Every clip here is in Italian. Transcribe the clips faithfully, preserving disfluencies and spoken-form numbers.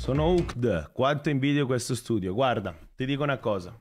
Sono hooked. Quanto invidio questo studio. Guarda, ti dico una cosa.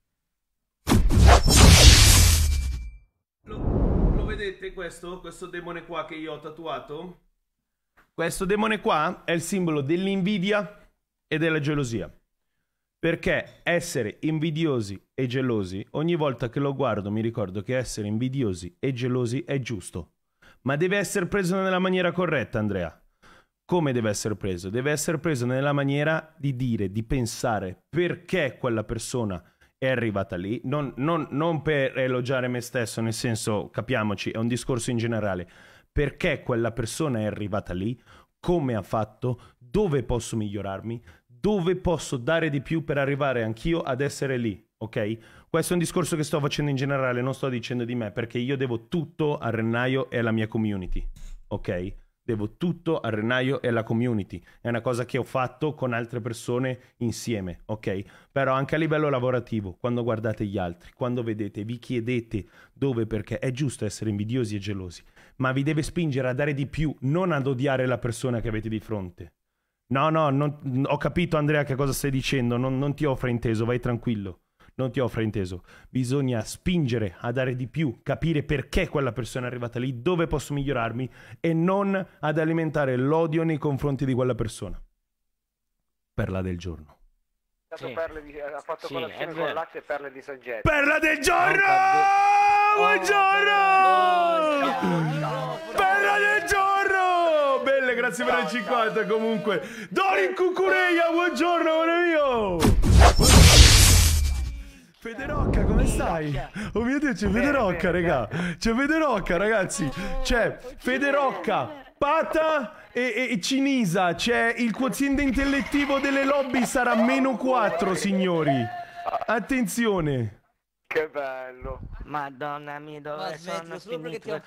Lo, lo vedete questo? Questo demone qua che io ho tatuato? Questo demone qua è il simbolo dell'invidia e della gelosia. Perché essere invidiosi e gelosi, ogni volta che lo guardo mi ricordo che essere invidiosi e gelosi è giusto. Ma deve essere preso nella maniera corretta, Andrea. Come deve essere preso? Deve essere preso nella maniera di dire, di pensare perché quella persona è arrivata lì, non, non, non per elogiare me stesso, nel senso, capiamoci, è un discorso in generale, perché quella persona è arrivata lì, come ha fatto, dove posso migliorarmi, dove posso dare di più per arrivare anch'io ad essere lì, ok? Questo è un discorso che sto facendo in generale, non sto dicendo di me, perché io devo tutto a Rennaio e alla mia community, ok? Devo tutto a Rennaio e alla community. È una cosa che ho fatto con altre persone insieme, ok? Però anche a livello lavorativo, quando guardate gli altri, quando vedete, vi chiedete dove, perché è giusto essere invidiosi e gelosi, ma vi deve spingere a dare di più, non ad odiare la persona che avete di fronte. No, no, non, ho capito Andrea che cosa stai dicendo, non, non ti ho frainteso, vai tranquillo. Non ti ho frainteso. Bisogna spingere a dare di più, capire perché quella persona è arrivata lì, dove posso migliorarmi e non ad alimentare l'odio nei confronti di quella persona. Perla del giorno. Sì. Perle di, ha fatto Sì, colazione con latte e perle di soggetto. Perla del giorno! Buongiorno! Perla del giorno! Belle, grazie per il cinquanta comunque. Dorin Cucureia, buongiorno, amore mio! Federocca, come stai? Oh mio Dio, c'è Federocca, raga. C'è Federocca, ragazzi. C'è Federocca, Pata e, e Cinisa. C'è il quoziente intellettivo delle lobby, sarà meno quattro, signori. Attenzione. Che bello. Madonna mia, dove sono finito?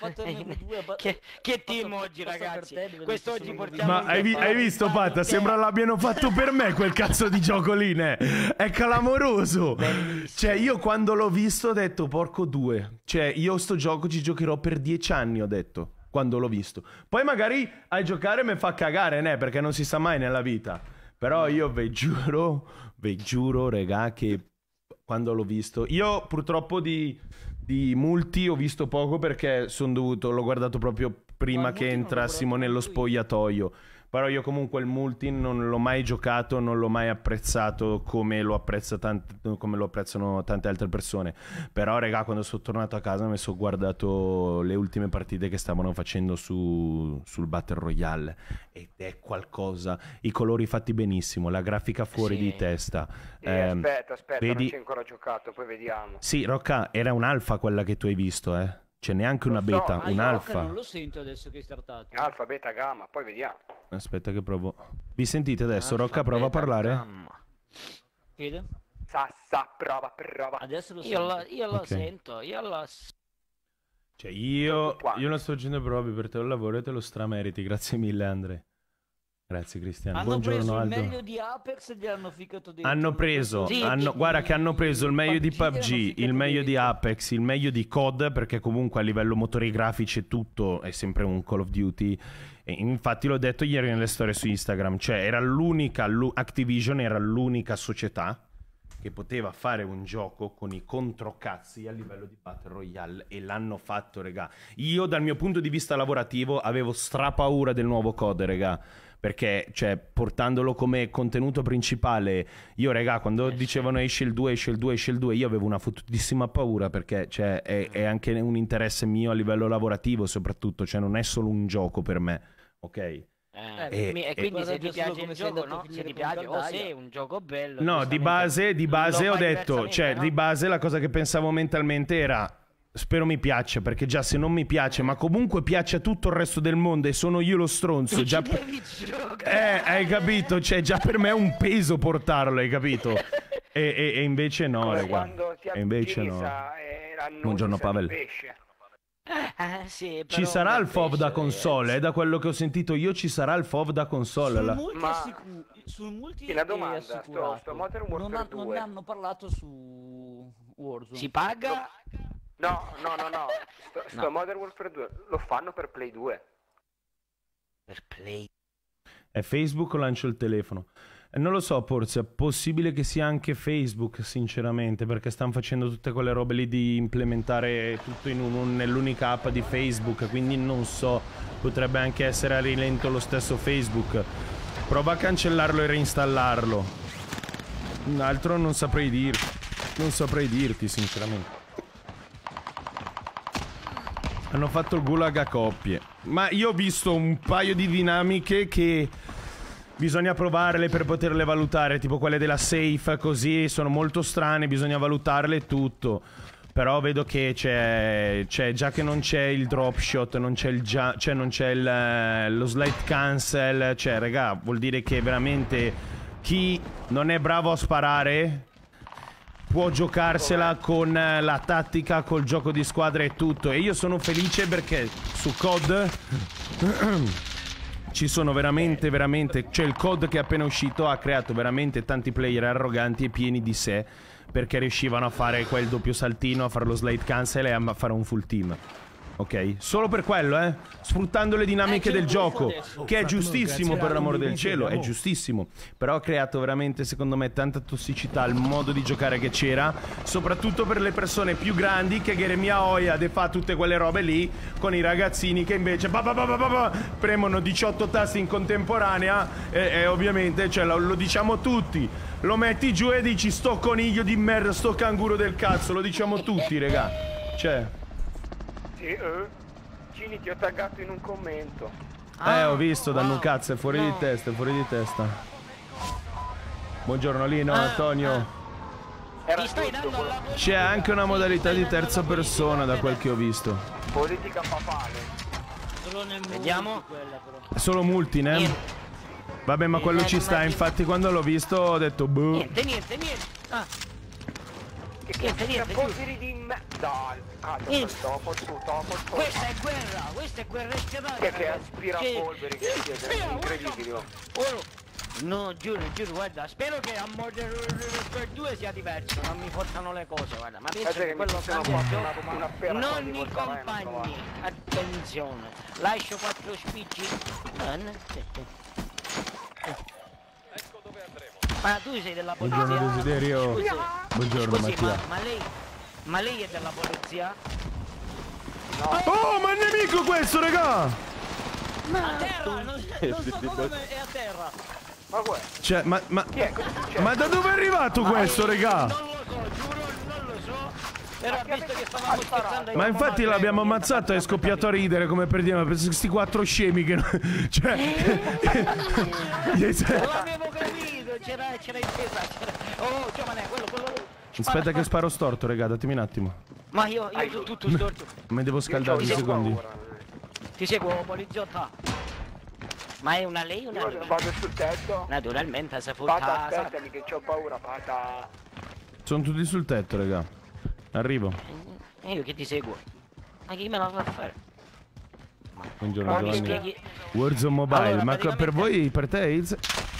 Che, che team oggi, ragazzi. Quest'oggi portiamo... Ma hai, vi hai visto, Patta? Sembra l'abbiano fatto per me quel cazzo di gioco lì, ne? È clamoroso. Bellissimo. Cioè, io quando l'ho visto ho detto, porco due. Cioè, io sto gioco ci giocherò per dieci anni, ho detto, quando l'ho visto. Poi magari a giocare mi fa cagare, ne? Perché non si sa mai nella vita. Però io vi giuro, vi giuro, regà, che... quando l'ho visto, io purtroppo di, di multi ho visto poco perché sono dovuto, l'ho guardato proprio prima che entrassimo nello spogliatoio. Però io comunque il multi non l'ho mai giocato, non l'ho mai apprezzato come lo, apprezza tant come lo apprezzano tante altre persone. Però regà, quando sono tornato a casa mi sono guardato le ultime partite che stavano facendo su, sul Battle Royale ed è qualcosa, i colori fatti benissimo, la grafica fuori sì. di testa. Sì, eh, aspetta, aspetta, vedi... non c'è ancora giocato, poi vediamo. Sì, Rocca, era un'alfa quella che tu hai visto, eh. C'è neanche una Lo so, beta, ma un'alfa. Non lo sento adesso che è startato. Alfa, beta, gamma, poi vediamo. Aspetta che provo. Vi sentite adesso? Alfa, Rocca, prova a beta, parlare. gamma. Chiede? Sa, sa, prova, prova. Adesso lo Io sento. la, io la Ok. sento, io la... Cioè, io, io non sto facendo proprio per te il lavoro e te lo strameriti. Grazie mille, Andre. Grazie, Cristiano. Hanno Buongiorno, preso Aldo. il meglio di Apex e gli hanno ficato dentro. Hanno preso, Sì, hanno, sì. guarda che hanno preso il meglio di P U B G, P U B G, hanno il ficato meglio di dentro. Apex, il meglio di C O D, perché comunque a livello motori grafici e tutto è sempre un Call of Duty. E infatti l'ho detto ieri nelle storie su Instagram, cioè era l'unica, Activision era l'unica società che poteva fare un gioco con i controcazzi a livello di Battle Royale e l'hanno fatto, regà. Io dal mio punto di vista lavorativo avevo strapaura del nuovo C O D, regà. Perché, cioè, portandolo come contenuto principale, io, regà, quando Eh, dicevano esce il due, esce il due, esce il due, io avevo una fottutissima paura, perché, cioè, è, è anche un interesse mio a livello lavorativo, soprattutto, cioè, non è solo un gioco per me, ok? Eh, E- mi- e e- quindi se Guardate ti solo piace come il sei gioco, andato a no? finire Se ti con piace, o Gardaia. se è un gioco bello, No, di giustamente, base, di base lo ho fai detto, diversamente, cioè, no? di base la cosa che pensavo mentalmente era... Spero mi piaccia, perché già se non mi piace, ma comunque piace a tutto il resto del mondo e sono io lo stronzo, già... Ci devi giocare. Eh, hai capito? Cioè, già per me è un peso portarlo, hai capito? E, e- e invece no, Come raga. quando ti E invece no. attesa e l'annuncio Buongiorno, sa di Pavel. pesce. Eh, sì, Ci però sarà un il F O V da pesce, console, ragazzi. eh, da quello che ho sentito io ci sarà il F O V da console. Sul la- multi, Ma- assicu- sul multi Sì, una è domanda, sto- assicurato. sto Modern non, Warfare ha- non due. ne hanno parlato su Warzone. Si paga? No, no, no, no. Sto, sto No. Modern Warfare due lo fanno per Play due. Per Play. È Facebook o lancio il telefono? Non lo so, Porzia, è possibile che sia anche Facebook, sinceramente, perché stanno facendo tutte quelle robe lì di implementare tutto in un, nell'unica app di Facebook, quindi non so, potrebbe anche essere a rilento lo stesso Facebook. Prova a cancellarlo e reinstallarlo. Un altro non saprei dirti, non saprei dirti, sinceramente. Hanno fatto il gulag a coppie, ma io ho visto un paio di dinamiche che... bisogna provarle per poterle valutare, tipo quelle della safe, così, sono molto strane, bisogna valutarle e tutto. Però vedo che c'è, c'è già che non c'è il drop shot, non c'è il già, cioè non c'è il, lo slide cancel, cioè raga, vuol dire che veramente chi non è bravo a sparare può giocarsela con la tattica, col gioco di squadra e tutto. E io sono felice perché su C O D ci sono veramente, veramente... cioè il C O D che è appena uscito ha creato veramente tanti player arroganti e pieni di sé, perché riuscivano a fare quel doppio saltino, a fare lo slide cancel e a fare un full team. Ok? Solo per quello, eh? Sfruttando le dinamiche Eh, del gioco, adesso. che è giustissimo, per l'amore del cielo, è no. giustissimo. Però ha creato veramente, secondo me, tanta tossicità al modo di giocare che c'era, soprattutto per le persone più grandi, che Geremia Oyad fa tutte quelle robe lì, con i ragazzini che invece ba ba ba ba ba ba, premono diciotto tasti in contemporanea e, e ovviamente, cioè, lo, lo diciamo tutti. Lo metti giù e dici sto coniglio di merda, sto canguro del cazzo, lo diciamo tutti, raga. Cioè... Sì, eh. Cini, ti ho taggato in un commento. Eh, ho visto, danno wow. un cazzo, è fuori No. di testa, è fuori di testa. Buongiorno Lino, Ah, Antonio. Era Ti stai tutto dando quello- la... C'è anche una modalità di terza persona da quel che ho visto. politica papale. Solo nel Vediamo. multi quella però. È solo multi, né? Niente, Vabbè, ma quello ci sta, infatti quando l'ho visto ho detto boh. niente, niente, niente. Ah, Che Niente, niente, fosili di me... Dai, cazzo, Niente. topo tu, topo tu. questa è guerra, questa è guerra stellare. Che, che ragazzi. aspira Che- polveri, che siete Spera, incredibili. guarda. Oh. Oh, no, giuro, giuro, guarda, spero che a Modern Warfare due sia diverso, non mi forzano le cose, guarda, ma penso Guarda che che quello mi sono cambia il fatto gioco, una- ma una pera qua non di i Volkswagen, compagni, attenzione, lascio quattro spicci. Ah, no, sì, sì. Ma tu sei della polizia? Buongiorno Desiderio. Scusi, Buongiorno scusi, Mattia. ma, ma lei, ma lei è della polizia? Oh, ma è nemico questo, raga! A terra, non, non so come ma è a terra. Ma guarda, Cioè, ma, ma, chi è? Cosa succede? ma da dove è arrivato questo, raga? Non lo so, giuro, non lo so. Però visto che stavamo Ha sparato. scherzando... Ma io infatti non l'abbiamo avevo ammazzato e è niente da scoppiato a ridere come per dire, ma penso che sti quattro scemi che... non- cioè... Non l'avevo capito, c'era, c'era intesa, c'era... Oh, giovane, quello, quello... Spara, Aspetta che spara. sparo storto, raga, datemi un attimo. Ma io, io tu- tutto storto. Mi devo scaldare due Io c'ho secondi. paura. Ti seguo, poliziotta. Ma è una lei o una Io lui? vado sul tetto. Naturalmente, se fu Pata, casa. aspettami che c'ho paura, Pata. Sono tutti sul tetto, raga. Arrivo. E io che ti seguo. Ma chi me la fa fare? Buongiorno Oggi Giovanni. Spieghi- Warzone Mobile, Allora, ma co- per praticamente- voi, per te, Iz?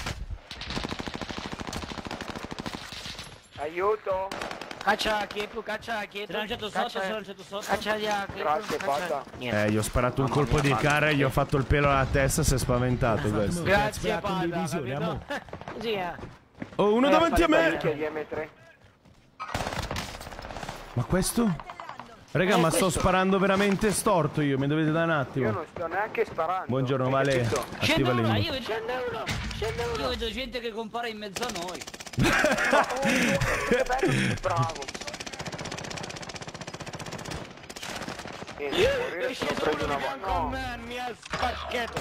Aiuto. Caccia chieto, caccia chieto. Si è lanciato sotto, si è lanciato sotto. Caccia di acqua. Grazie, Pata. Niente. Eh, gli ho sparato un Mamma colpo mia, di Pata. cara e gli ho fatto il pelo alla testa, si è spaventato questo. Grazie, Con Pada, divisione, capito? amo. Sì, eh. Oh, uno Eh, davanti a fare me! Minchia di M tre. Ma questo? Raga, Eh, ma sto questo. sparando veramente storto io, mi dovete dare un Io attimo. non sto neanche sparando. Buongiorno hai Vale, capito? attiva Scende ora, l'inno. io vedo, io vedo gente che compare in mezzo a noi. Oh, che bello, bravo. Niente, morire, Esce sono solo preso una con no. me, mi ha spaccheto.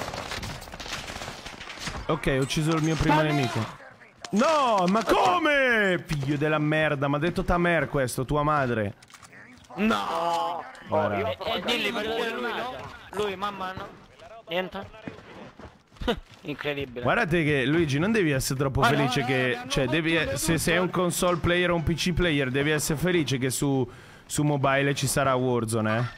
Ok, ho ucciso il mio primo nemico. No, ma come? Figlio della merda, mi ha detto Tamer questo, tua madre. No! Oh, Guarda. io ho E provato dilli a- perché lui no? Lui, mamma no? Niente? Incredibile. Guardate che Luigi non devi essere troppo Ma no, felice no, che no, no, cioè no, devi tutto, se sei tutto. un console player o un P C player devi essere felice che su su mobile ci sarà Warzone, eh.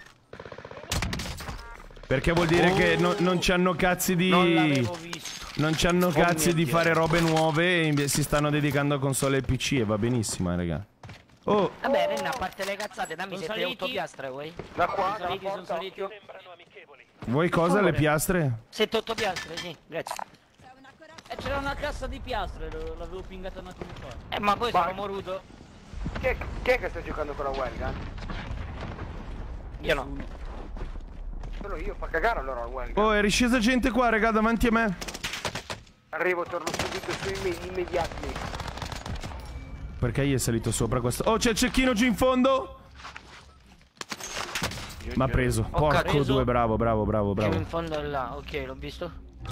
Perché vuol dire che no- non c'hanno cazzi di Non l'avevo visto. non c'hanno cazzi mio di Dio. fare robe nuove e inve- si stanno dedicando a console e P C e va benissimo, eh, raga. Oh, Vabbè, Renna, a parte le cazzate, dammi Sono sette otto saliti? piastre, vuoi? Da qua, Sono da saliti, sono porta, saliti. occhio. vuoi cosa le piastre? sette otto piastre, sì, grazie. c'era una cassa di piastre, l'avevo pingata un attimo fa. Eh ma poi sono moruto. Chi è, chi è che sta giocando con la Wellgun? Io no. Solo io, fa cagare allora la Wellgun. Oh, è riscesa gente qua, raga, davanti a me. Arrivo, torno subito su imme immediati. Perché gli è salito sopra questo? Oh, c'è il cecchino giù in fondo. M'ha preso. Ho Porco preso. due, bravo, bravo, bravo, bravo. In fondo è là, ok, l'ho visto.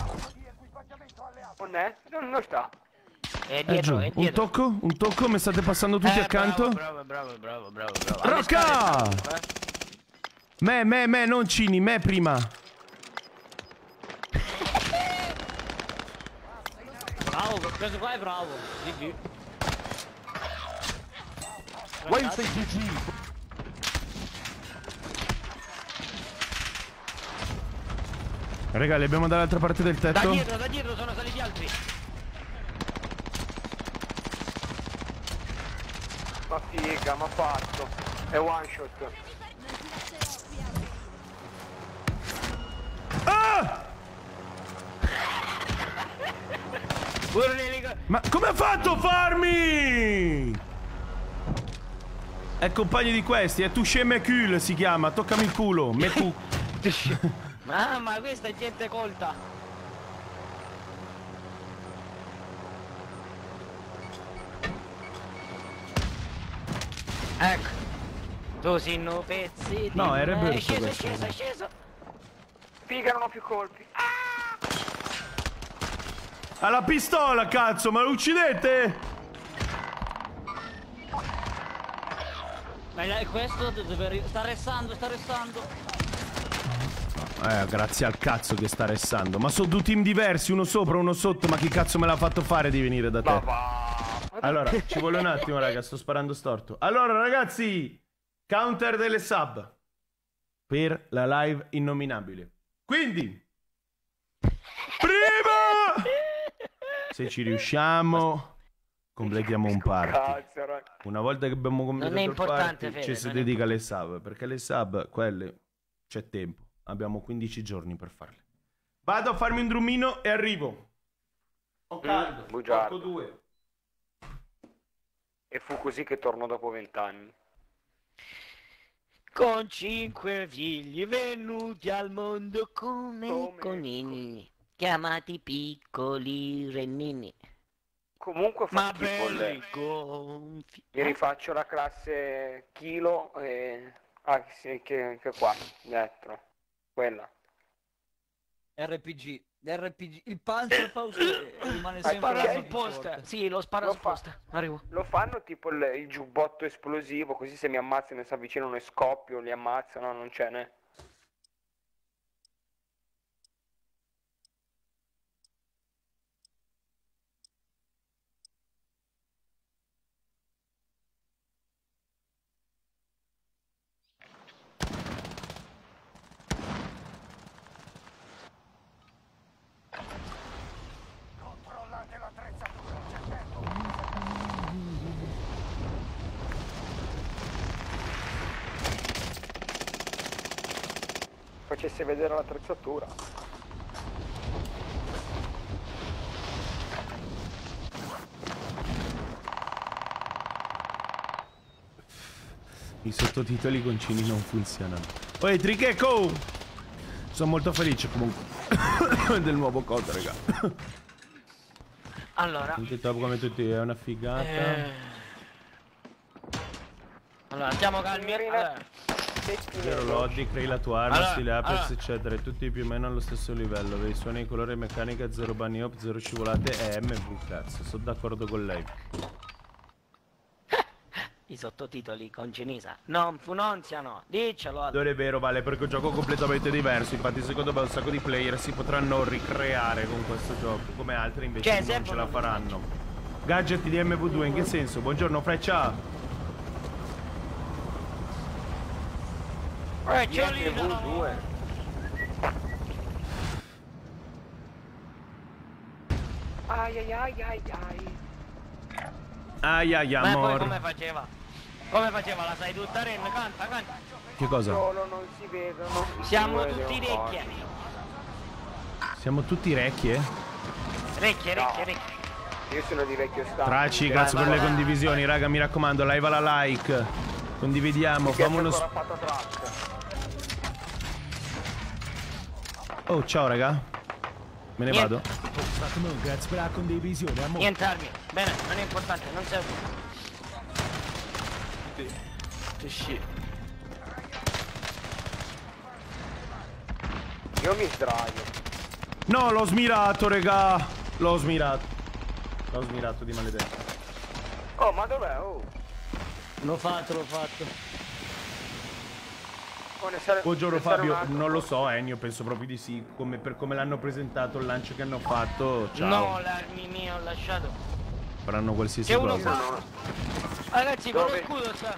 Non è? Non, non sta. È È giù. dietro, è Un dietro. tocco? Un tocco? Mi state passando tutti Eh, accanto? Bravo, bravo, bravo, bravo, bravo. Rocca! Me, me, me, non Cini, me prima. Bravo, questo qua è bravo. G G. Why you say G G? Raga, li abbiamo dall'altra parte del Da tetto? dietro, da dietro sono saliti altri. Ma figa, ma fatto. È one shot. Ah! Ma come ha fatto a farmi? È compagno di questi, è Touché me cul si chiama, toccami il culo, me cu. Ah, ma questa è gente colta. Ecco. Tu sei no pezzi di No, era me. brutto È sceso, è questo. sceso, è sceso. Figa, non ho più colpi. Ha la pistola, cazzo, ma lo uccidete? Ma è questo deve arri- sta restando, sta restando. Eh, grazie al cazzo che sta restando. Ma sono due team diversi, uno sopra, uno sotto. Ma chi cazzo me l'ha fatto fare di venire da te? Allora, ci vuole un attimo, raga, sto sparando storto. Allora, ragazzi, counter delle sub per la live innominabile. Quindi, prima, se ci riusciamo, completiamo un party. Cazzo, raga. Una volta che abbiamo completato il importante, party, Fede, ci si non è dedica alle sub, perché le sub, quelle, c'è tempo. Abbiamo quindici giorni per farle. Vado a farmi un drumino e arrivo. Ho caldo, bugiardo. porco due. E fu così che tornò dopo vent'anni. Con cinque figli venuti al mondo come, Come conini, chiamati piccoli rennini. Comunque Ma fa schifo il- belli gonfi. Mi rifaccio la classe chilo e... Ah, sì, che, che qua, dietro. Quella. R P G. R P G. Il Panzerfaust rimane sempre spara la sul poster. Sì, lo spara Lo sul fa- poster. Arrivo. Lo fanno tipo il, il giubbotto esplosivo, così se mi ammazzano e si avvicinano e scoppio, li ammazzano, non ce n'è. Facesse vedere l'attrezzatura. I sottotitoli con Cini non funzionano. Poi Tricheco! Sono molto felice comunque del nuovo coso, raga. Allora. Tutti top come tutti, è una figata. Eh... Allora, stiamo calmi. Allora. Zero Loddi, crei la tua arma, Allora, stile Apex, allora. eccetera. E tutti più o meno allo stesso livello. Vedi suoni, colore, meccanica, zero bunny hop, zero scivolate e M V. Cazzo, sono d'accordo con lei. I sottotitoli con Cinisa non funzionano, diccelo. Non è vero, Vale, perché è un gioco completamente diverso. Infatti, secondo me, un sacco di player si potranno ricreare con questo gioco. Come altri invece Cioè, non sempre ce la non- faranno. Gadget di M V due, in che senso? Buongiorno, Freccia. Eh, c'è lì, M V no. due. Ai ai ai ai ai. Ai ai Ma poi amor. come faceva? Come faceva? La sai tutta Ren? Canta, canta. Che cosa? Solo non si vedono. Siamo Due tutti leopardi. vecchi. Siamo tutti recchie? Orecchie, orecchie, orecchie. Io sono di vecchio stampo. Traci, grazie per le condivisioni, raga, mi raccomando, live alla like. Condividiamo, fammi uno... Oh, ciao, raga. Me ne Niente. vado. Grazie per la condivisione, amore. Niente armi. Bene, non è importante, non serve. Shit. Io mi sdraio. No, l'ho smirato, raga. L'ho smirato. L'ho smirato di maledetto. Oh, ma dov'è? Oh. L'ho fatto, l'ho fatto. Oh, ne sare- Buongiorno ne sare Fabio, un altro. non lo so, Ennio, penso proprio di sì. Come, per come l'hanno presentato, il lancio che hanno fatto, ciao. No, l'armi mia ho lasciato. Faranno qualsiasi C'è uno cosa. qua. Ragazzi, con lo Dove? scudo sta.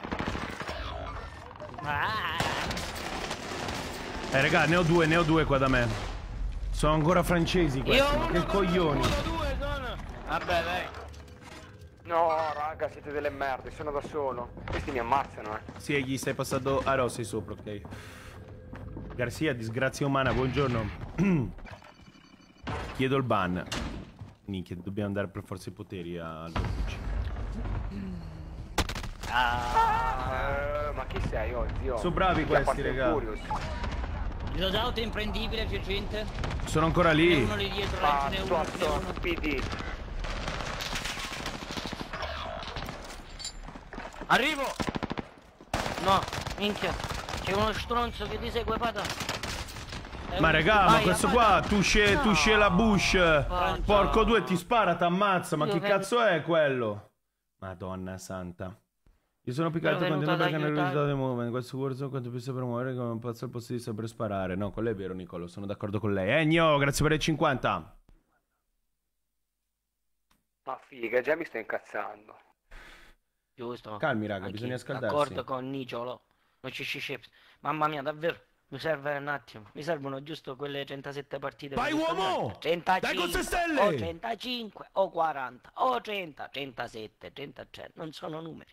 Ah. Eh, raga, ne ho due, ne ho due qua da me. Sono ancora francesi Io questi, ma uno che con lo coglioni. scudo, due sono. Vabbè, dai. No, raga, siete delle merde, sono da solo. Questi mi ammazzano, eh. Sì, gli stai passando... Ah no, sei sopra, ok. Garcia, disgrazia umana, buongiorno. Chiedo il ban. Minchia, dobbiamo andare per forza i poteri al vertice. Ah, ma chi sei, oh, zio? Sono bravi Chi ha questi, fatto il raga. Furious? Loadout è imprendibile, più gente. Sono ancora Ce n'è lì. uno lì dietro, Ah, ce n'è uno, ce n'è tutto, uno. P D. Arrivo! No, minchia. C'è uno stronzo che ti segue, pata. È Ma un- raga, ma Vai, questo vai. qua, touché, touché la bush. Porca. Porco due, ti spara, t'ammazza. Ma Io che vengo- cazzo è quello? Madonna santa. Io sono piccato Sono contento venuto ad perché hanno aiutare. risultato dei movimenti. Questo Warzone quanto più saper muovere come un pazzo al posto di saper sparare. No, quello è vero, Nicolo, sono d'accordo con lei. Ennio, grazie per i cinquanta. Ma figa, già mi sto incazzando. Giusto. Calmi, raga, Anche bisogna scaldarsi. d'accordo con Niciolo. Non ci ci chips. Mamma mia, davvero. Mi serve un attimo. Mi servono giusto quelle trentasette partite. Vai, per uomo! giusto trentacinque, Dai con se stelle! o trentacinque, o quaranta, o trenta, trentasette, trentatré. Non sono numeri.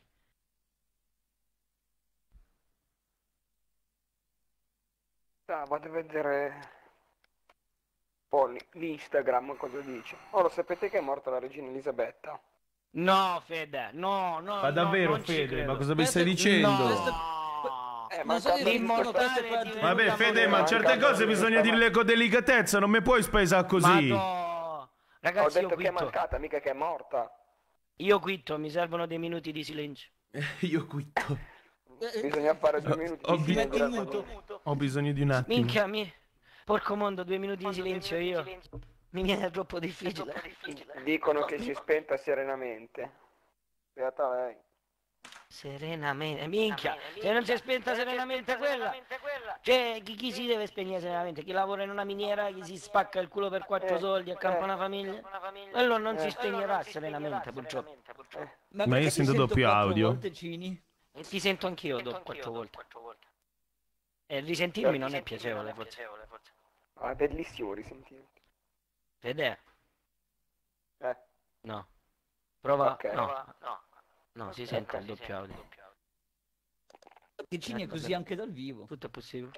Ah, vado a vedere poi l'Instagram cosa dice. Oh, lo sapete che è morta la regina Elisabetta? No, Fede, no, no. Ma no, davvero, non ci Fede, credo. ma cosa mi Questo- stai dicendo? No. Eh, Ma ma so di cazzo, Immortale questa- di- Vabbè, Fede, ma Manca certe cose di- bisogna dirle con delicatezza, non mi puoi spesare così. Madò. Ho Ragazzi, io detto che è quitto. mancata, mica che è morta. Io quitto, mi servono dei minuti di silenzio. Io quitto. Bisogna fare due minuti ho di bi- silenzio. metti in muto. Ho bisogno di un attimo. Minchia, mi... Porco mondo, due minuti di silenzio io. Mi viene troppo difficile. Dicono che si è spenta serenamente. Beata lei. Serenamente, minchia, se non si è spenta serenamente quella, cioè chi, chi si deve spegnere serenamente? Chi lavora in una miniera, chi si spacca il culo per quattro Eh, soldi, accampa eh. una famiglia, quello non si Eh. spegnerà serenamente purtroppo. Ma perché io ti sento doppio quattro audio. volte, Cini? E ti sento anch'io dopo quattro volte. E risentirmi non è piacevole forse. Ah, è bellissimo risentirti. Vede? Eh. No. Prova, Ok. no, no, no, si sente Ok. il doppio audio. Che Cini è così anche dal vivo. Tutto è possibile.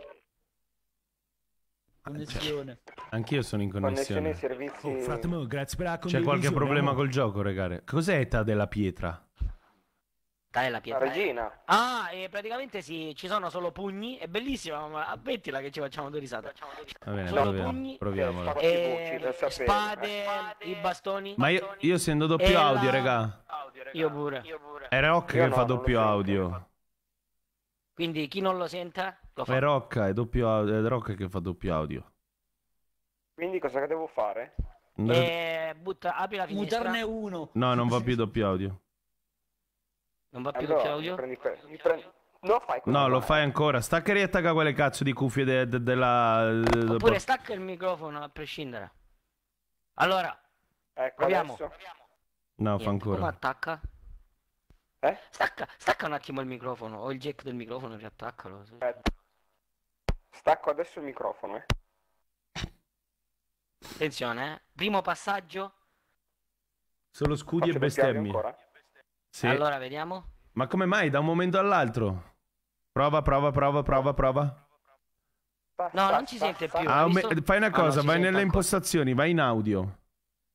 Connessione. Anch'io sono in Connessione ai connessione. servizi. Oh, fratello, grazie per la C'è condivisione. qualche problema amore. col gioco, ragazzi? Cos'è età della pietra? Dai la La pietra. regina. Ah, e praticamente sì, ci sono solo pugni, è bellissima, ma ammettila che ci facciamo due risate. Va bene, Solo proviamo. pugni. Proviamola. Eh, E lo sapevo. spade, i bastoni. Ma io, io sento doppio E audio, la- raga. Io pure. È Rock Io che no, fa non lo doppio sento. audio. Quindi chi non lo senta, lo fa. È Rocca, è doppio audio. È Rock che fa doppio audio. Quindi cosa devo fare? E butta, apri la finestra. Mutarne uno. No, non va più doppio audio. Non va più Allora, doppio mi audio? prendi que- mi prendi- No, fai così. No, lo fai ancora. Stacca e riattacca quelle cazzo di cuffie de- de- della... de- Oppure stacca il microfono a prescindere. Allora, Ecco, proviamo. adesso. No, fa niente, come ancora. attacca? Eh? Stacca, stacca un attimo il microfono, o il jack del microfono, riattaccalo. sì. Aspetta. Stacco adesso il microfono, eh. Attenzione, eh. Primo passaggio. Solo scudi e Faccio doppi audio bestemmie. ancora? Sì. Allora, vediamo. Ma come mai da un momento all'altro? Prova, prova, prova, prova, prova. Sta, No, sta, non ci sta, sente sta. più. Ah, hai visto? me- fai una Ah, no, cosa, si vai sente nelle ancora. impostazioni, vai in audio.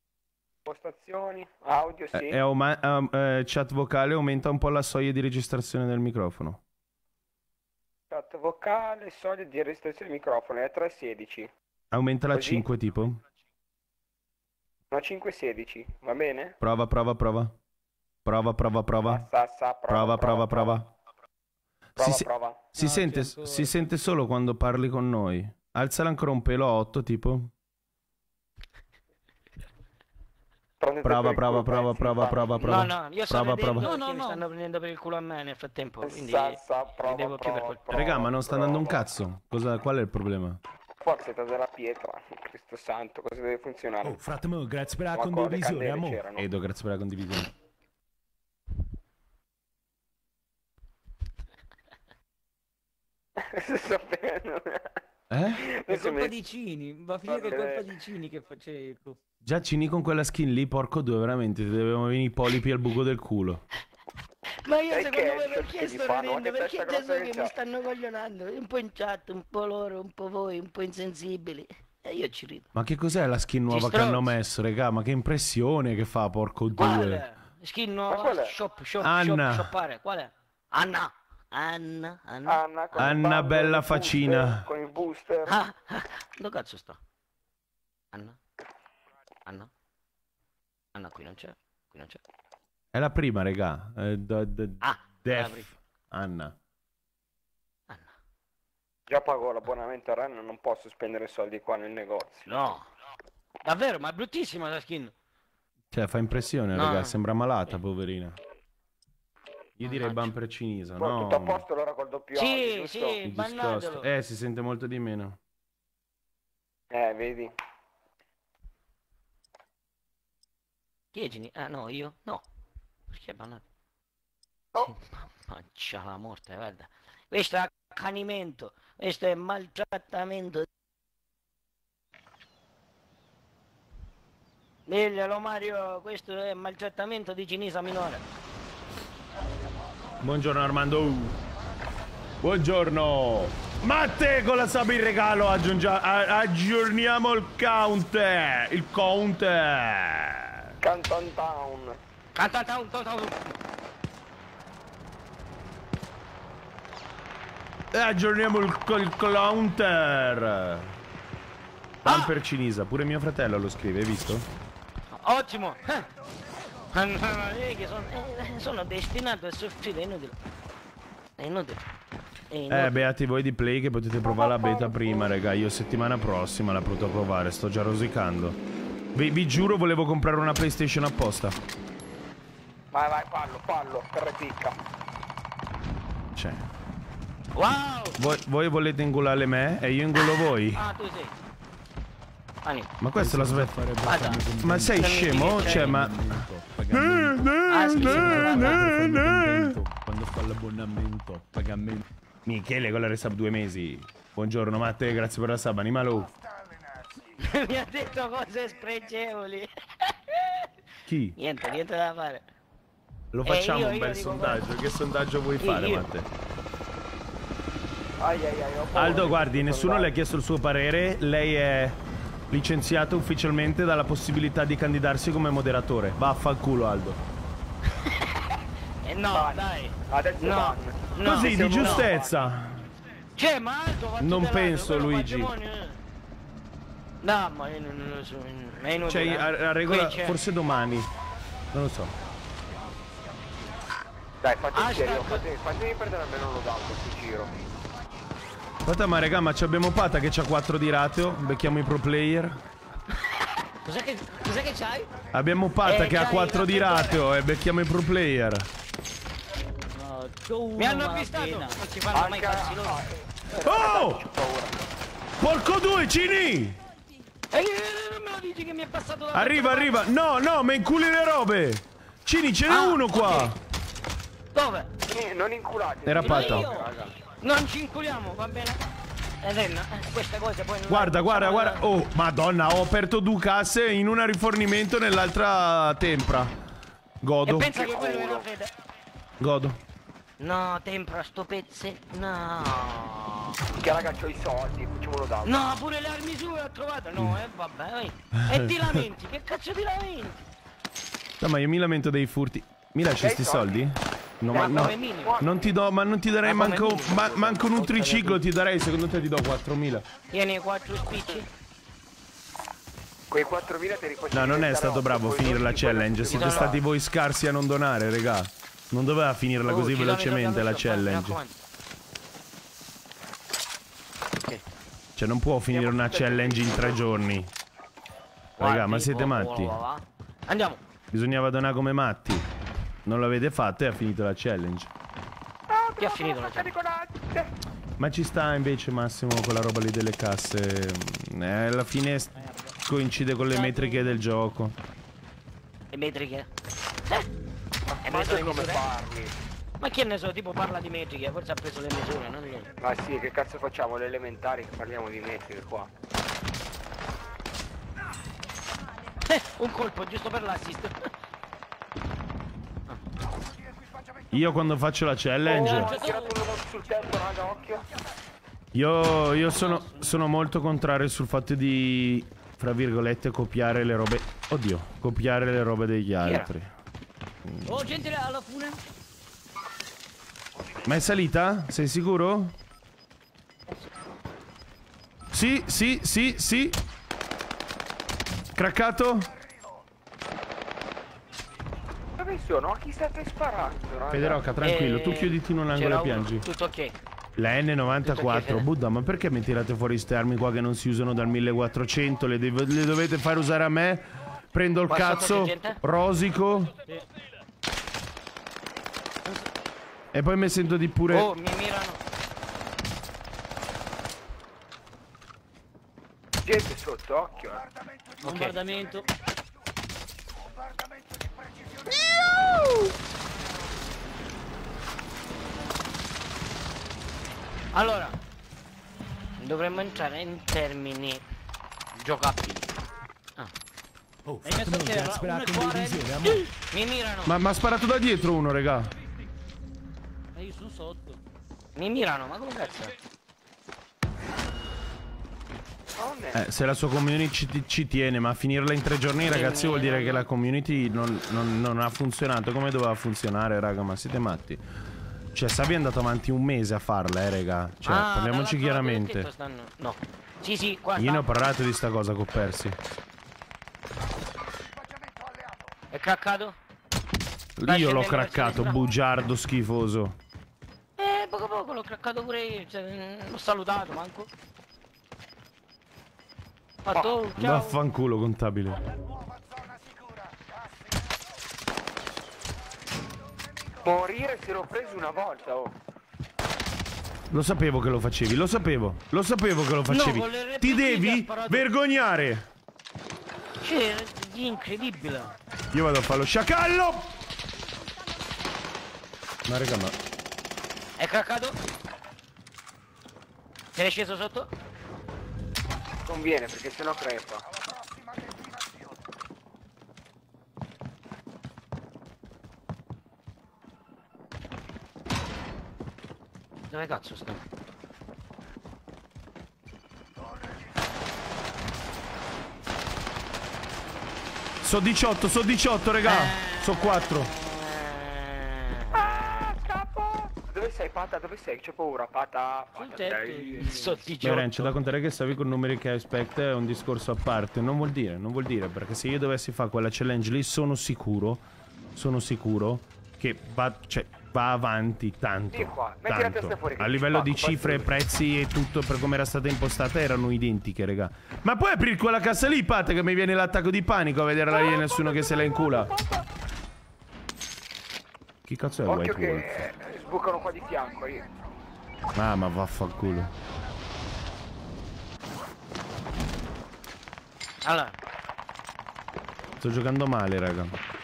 Impostazioni, audio, sì. Eh, è auma- um, eh, chat vocale aumenta un po' la soglia di registrazione del microfono. Chat vocale, soglia di registrazione del microfono, è tre sedici. Aumenta la Così? cinque tipo. No, cinque sedici, va bene? Prova, prova, prova. Prova, prova, prova. Sa, sa, Prova, prova, prova. Prova, Si, se- prova. si No, sente, c'è ancora. si sente solo quando parli con noi. Alzala ancora un pelo a otto tipo. Prendete Prova, per il prova, culo, prova, pezzi, prova, va. prova, No, prova. no, io sto Prova, vedendo prova. perché No, no, mi no. stanno prendendo per il culo a me nel frattempo, quindi Sa, sa, prova, devo più per prova, colpa. prova, Raga, ma non sta andando un prova. cazzo. Cosa, qual è il problema? Forza della pietra, Cristo santo, cosa deve funzionare? Oh, fratello, grazie per la Ma ancora le condivisione, candele amore. c'erano. Edo, grazie per la condivisione. Sto bene. Eh? È Adesso colpa mi- di Cini, va a finire che è colpa di Cini che fa cieco. Già Cini con quella skin lì, porco due, veramente, ti devono venire i polipi al buco del culo. Ma io Sai secondo che me è? perché Che sto gli fanno? ridendo? Che Perché testa già so grossa che che mi c'ha. stanno coglionando, un po' in chat, un po' loro, un po' voi, un po' insensibili. E io ci rido. Ma che cos'è la skin nuova che stronzi. hanno messo, regà? Ma che impressione che fa, porco due. Quale? Skin Ma qual nuova, è? shop, shop, Anna. shop, shoppare, qual è? Anna. Anna, Anna. Anna, con il Anna bundle, bella il booster, facina. con il booster. Ah, ah, dove cazzo sta? Anna? Anna? Anna qui non c'è, qui non c'è. È la prima, regà. Eh, da- da- Ah, Def. la prima. Anna. Anna. Già pago l'abbonamento a Ren, non posso spendere soldi qua nel negozio. No. Davvero, ma è bruttissima la skin. Cioè, fa impressione, No. regà. Sembra malata, poverina. Io direi Mannaggia. bumper cinese, Poi no? tutto a posto allora col doppio Sì, audio, giusto? sì. Il discosto. bannatelo. Eh, si sente molto di meno. Eh, vedi? Chi è Gini? Ah, no, io? No. Perché è bannato? Oh. Mannaggia la morte, guarda. Questo è accanimento, questo è maltrattamento. Diglielo Mario, questo è maltrattamento di cinese minore. Buongiorno Armando. Buongiorno. Matte con la sub in regalo aggiungia- a- aggiorniamo il count. Il count. Canton Town. Canta, tau, tau, tau. E aggiorniamo il, il counter. Bumper cinese, pure mio fratello lo scrive, hai visto? Ottimo. Eh. Ah, no, no, eh, che sono, eh, sono destinato a soffrire, è inutile. È inutile. È inutile. Eh, beati voi di Play che potete provare la beta prima, raga. Io settimana prossima la potrò provare, sto già rosicando. Vi, vi giuro, volevo comprare una PlayStation apposta. Vai, vai, fallo, fallo, per picca. Cioè, Wow! voi, voi volete ingolare me e io ingolo voi? Ah, tu sei. Ani. Ma questo la smet... Vada. Ma sei Non mi scemo? dici che Cioè, c'hai- ma... Ah, sì, sì, Pagamento, quando fa l'abbonamento, pagamento. Michele con la resub due mesi. Buongiorno Matte, grazie per la sub, animalo. Mi ha detto cose spregevoli. Chi? Niente, niente da fare. Lo Eh, facciamo io- un io bel dico sondaggio. guarda. Che sondaggio vuoi Sì, fare, io. Matte? Ai ai ai, ho paura Aldo, di guardi, questo nessuno le ha sondaggio. chiesto il suo parere. Lei è licenziato ufficialmente dalla possibilità di candidarsi come moderatore. Vaffanculo, Aldo. Eh no, Vai. dai. Adesso No. van. No. Così, di siamo- giustezza. Cioè, ma Aldo va Non tutelato, penso, quello Luigi. patrimonio, eh. No, ma io non, non lo so. È inutile. Cioè, eh. a, a regola, Qui c'è- forse domani. Non lo so. Dai, fate il Hashtag- serio, fate- fatemi perdere almeno lo dato questo giro. Guarda, ma raga, ma ci abbiamo Pata che c'ha quattro di ratio. Becchiamo i pro player. Cos'è che, cos'è che c'hai? Abbiamo Pata Eh, che ha c'hai quattro di l'attentore. ratio e becchiamo i pro player. No, tu Mi hanno non avvistato. appena. Non si fanno mai Anche... cazzi loro. ah, eh, Oh! c'ho paura. Porco due, Cini! E eh, non me lo dici che mi è passato da Arriva, arriva. No, no, ma inculi le robe. Cini, ce n'è Ah, uno qua. ok. Dove? Eh, non inculate. Era sì, Pata. no, Io. raga. Non ci inculiamo, va bene? Eh, Renna, eh, queste cose poi non Guarda, non guarda, sono- guarda. Oh, madonna, ho aperto due casse in una rifornimento nell'altra tempra. E Godo, pensa che quello culo. era fede. godo. No, tempra sto pezze. No. Che raga, c'ho i soldi, facciamolo da. No, pure le armi sue ho trovato. No, eh, vabbè. vai. E ti lamenti? Che cazzo ti lamenti? No, ma io mi lamento dei furti. Mi lasci Dai sti soldi? soldi? No, Ma ma no. come minimo. Non ti do, ma non ti darei Ma come manco, minimo. ma- manco un triciclo, ti darei, secondo te ti do quattromila. Tieni quattro spicci. Quei quattromila te li faccio No, non è diventare stato otto, bravo a poi finire la dopo ti fanno challenge, tutti siete i stati soldi. voi scarsi a non donare, regà. Non doveva finirla Oh, così ci velocemente la dammi sto, mi challenge. raccomando. Ok. Cioè non può finire una challenge in tre giorni. Raga, Guardi, ma siete oh, matti? oh, oh, oh. Andiamo. Bisognava donare come matti. Non l'avete fatto e ha finito la challenge. Chi ha finito la challenge? Ma ci sta invece Massimo con la roba lì delle casse. Eh, alla fine s- coincide con le metriche del gioco. Le metriche? Eh? Hai Ma preso le come misure? parli? Ma che ne so, tipo parla di metriche, forse ha preso le misure, non io. Ma sì, che cazzo facciamo? Le elementari che parliamo di metriche qua. Eh, un colpo giusto per l'assist. Io quando faccio la challenge, Oh, ho tirato uno sul tetto, raga, occhio. io, io sono, sono molto contrario sul fatto di, fra virgolette, copiare le robe. Oddio, copiare le robe degli altri. Oh, gente alla fune. Ma è salita? Sei sicuro? Sì, sì, sì, sì. Craccato? Dove sono? A chi state sparando, raga? Federoca, tranquillo, Eh, tu chiuditi in un angolo c'era e piangi. uno, tutto ok. La N novantaquattro, Tutto ok, Buddha, ma perché mi tirate fuori ste armi qua che non si usano dal millequattrocento? Le, devo- le dovete fare usare a me? Prendo il Qua sotto cazzo, c'è gente? rosico. E poi mi sento di pure... Oh, mi mirano. Gente sotto, occhio. eh. Bombardamento. Allora, dovremmo entrare in termini giocabili. Oh, Hai messo a terra, grazie per la uno è condivisione, cuore. amore. Mi mirano. Ma mi ha sparato da dietro uno, regà. Ma io sono sotto. Mi mirano, ma come cazzo? Non è. Eh, se la sua community ci, ci tiene, ma a finirla in tre giorni, ragazzi, vuol dire che la community non, non- non ha funzionato come doveva funzionare, raga, ma siete matti. Cioè, Savi è andato avanti un mese a farla, eh, raga. Cioè, Ah, parliamoci dall'altro lato del chiaramente. tetto stanno- No. Sì, sì, qua Io ne sta. ho parlato di sta cosa con Persi. È craccato? Io l'ho scendere verso craccato, destra. bugiardo schifoso. Eh, poco poco l'ho craccato pure io. Cioè, l'ho salutato, manco. Fatto, oh, ciao. Vaffanculo, contabile. Morire se l'ho preso una volta, oh. Lo sapevo che lo facevi, lo sapevo. Lo sapevo che lo facevi. con le R P G Ti mi ha devi sparato. vergognare. Cioè, è incredibile. Io vado a fare lo sciacallo. Ma raga, ma... È craccato? Se n'è sceso sotto? Conviene perché sennò crepa. Dove cazzo sta? So diciotto, so diciotto, raga. So quattro. Ah, capo! Dove sei, Pata? Dove sei? C'ho paura, Pata. Sul Pata, tetto. dai. Sotto Beh, Ren, c'è da contare che stavi con numeri che expect è un discorso a parte. Non vuol dire, non vuol dire, perché se io dovessi fare quella challenge lì, sono sicuro, sono sicuro che va, cioè, va avanti tanto. Vieni qua, metti la testa tanto. fuori che A ti livello di spacco, cifre, basta. prezzi e tutto per come era stata impostata erano identiche, raga. Ma puoi aprire quella cassa lì, Pat, che mi viene l'attacco di panico a vederla lì e nessuno che se la incula. Chi cazzo è Occhio White Wolf? che eh, sbucano qua di fianco io. Ah, ma vaffanculo. Allora, Sto giocando male, raga.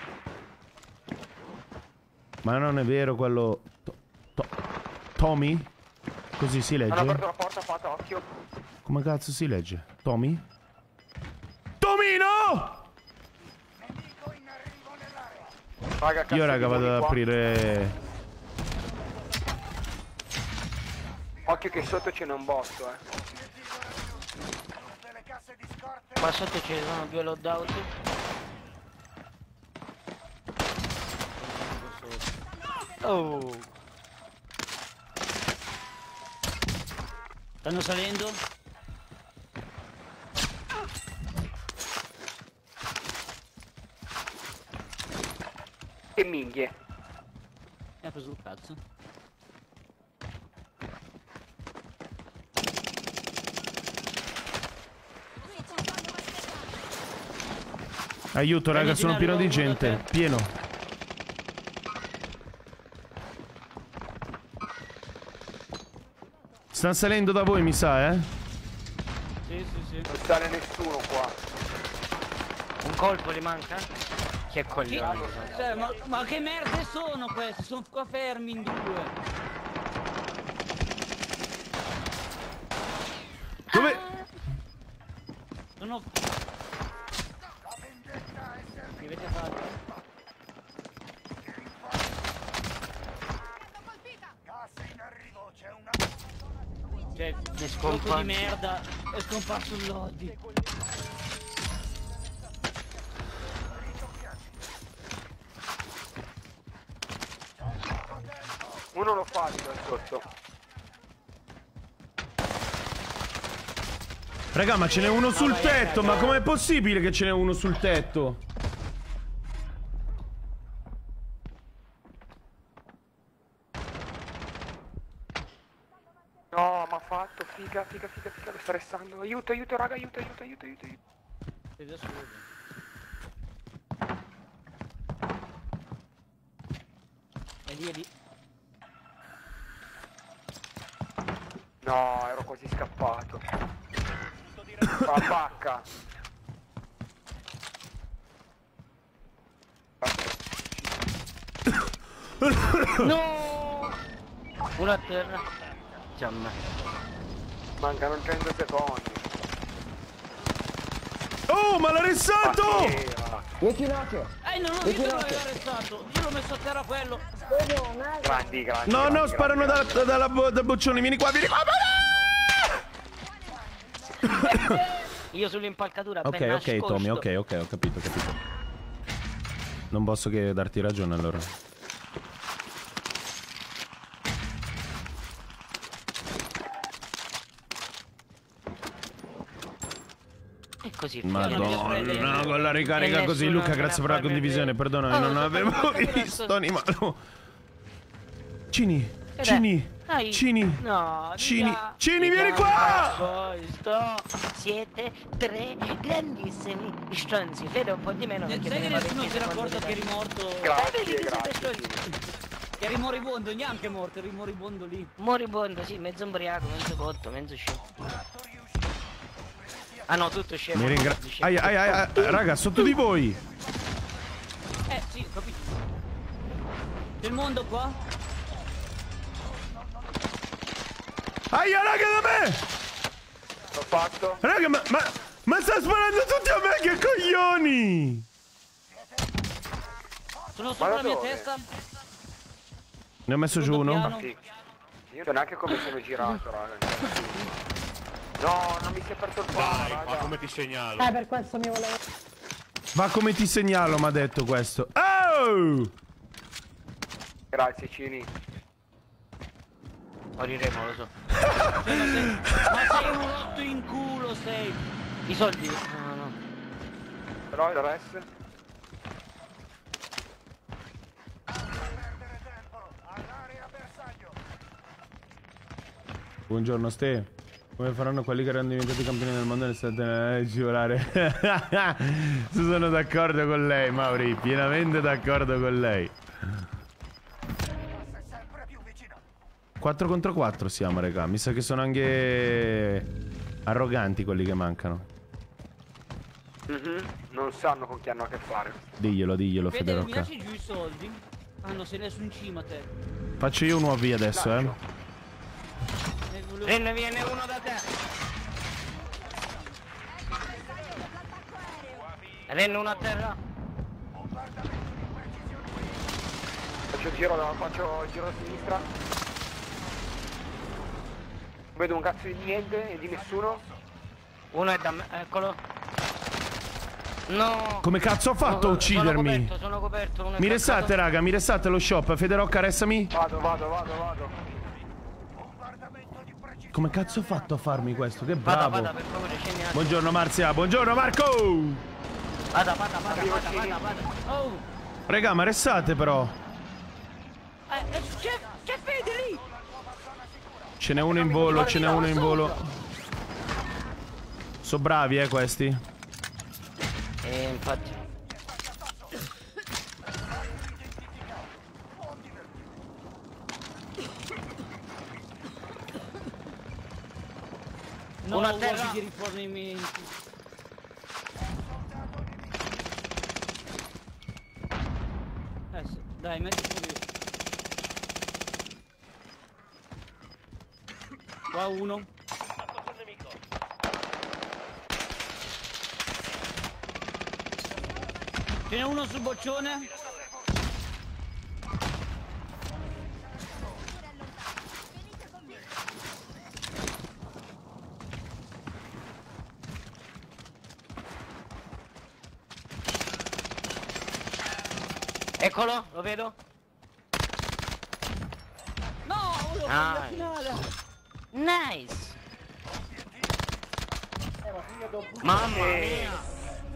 Ma non è vero quello... To- to- Tommy? Così si Hanno legge? aperto la porta, Pata, occhio. Come cazzo si legge? Tommy? Tomino! Raga, cazzo Io di raga vado muri ad qua. aprire... Occhio che sotto ce n'è un botto, eh. qua sotto ci sono due loadout. Oh. Stanno salendo? Che minchie. Mi ha preso il cazzo. Aiuto, raga, sono pieno di gente. Pieno. Stanno salendo da voi, mi sa, eh? Sì, sì, sì. Non sale nessuno qua. Un colpo gli manca? Che coglione. Cioè, ma, ma che merde sono questi? Sono qua fermi in due. Dove? Sono... Mi avete fatto? Cioè, Che scopo di scomparso. merda è scomparso il Lodi. Uno lo faccio da sotto. Raga, ma ce n'è uno sul tetto. Ma com'è possibile che ce n'è uno sul tetto? No, ma ha fatto, figa, figa, figa, figa, lo sta restando. Aiuto, aiuto, raga, aiuto, aiuto, aiuto, aiuto, aiuto. Sei da solo. È lì, è lì. No, ero quasi scappato. Fa bacca. No! Uno a terra. Giamma. Mancano trenta secondi. Oh, ma l'ha arrestato! Mattia. Eh, non ho visto dove l'ha arrestato. Io l'ho messo a terra quello. Grandi, grandi. No, grandi, no, sparano da, grandi, da, dalla bo- da boccioni. Vieni qua, vieni qua. Io sull'impalcatura Ok, ben ok, nascosto. Tommy, ok, ok, ho capito, ho capito. Non posso che darti ragione allora. E così. Madonna, con la ricarica E così. nessuno Luca, ancora grazie per la fa condivisione. vedere. Perdonami, Oh, non sto avevo parlando visto adesso. animale. Cini, dai, Cini, dai. Cini. No, Cini, via. Cini, Via, vieni qua! Poi sto. Siete tre grandissimi stronzi. Fede un po' di meno. Sai perché che teneva nessuno venti si era secondi accorto di che eri morto? Eh, Grazie, vedi che siete grazie. stronzi. Che eri moribondo, neanche morto, eri moribondo lì. Moribondo, sì, mezzo ubriaco, mezzo cotto, mezzo scemo. Ah no, tutto scemo. Mi ringrazio. tutto scemo. Aia, aia, aia, raga, sotto di voi. Eh, sì, ho capito. C'è il mondo qua? Aia, raga, da me! L'ho fatto. Raga, ma, ma, ma sta sparando tutti a me, che coglioni! Sono Ma sopra da la mia dove? testa. Ne ho messo giù Secondo uno. piano. Sì. Io non so neanche come sono girato, raga. No, non mi si è aperto il palo, Dai, ma raga. come ti segnalo? Eh, per questo mi volevo... Va come ti segnalo, mi ha detto questo. Oh! Grazie, Cini. Moriremo, lo so. Ma sei un rotto in culo, sei. I soldi? No, no. Però il resto? Buongiorno, Ste. Come faranno quelli che erano diventati campioni del mondo nel settembre giurare? Sono d'accordo con lei, Mauri. Pienamente d'accordo con lei. quattro contro quattro siamo, raga. Mi sa che sono anche arroganti quelli che mancano. Mhm. Non sanno con chi hanno a che fare. Diglielo, diglielo, Fede, mi Federocca. lasci giù i soldi? Ah no, sei su in cima te. Faccio io un U A V adesso, eh. Eh, volevo- Ren, viene uno da te. Ren, uno a terra. Faccio il giro, da, faccio il giro a sinistra. Vedo un cazzo di niente e di nessuno. Uno è da me, eccolo. No. Come cazzo ha fatto a No, uccidermi? Sono coperto, sono coperto. uno è Mi cascato. restate, raga, mi restate allo shop. Federocca, restami. Vado, vado, vado, vado. Come cazzo ha fatto a farmi questo? Che Vada, bravo. vada, per favore, scendi un attimo. Buongiorno Marzia, buongiorno Marco. Vada, vada, vada, vada, vada, vada. Oh. Raga, ma restate però. Eh, eh, c'è, c'è Fede lì. Ce n'è uno in volo, ce n'è uno in volo. Sono bravi, eh, questi. Eh, infatti. No, Una uosi terra. di rifornimenti. Eh sì, dai, metti su io. Qua uno. Ce n'è uno sul boccione. Eccolo, lo vedo. No, uno Ah. la finale. Nice. Mamma mia.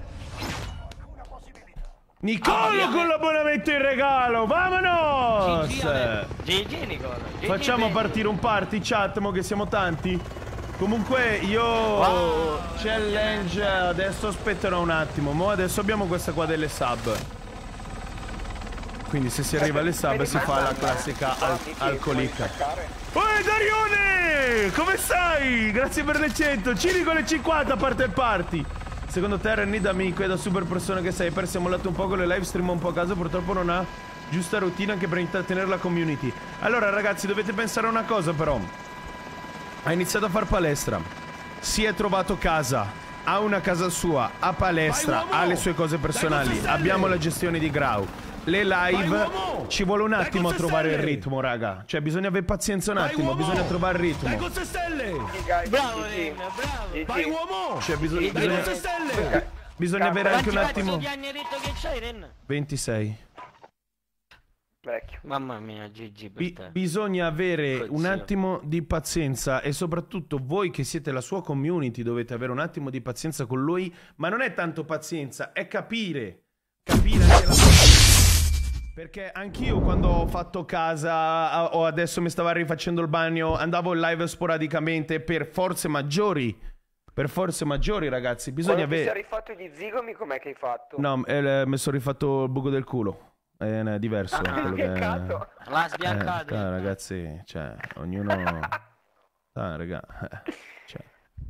Nicolo con l'abbonamento in regalo, vamonos! G G, Ale. G G Nicola. G G Facciamo baby. partire un party, chat, mo che siamo tanti. Comunque io Wow. challenge adesso aspetterò un attimo. Mo adesso abbiamo questa qua delle sub. Quindi se si arriva alle sub si fa la classica al alcolica. Oi Darione! Come stai? Grazie per le cento. Cini con le cinquanta a parte il party. Secondo te Renny da amico e da super persona che sei, per simulato un po' con le live stream un po' a caso, purtroppo non ha giusta routine anche per intrattenere la community. Allora ragazzi dovete pensare a una cosa però. Ha iniziato a far palestra, si è trovato casa, ha una casa sua, ha palestra, ha le sue cose personali, abbiamo la gestione di Grau. Le live ci vuole un attimo a trovare il ritmo, raga. Cioè bisogna avere pazienza un attimo, bisogna trovare il ritmo. Bravo, Ren, bravo. Vai uomo! Cioè bisogna, Dai, bisogna, stelle. bisogna avere anche Quanti un cazzo attimo. di anni hai detto che c'hai, Ren? ventisei. Vecchio. Mamma mia, G G per Bi- te. bisogna avere Col un zio. attimo di pazienza e soprattutto voi che siete la sua community dovete avere un attimo di pazienza con lui, ma non è tanto pazienza, è capire. Capire anche la Perché anch'io quando ho fatto casa o adesso mi stavo rifacendo il bagno, andavo in live sporadicamente per forze maggiori. Per forze maggiori, ragazzi, bisogna Quando ti sei avere... rifatto gli zigomi, com'è che hai fatto? No, eh, mi sono rifatto il buco del culo. È diverso. Ah, quello che che- cazzo? L'ha Eh, sbiancato. ah, ragazzi, cioè, ognuno... Ah, raga, eh, cioè.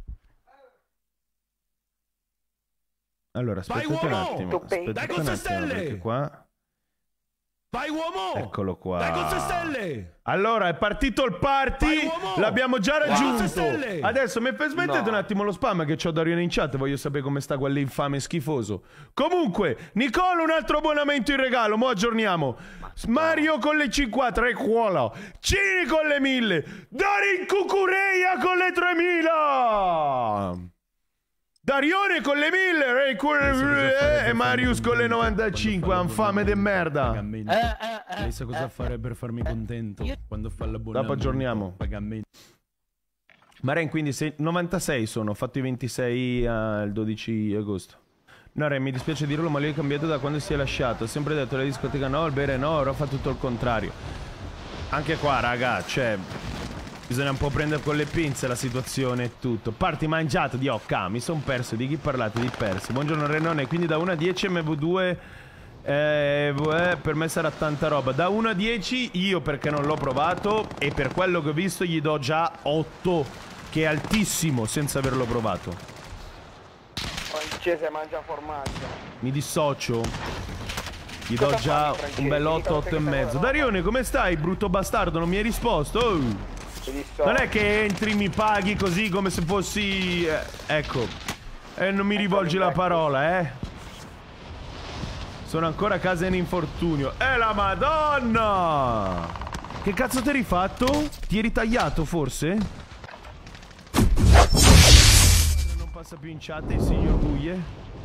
Allora, aspettate un uomo! attimo, Tu pei- aspettate Dai, un con attimo, sei stelle! perché qua... Vai uomo! Eccolo qua. Dai con sei stelle! Allora, è partito il party, Vai, uomo! l'abbiamo già raggiunto. Con sei stelle! Adesso mi fai smettete No. un attimo lo spam che c'ho Darione in chat, voglio sapere come sta quell'infame schifoso. Comunque, Nicola un altro abbonamento in regalo, mo aggiorniamo. Mario con le cinquanta, Recuola. Cini con le mille. Darin Cucureia con le tremila. Darione con le mille, Ray Cucureia e Marius con le novantacinque, infame de merda. Eh, eh, eh. Lei sa cosa eh, fare per farmi contento io- quando fa l'abbonamento. Dopo aggiorniamo. Pagamento. Ma Ren, quindi sei- novantasei sono, ho fatto i ventisei al dodici agosto. No Ren, mi dispiace dirlo, ma lui è cambiato da quando si è lasciato. Ha sempre detto la discoteca no, il bere no, ora fa tutto il contrario. Anche qua, raga, cioè... Bisogna un po' prendere con le pinze la situazione e tutto. Parti mangiato di Occa, mi son perso. Di chi parlate? Di persi. Buongiorno Renone, quindi da uno a dieci M V due... Eh, eh, per me sarà tanta roba. Da uno a dieci io perché non l'ho provato e per quello che ho visto gli do già otto, che è altissimo senza averlo provato. Francese mangia formaggio. Mi dissocio. Gli do Cosa già fai, francesi? un bel otto, Dicono otto che e sei mezzo. una Darione, come stai, brutto bastardo? Non mi hai risposto? Oh. Ti disso- Non è che entri, mi paghi così come se fossi... eh, ecco. E non mi rivolgi la parola, eh. Sono ancora a casa in infortunio. E la madonna! Che cazzo ti hai rifatto? Ti eri tagliato, forse? Non passa più in chat il signor Buie.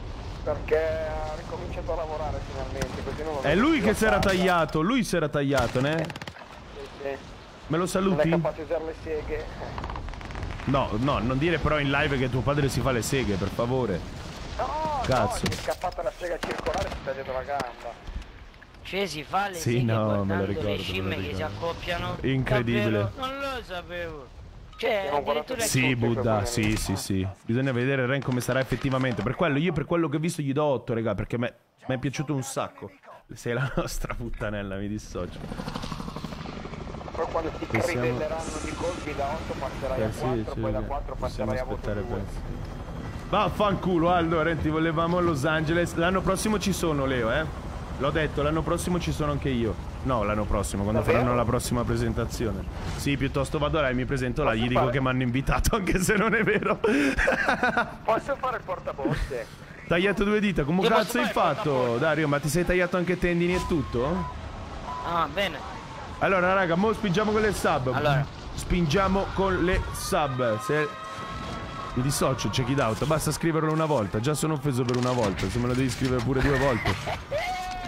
Perché ha ricominciato a lavorare finalmente, così non lo È lui che si era tagliato, lui si era tagliato, ne? Sì, sì. Me lo Non è saluti? capace di usare le seghe. No, no, non dire però in live che tuo padre si fa le seghe, per favore. No, Cazzo. no, gli è scappata la sega circolare e si è tagliato la gamba. Cioè si fa le Sì, seghe no, me lo guardando ricordo, le me lo scimmie che si ricordo. accoppiano. Incredibile. Davvero? Non lo sapevo. Cioè, Abbiamo guardato addirittura... Sì, tutti Buddha, per sì, venire. sì, sì. Bisogna vedere Ren come sarà effettivamente. Per quello, io per quello che ho visto gli do otto, raga, perché mi è piaciuto un sacco. Sei la nostra puttanella, mi dissocio. Poi quando ti Possiamo- crivelleranno di colpi da otto passerai a Eh, sì, quattro, sì, poi da sì. quattro Possiamo passerai a voto aspettare due. penso. Vaffanculo, Aldo, Ren, ti volevamo a Los Angeles. L'anno prossimo ci sono, Leo, eh. L'ho detto, l'anno prossimo ci sono anche io. No, l'anno prossimo, quando Davvero? faranno la prossima presentazione. Sì, piuttosto vado là e mi presento là, Posso gli dico fare? che mi hanno invitato, anche se non è vero. Posso fare il portaborse? Tagliato due dita, come Io posso cazzo hai fare il fatto, portafoglio? Dario? Ma ti sei tagliato anche tendini e tutto? Ah, bene. Allora, raga, mo spingiamo con le sub. Allora. Spingiamo con le sub. Se... Mi dissocio, check it out. Basta scriverlo una volta. Già sono offeso per una volta. Se me lo devi scrivere pure due volte.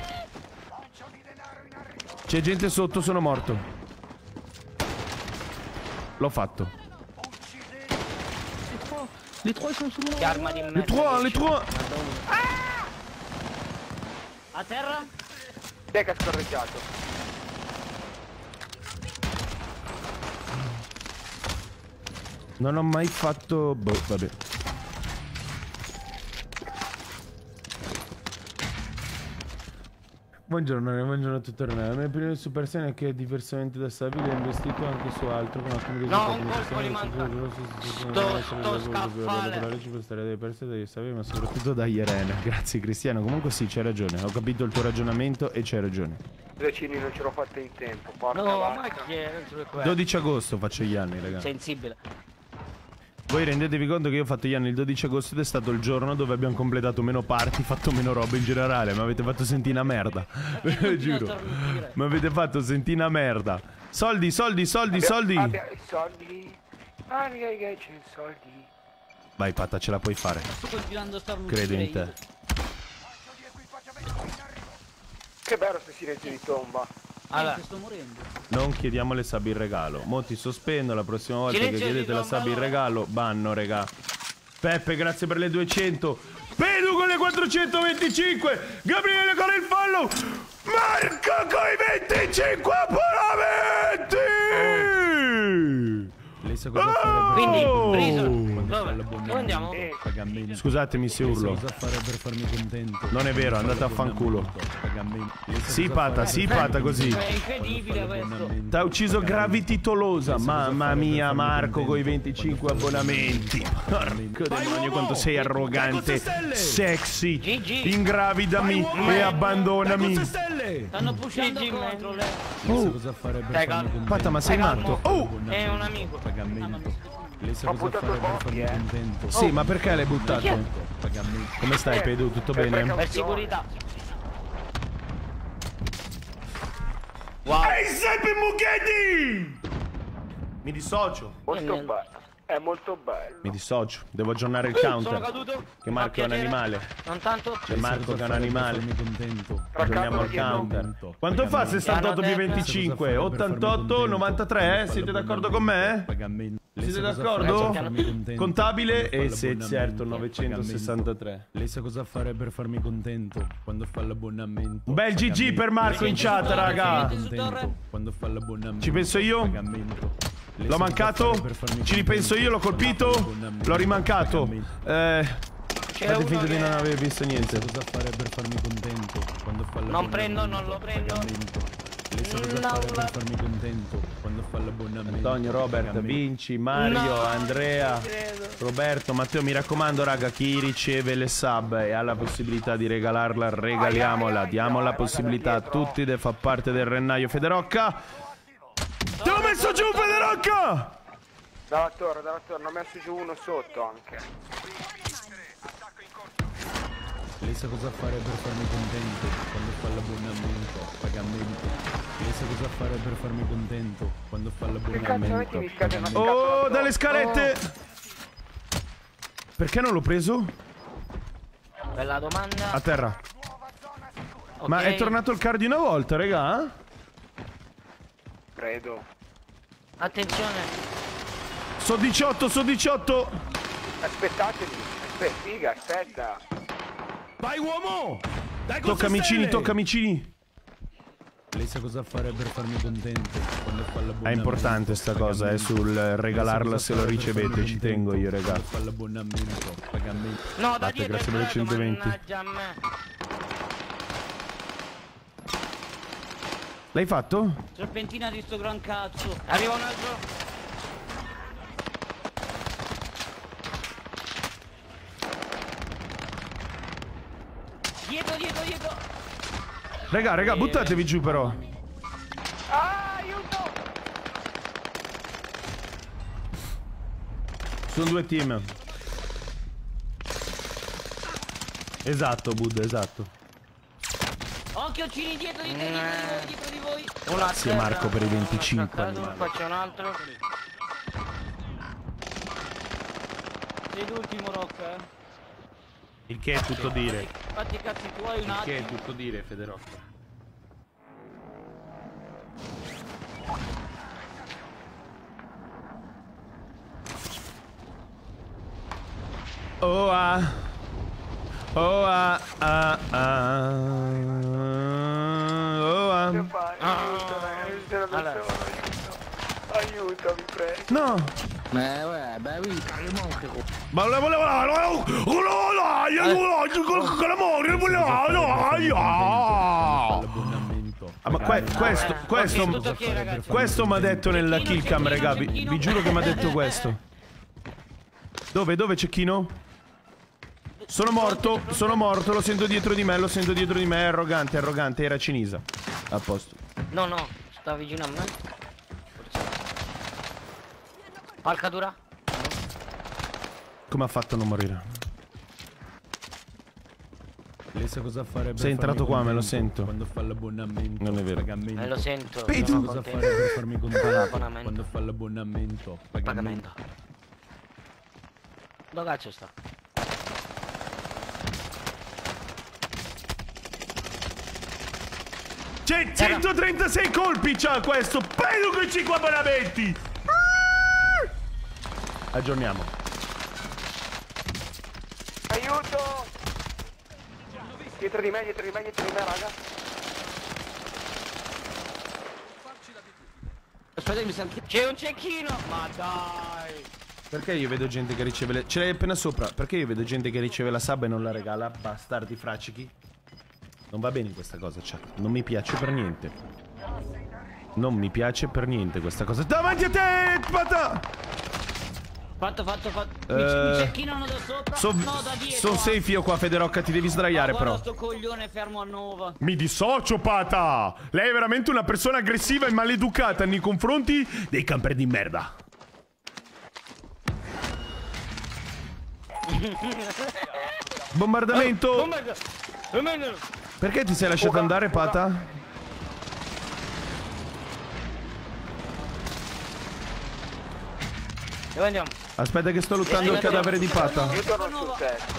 C'è gente sotto, sono morto. L'ho fatto. Che arma di merda. Le trois, le trois. A terra? Chi è che ha scorreggiato? Non ho mai fatto... Boh, vabbè. Buongiorno, buongiorno a tutti. La mia opinione su Persone è che diversamente da stabile è investito anche su altro con alcuni No, risultati un colpo di gli manca. Sto, sto scaffale. La legge può stare dai perse dagli stabili, ma soprattutto da Irene. Grazie Cristiano, comunque sì, c'hai ragione. Ho capito il tuo ragionamento e c'hai ragione. Decini non ce l'ho fatta in tempo, porca No, vacca. ma che è? Non so che è. dodici agosto faccio gli anni, ragazzi. Sensibile. Voi rendetevi conto che io ho fatto gli anni il dodici agosto ed è stato il giorno dove abbiamo completato meno party, fatto meno roba in generale. Mi avete fatto sentire una merda. Ve lo giuro. Mi avete fatto sentire una merda. Soldi, soldi, soldi, soldi. Abbia i soldi. Ah, che che c'è i soldi. Vai, Patta, ce la puoi fare. Sto continuando a starnutire. Credo in te. Che bello sto silenzio di tomba. Allora, Sto morendo. Non chiediamo le sub in regalo. Mo ti sospendo, la prossima volta Silenzio che chiedete di la sub in tomba, regalo, banno, regà. Peppe, grazie per le duecento. Pedu con le quattrocentoventicinque. Gabriele con il follow. Marco con i venticinque abbonamenti. Lei sa cosa fare? quindi, Oh! Prison, dove? Dove andiamo? Eh, Scusatemi se urlo. fare per farmi contento? Non è vero, andate a fanculo. Sì, Pata, sì, Pata, così. È incredibile questo. T'ha ucciso Gravity Tolosa. Mamma mia, Marco con i venticinque abbonamenti. Porco demonio, quanto sei arrogante. Sexy. G G. Ingravidami e abbandonami. Stanno pushando G G, contro le... Oh, Cosa fare per Dai, farmi calma. contento? Pata, ma sei matto? Oh! È un amico. Pagamento. Lei sa Ho cosa buttato fare i per bocchi, farmi eh. contento? Sì, ma perché l'hai buttato? Pagamento. Come stai, Pedu? Tutto bene? Per sicurità. Ehi, Seppi Mughetti! Mi dissocio. molto bello. È molto bello. Mi dissocio. Devo aggiornare il Sono counter. caduto. Che Marco è un piacere. animale. Non tanto. C'è Marco che è un animale. Farmi contento. Aggiorniamo il counter. Quanto fa sessantotto più venticinque? ottantotto, novantatré, eh? Siete d'accordo con me? Pagamento. Siete Lei sa cosa d'accordo? fare per farmi contento? Contabile Quando e fa se l'abbonamento. certo novecentosessantatré. Lei sa cosa fare per farmi contento quando fa l'abbonamento? Un bel G G per Marco in chat, raga. Contento quando fa l'abbonamento. Ci penso io? Pagamento. Lei L'ho sa cosa mancato? fare per farmi Ci ripenso io, l'ho colpito? contento? L'ho rimancato. Pagamento. Eh, C'è fate uno finta di che- non aver visto niente. Cosa fare per farmi contento quando fa l'abbonamento? Non prendo, non lo prendo. Pagamento. Lei sa cosa Non fare la- per farmi contento quando fa l'abbonamento? Antonio, Robert, Pagamento. Vinci, Mario, No, Andrea, non ci credo. Roberto, Matteo, mi raccomando raga, chi riceve le sub e ha la possibilità di regalarla, regaliamola, diamo la possibilità a tutti di far parte del Rennaio Federocca. Ti ho messo giù Federocca! Dalla torre, dalla torre, ne ho messo giù uno sotto anche. Lei sa cosa fare per farmi contento quando fa l'abbonamento? Pagamento. Lei sa cosa fare per farmi contento quando fa Che cazzo l'abbonamento? metti mi scade una Oh, dalle scalette! Perché non l'ho preso? Bella domanda. A terra. Ok. Ma è tornato il car di una volta, raga? Credo. Attenzione. So diciotto, so diciotto. Aspettatemi. Aspetta, figa, aspetta. Vai uomo! Dai, Tocca amicini, tocca amicini. Lei sa cosa fare per farmi contento quando fa l'abbonamento. È importante sta cosa, eh, sul regalarla se lo ricevete, ci tengo io, raga. Quando fa l'abbonamento, pagamento. No, da Batte, dietro grazie è per le Prado, centoventi. mannaggia a me. L'hai fatto? Serpentina di sto gran cazzo. Arriva un altro. Dietro, dietro, dietro. Raga, raga, buttatevi giù però. Ah, aiuto! Sono due team. Esatto, Bud, esatto. Occhio, Cini, dietro di te, dietro di voi, dietro di voi. Una Grazie, terra, Marco, per i uno venticinque attaccato, animali. Qua c'è un altro. Sei l'ultimo, Rocca, eh. Il che è tutto dire. Fatti i cazzi tuoi un Il che è attimo. tutto dire, Federotto. Oh ah. Oh ah ah ah. Oh ah. Che fai? Aiutami, aiutami, da Allora. solo, aiuto. Aiutami, prego. No. Ma ouais, bah oui, carrément, frérot. Ma la volevo la volevo L'abbonamento. Ah, ma que- questo, Ok, questo, tutto ok, ragazzi. questo mi ha detto nella kill cam, raga, vi, vi giuro che mi ha detto questo. Dove, dove Cecchino? Sono morto, sono morto, lo sento dietro di me, lo sento dietro di me, è arrogante, è arrogante, era cinese. A posto. No, no, sta vicino a me. Palcatura. Come ha fatto a non morire? Lei sa cosa fare per Sei entrato farmi qua, me lo contento sento. Quando fa l'abbonamento. Non è vero. Pagamento. Me lo sento. Petu. sono Cosa contento. fare per farmi contento L'abbonamento. quando fa l'abbonamento? Pagamento. Pagamento. Dove cazzo sta? C'è centotrentasei colpi c'ha questo, pedo con cinque abbonamenti. Ah! Aggiorniamo. Aiuto! Dietro di me, dietro di me, dietro di me, raga. Aspetta che mi sento. C'è un cecchino! Ma dai! Perché io vedo gente che riceve le... Ce l'hai appena sopra. Perché io vedo gente che riceve la sub e non la regala? Bastardi fraccichi. Non va bene questa cosa, chat. Non mi piace per niente. Non mi piace per niente questa cosa. Davanti a te, pata! Fatto, fatto, fatto. Eh, Mi, mi cecchinano da sopra. So, no, da dietro. sono ah. safe io qua, Federocca, ti devi sdraiare Ah, però. guarda sto coglione fermo a Nova. Mi dissocio, pata! Lei è veramente una persona aggressiva e maleducata nei confronti dei camper di merda. Bombardamento! Perché ti sei lasciato andare, pata? Dove andiamo? Aspetta che sto lottando il cadavere di pata. Io torno sul tetto.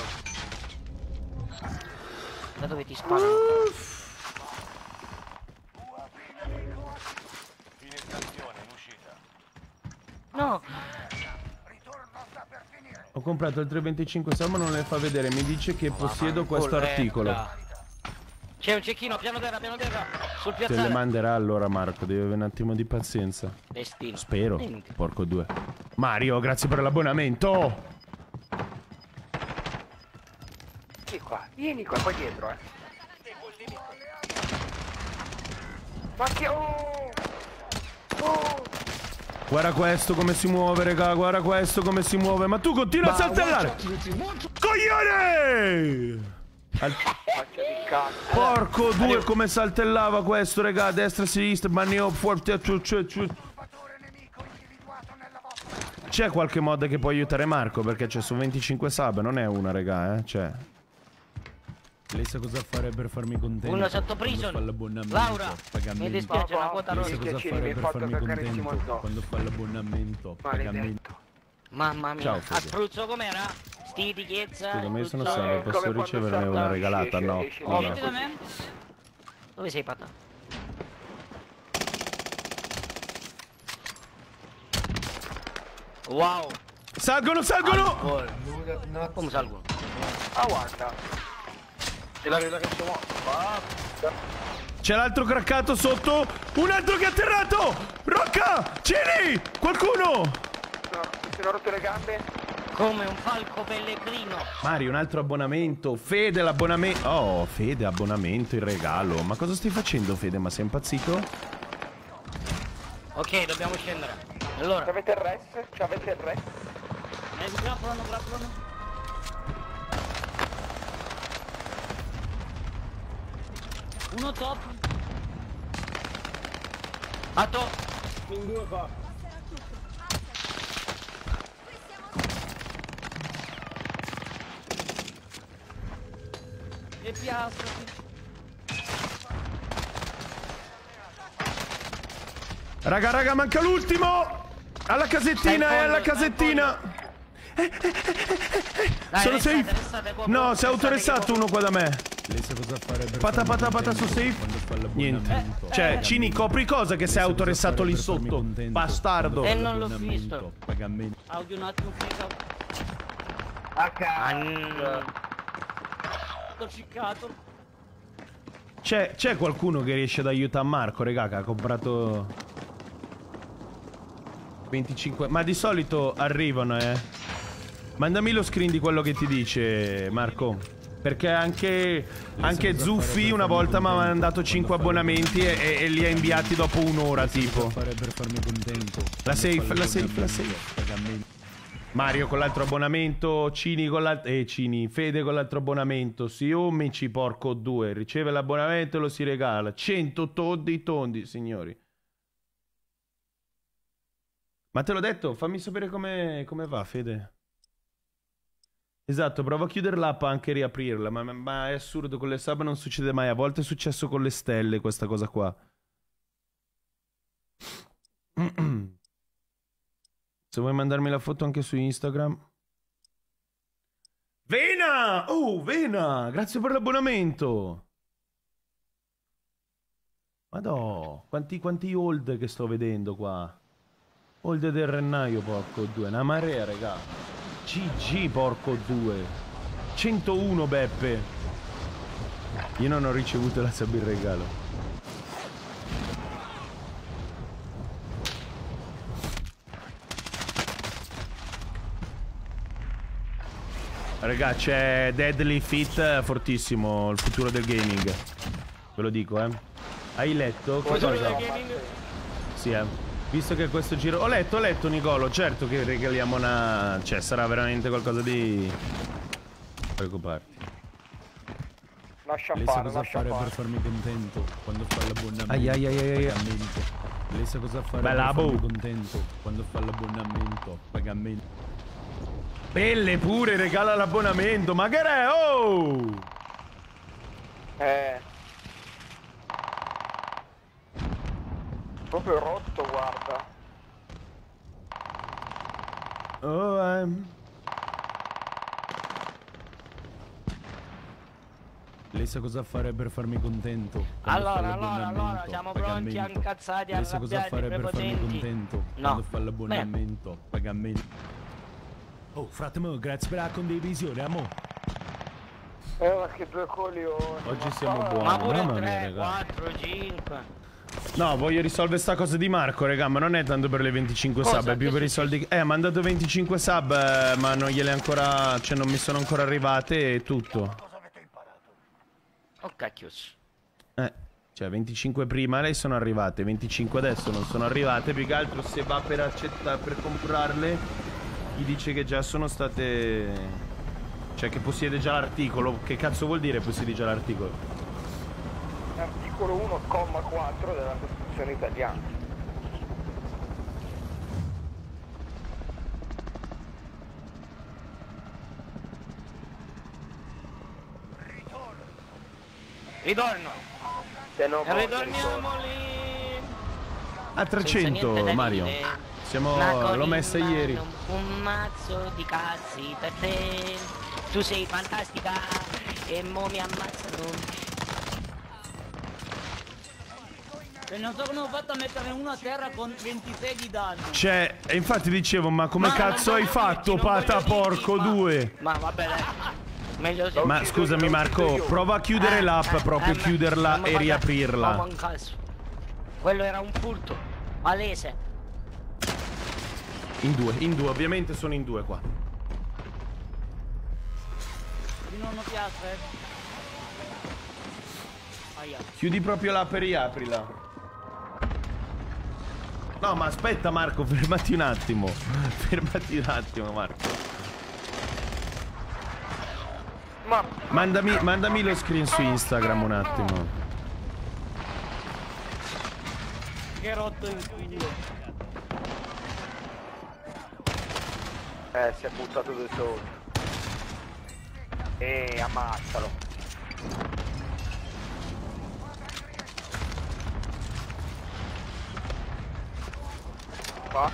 Da dove ti sparano? No! Ho comprato il trecentoventicinque Salmo, non le fa vedere. Mi dice che possiedo questo articolo. C'è un cecchino, piano terra, piano terra! Sul Te le piazzale! manderà allora, Marco. Devi avere un attimo di pazienza. Destino. Spero. Niente. Porco due. Mario, grazie per l'abbonamento. Vieni qua, vieni qua, qua dietro, eh. Ma che... Oh! Oh! Guarda questo come si muove, raga. Guarda questo come si muove. Ma tu continua a saltellare. Coglione! Al- Faccia di cazzo. Porco due come saltellava questo, raga. Destra e sinistra. Maneo forte. C'è qualche mod che può aiutare Marco? Perché c'è su venticinque sub. Non è una, raga, eh. Cioè. Lei sa cosa fare per farmi contento? Uno sotto quando prison. fa l'abbonamento, Laura, mi pagamento. dispiace, una quota Lei rossa. sa cosa Dispiacere, mi fare hai per fatto farmi caccarissimo contento addosso. quando fa l'abbonamento, pagamento. Maledetto. Mamma mia. Ciao, Fede. A spruzzo com'era? vestiti, chiezza. Scusa, ma io sono tutto. salvo, posso come quando riceverne salta, una regalata? esce, No. esce, no, Vieni no. da me. Dove sei, Pata? Wow. Salgono, salgono! Alcol. Come salgono? Ah, guarda. E la vedo che siamo... Basta. C'è l'altro craccato sotto. Un altro che è atterrato! Rocca! Cini! Qualcuno! No, mi sono rotto le gambe. Come un falco pellegrino. Mario, un altro abbonamento. Fede, l'abbonamento. Oh, Fede, abbonamento in regalo. Ma cosa stai facendo, Fede? Ma sei impazzito? Ok, dobbiamo scendere. Allora. C'avete il res? C'avete il res? Eh, grappolano, grappolano. Uno top. A top. In due qua. E piazza. Raga, raga, manca l'ultimo! Alla casettina, è alla casettina! Dai, Sono restate, safe? restate qua, No, qua, si è restate autorestato qua. uno qua da me. Lei sa cosa fare per Pata, farmi pata, pata, contento su safe? quando fa Niente. l'abbonamento. Cioè, Cini, copri cosa che sei autorestato lì sotto? Bastardo. Eh, non l'ho visto. Pagamento. Audio un attimo, figa. A cazzo. Sto ciccato. C'è, c'è qualcuno che riesce ad aiutare Marco, regà, che ha comprato venticinque... Ma di solito arrivano, eh. Mandami lo screen di quello che ti dice, Marco. Perché anche, anche Zuffi una volta mi ha mandato cinque abbonamenti e, e, e li ha inviati dopo un'ora, tipo. Fare per farmi contento. La safe, la safe, la safe. Pagamento. Mario con l'altro abbonamento, Cini con l'altro... Eh, Cini, Fede con l'altro abbonamento, Siomici, porco due, riceve l'abbonamento e lo si regala. cento tondi tondi, signori. Ma te l'ho detto, fammi sapere come, come va, Fede. Esatto, provo a chiudere l'app anche a riaprirla, ma, ma è assurdo, con le sub non succede mai. A volte è successo con le stelle questa cosa qua. Se vuoi mandarmi la foto anche su Instagram. Vena! Oh, Vena! Grazie per l'abbonamento. Madò, quanti, quanti hold che sto vedendo qua. Hold del rennaio, porco due. Una marea, raga. G G, porco due. centouno, Beppe. Io non ho ricevuto la sub in regalo. Raga, c'è Deadly Fit fortissimo, il futuro del gaming. Ve lo dico, eh. Hai letto? Che cosa? Sì, eh. Visto che questo giro... Ho letto, ho letto, Nicolo. Certo che regaliamo una... Cioè, sarà veramente qualcosa di... preoccuparti. Lascia Lei sa fare, cosa lascia fare fare. per farmi contento quando fa l'abbonamento. Ai ai ai ai ai. Pagamento. Lei sa cosa fare Bella, per farmi boh. contento quando fa l'abbonamento. Pagamento. Pelle pure, regala l'abbonamento. Ma che è? Oh! Eh. Proprio rotto, guarda. Oh, ehm... Lei sa cosa fare per farmi contento quando Allora, fa allora, l'abbonamento. allora, siamo pronti, Pagamento. incazzati, Lei sa cosa arrabbiati, fare per farmi prepotenti. contento No. quando fa l'abbonamento. Pagamento. Oh, fratello, grazie per la condivisione, amo. Eh, ma che due coglioni. Oggi ma siamo fa- buoni. Ma pure Mamma mia, tre, raga. quattro, cinque. No, voglio risolvere sta cosa di Marco, raga, ma non è tanto per le venticinque Cosa? sub, è più Che per i succede? soldi che... Eh, ha mandato venticinque sub, eh, ma non gliele ancora... Cioè, non mi sono ancora arrivate e tutto. Oh, cacchios. Eh, cioè, venticinque prima lei sono arrivate, venticinque adesso non sono arrivate, più che altro se va per accettare, per comprarle, gli dice che già sono state... Cioè, che possiede già l'articolo. Che cazzo vuol dire possiede già l'articolo? Articolo uno, comma quattro della Costituzione italiana. Ritorno. Se no, E ritorniamo lì. A Senza niente trecento, da Mario. dire. Sì. Siamo... l'ho messa ieri. Un, un mazzo di cazzi per te. Tu sei fantastica e mo mi ammazzano. E non so come ho fatto a mettere uno a terra con ventisei di danno. Cioè, e infatti dicevo, ma come Ma cazzo non hai voglio fatto, dirti, non pata voglio porco dirti, ma- due? Ma vabbè dai. Meglio se... Ma scusami Marco, prova a chiudere Eh, l'app, eh, proprio eh, ma- chiuderla non mi e fa- riaprirla. ma un cazzo. Quello era un furto. Palese. In due, in due, ovviamente sono in due qua. Di non mi piace. Aia. Chiudi proprio l'app e riaprila. No, ma aspetta Marco, fermati un attimo. Fermati un attimo Marco. Ma Mandami, mandami lo screen su Instagram un attimo. Che rotto il culo. eh, si è buttato da sotto. E ammazzalo. Qua.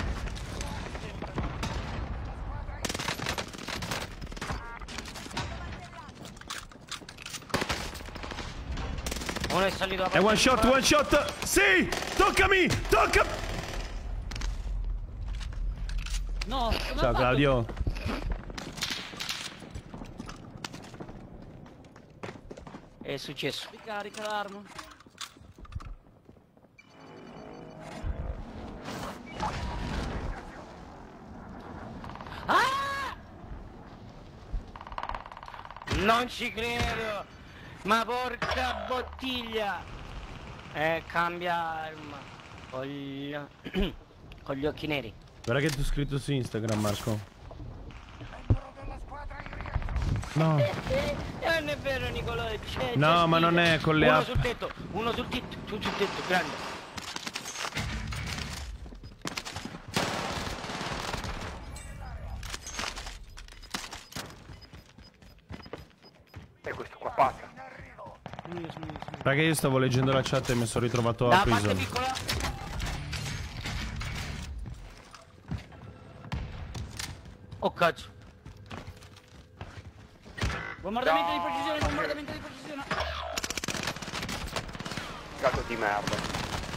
Uno è salito a È one shot, one shot. Sì, toccami, tocca. No, come Ciao ho fatto? Claudio. È successo. Ricarica l'arma. Ah! Non ci credo. Ma porca bottiglia. Eh, cambia arma. Con gli... con gli occhi neri. Guarda che ti ho scritto su Instagram Marco. No. Eh, non è vero Nicolò. C'è, No, c'è ma non stile. è con le uno app. sul tetto, uno sul tetto, tu sul tetto, grande. E questo qua passa. Raga, io stavo leggendo la chat e mi sono ritrovato a Da parte prison. piccola. Oh cazzo. Bombardamento di precisione, bombardamento di precisione. Cazzo di merda.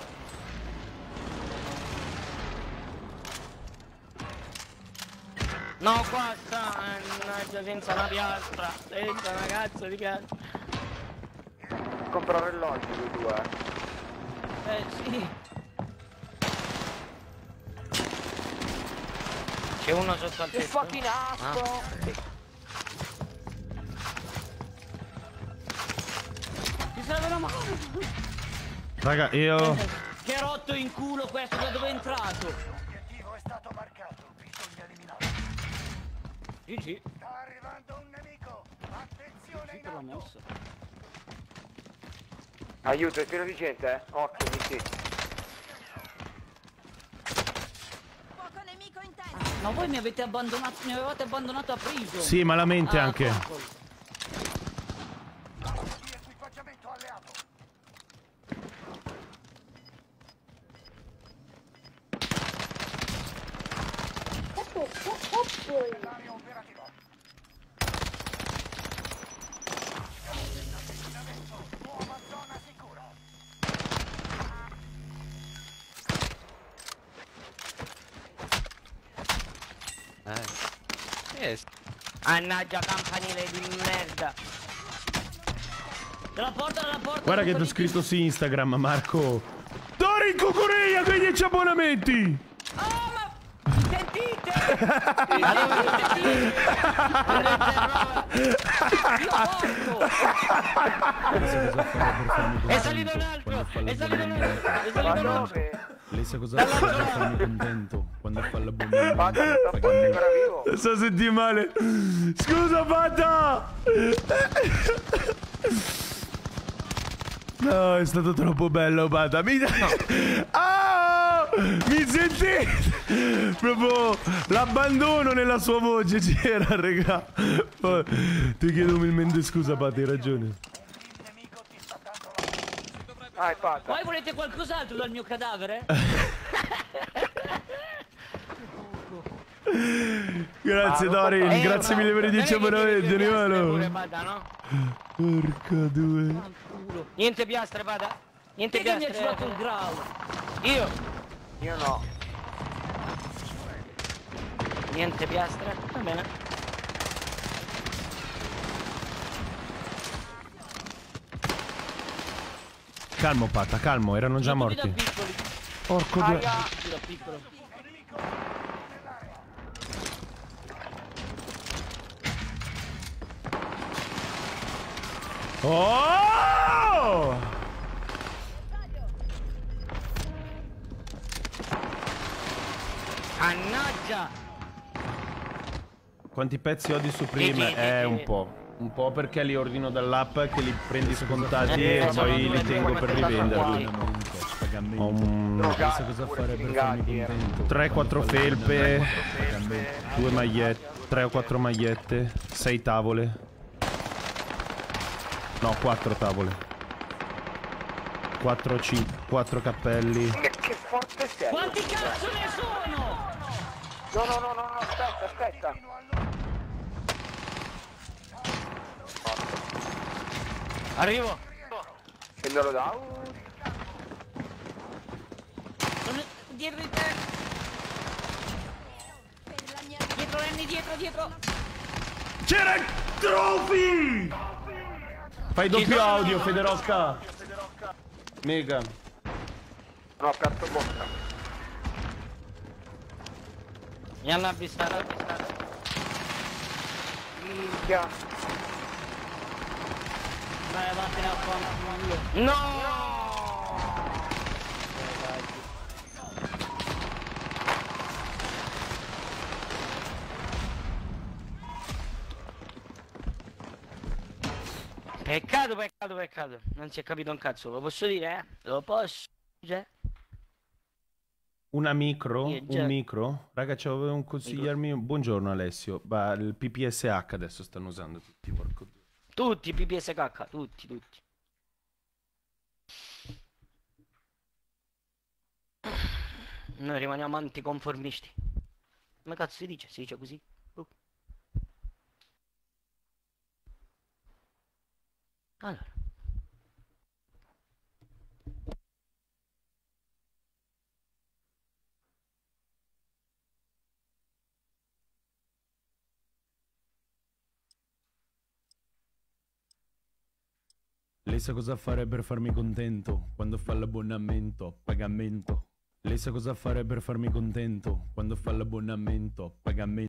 No, qua sta, mannaggia, senza una piastra, senza una cazzo di piastra. Comprare l'oggi due due. Eh sì. C'è uno sotto al Che tetto. fucking asco! Ti serve una mano. Raga, io... Che rotto in culo questo, da dove è entrato? L'obiettivo è stato marcato, bisogna eliminarlo. G G. Sta arrivando un nemico, attenzione Sì, in per la alto. mossa. Aiuto, è pieno di gente, eh? Occhio, mi sì. Fuoco nemico intenso. Ma voi mi avete abbandonato, mi avevate abbandonato a prison. Sì, ma la mente Ah, anche. cavolo. Di equipaggiamento alleato. L'area operativa. Nuova zona sicura. Mannaggia, campanile di merda. Dalla porta, dalla porta. Guarda che ti ho scritto su Instagram Marco. Tori in cucuria con dieci abbonamenti. Oh, ma sentite! Allora, è salito un altro, è salito un altro, è Ma salito un altro. dove? Lei sa cosa fa per farmi contento quando fa la bomba. Pata, sta un po' ancora vivo. Sto sentendo male. Scusa Pata. No, è stato troppo bello Pata. Mi... Ah! Mi sentite? Proprio l'abbandono nella sua voce c'era, raga. Oh, ti chiedo umilmente scusa Pata, hai ragione. Il nemico ti sta dando la Ah, è fatta. Poi volete qualcos'altro dal mio cadavere? Grazie Dorin, Eh, grazie ma- mille per i non è dieci che devi abbonamenti, piastre Animalo. pure, Bada, no? Porca due. Niente piastre, Bada. Niente Chi che mi ha piastre. girato il grau? Io. Io no. Niente piastre. Va bene. Calmo Pata, calmo, erano già Tutti da morti. piccoli. Porco due. Tutti da piccolo. Oh! Mannaggia. Quanti pezzi ho di Supreme? Eh, eh, Eh, eh. un po'. Un po' perché li ordino dall'app che li prendi scontati Eh, e sono poi due, li tengo due, per due, rivenderli. Pagamento. Ho un Drogati, Sai cosa pure fare per farmi fingati, eh. contento? tre quattro Quando fa felpe, Pagamento. due magliette, tre o quattro magliette, sei tavole. No, quattro tavole. quattro C, quattro cappelli. Che, che forte sei. Quanti cazzo ne sono? No, no, no, no, no, aspetta, aspetta. Arrivo. Scendelo da. Uh, Sono dietro di te. Per la mia Dietro Lenny, dietro, dietro. C'era il trophy! Fai doppio audio, Federosca. Mega. no, cazzo bocca. Mi hanno avvistato. Minchia. Vai, vattene a fanculo. No! Peccato, peccato, peccato. Non si è capito un cazzo, lo posso dire, eh? Lo posso, cioè. Una micro? Io già- Un micro? Raga, c'avevo un consigliarmi. Buongiorno Alessio. Ma il P P S H adesso stanno usando tutti, porco Dio. Tutti, P P S K, tutti, tutti. Noi rimaniamo anticonformisti. Come cazzo si dice? Si dice così? Uh. Allora. Lei sa cosa fare per farmi contento quando fa l'abbonamento a pagamento. Lei sa cosa fare per farmi contento quando fa l'abbonamento a pagamento.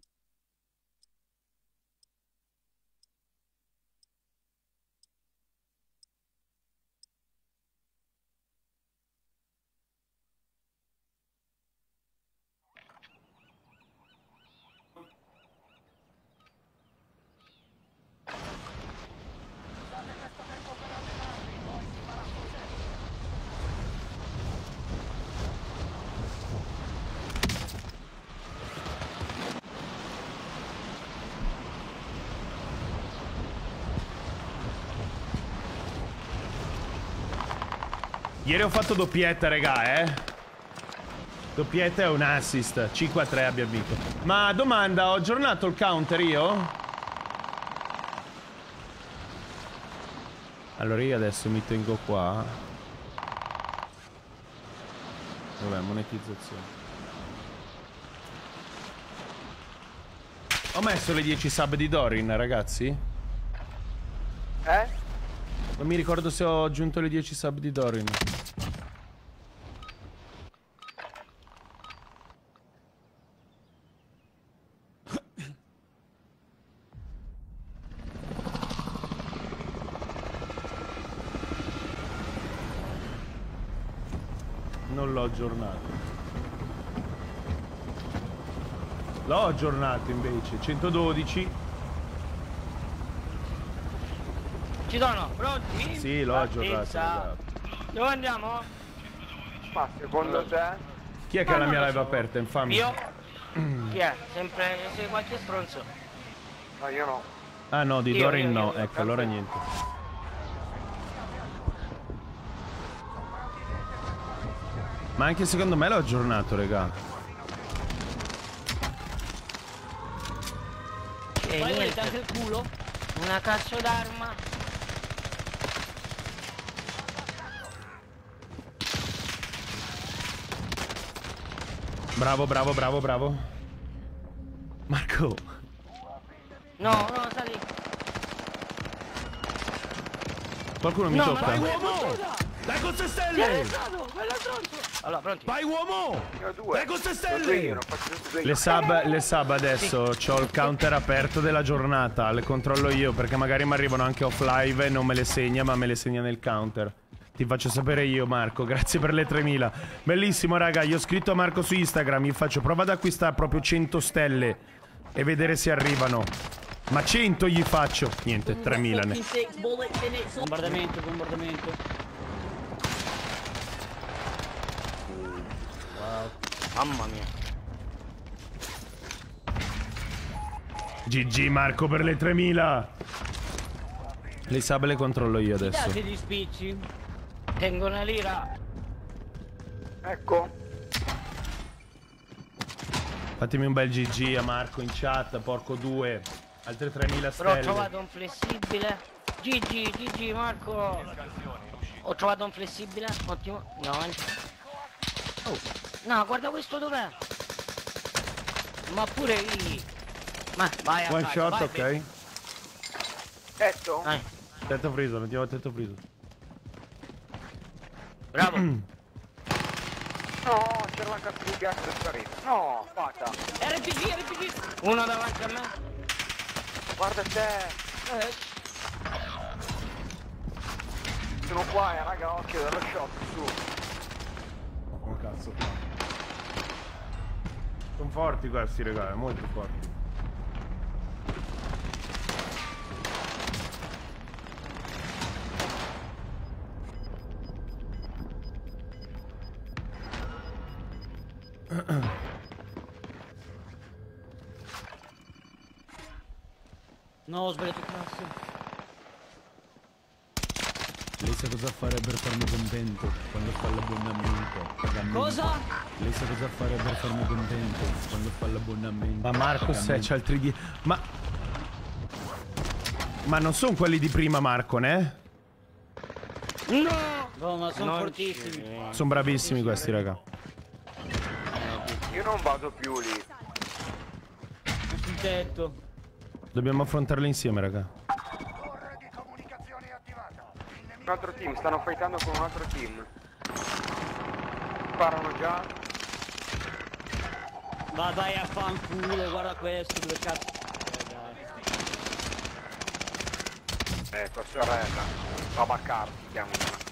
Ieri ho fatto doppietta, regà, eh. Doppietta e un assist. cinque a tre abbiamo vinto. Ma domanda, ho aggiornato il counter io? Allora io adesso mi tengo qua. Vabbè, monetizzazione. Ho messo le dieci sub di Dorin, ragazzi. Eh? Non mi ricordo se ho aggiunto le dieci sub di Dorin. Non l'ho aggiornato. L'ho aggiornato invece. centododici. Ci sono, pronti? Sì, l'ho aggiornato. Partenza. Esatto. Dove andiamo? Ma secondo te? Chi è che ha la mia live aperta? Infame. Io? Chi è? Sempre sei qualche stronzo. No, io no. Ah no, di Io, Dorin io, no. io, Ecco, allora niente. Ma anche secondo me l'ho aggiornato, regà. niente, Vai, niente. anche il culo. Una cazzo d'arma. Bravo, bravo, bravo, bravo. Marco. No, no, sta lì. Qualcuno mi No, tocca. Vai uomo! Dai con se stelle! Allora, pronti? Vai uomo! Io ho due. Dai con se Ho due io, stelle! non faccio tutti due io. Le sub, le sub adesso c'ho il counter aperto della giornata. Le controllo io perché magari mi arrivano anche off live e non me le segna, ma me le segna nel counter. Ti faccio sapere io, Marco. Grazie per le tremila. Bellissimo, raga. Io ho scritto a Marco su Instagram. Gli faccio prova ad acquistare proprio cento stelle e vedere se arrivano. Ma cento gli faccio. Niente, tremila. Ne. Bombardamento, bombardamento. Mamma mia. G G Marco per le tremila. Le sub le controllo io adesso. Date gli spicci. Tengo una lira. Ecco. Fatemi un bel G G a Marco in chat, porco due. Altre tremila Però ho stelle. trovato un flessibile. G G, G G Marco. Ho trovato un flessibile. Ottimo. No, oh. No, guarda questo dov'è. Ma pure lì. Ma vai a One casa, shot, vai, ok. Tetto? Vai. Tetto friso, andiamo a tetto friso. Bravo. No, c'era la cazzo di gas sparita. No, fatta. R P G, R P G. Uno davanti a me. Guarda te. Eh, Sono qua, eh, raga, occhio dallo shop, su. Oh cazzo qua. Sono forti questi regali, molto forti. no, ho sbagliato classe. Lei sa cosa fare per farmi contento quando fa l'abbonamento. Pagamento. Cosa? Lei sa cosa fare per farmi contento quando fa l'abbonamento. Ma Marco se Pagamento. c'ha altri di... Ma... Ma non sono quelli di prima Marco, ne? No. No, ma sono Non fortissimi. ci- Sono bravissimi questi raga. Io non vado più lì. Sul tetto. Dobbiamo affrontarli insieme raga. Torre di comunicazione attivata. Il nemico Un altro team, stanno fightando con un altro team. Sparano già. Ma vai a fanculo, guarda questo, dove cazzo. Eh, dai. Ecco, sorella. Baba Car si chiama.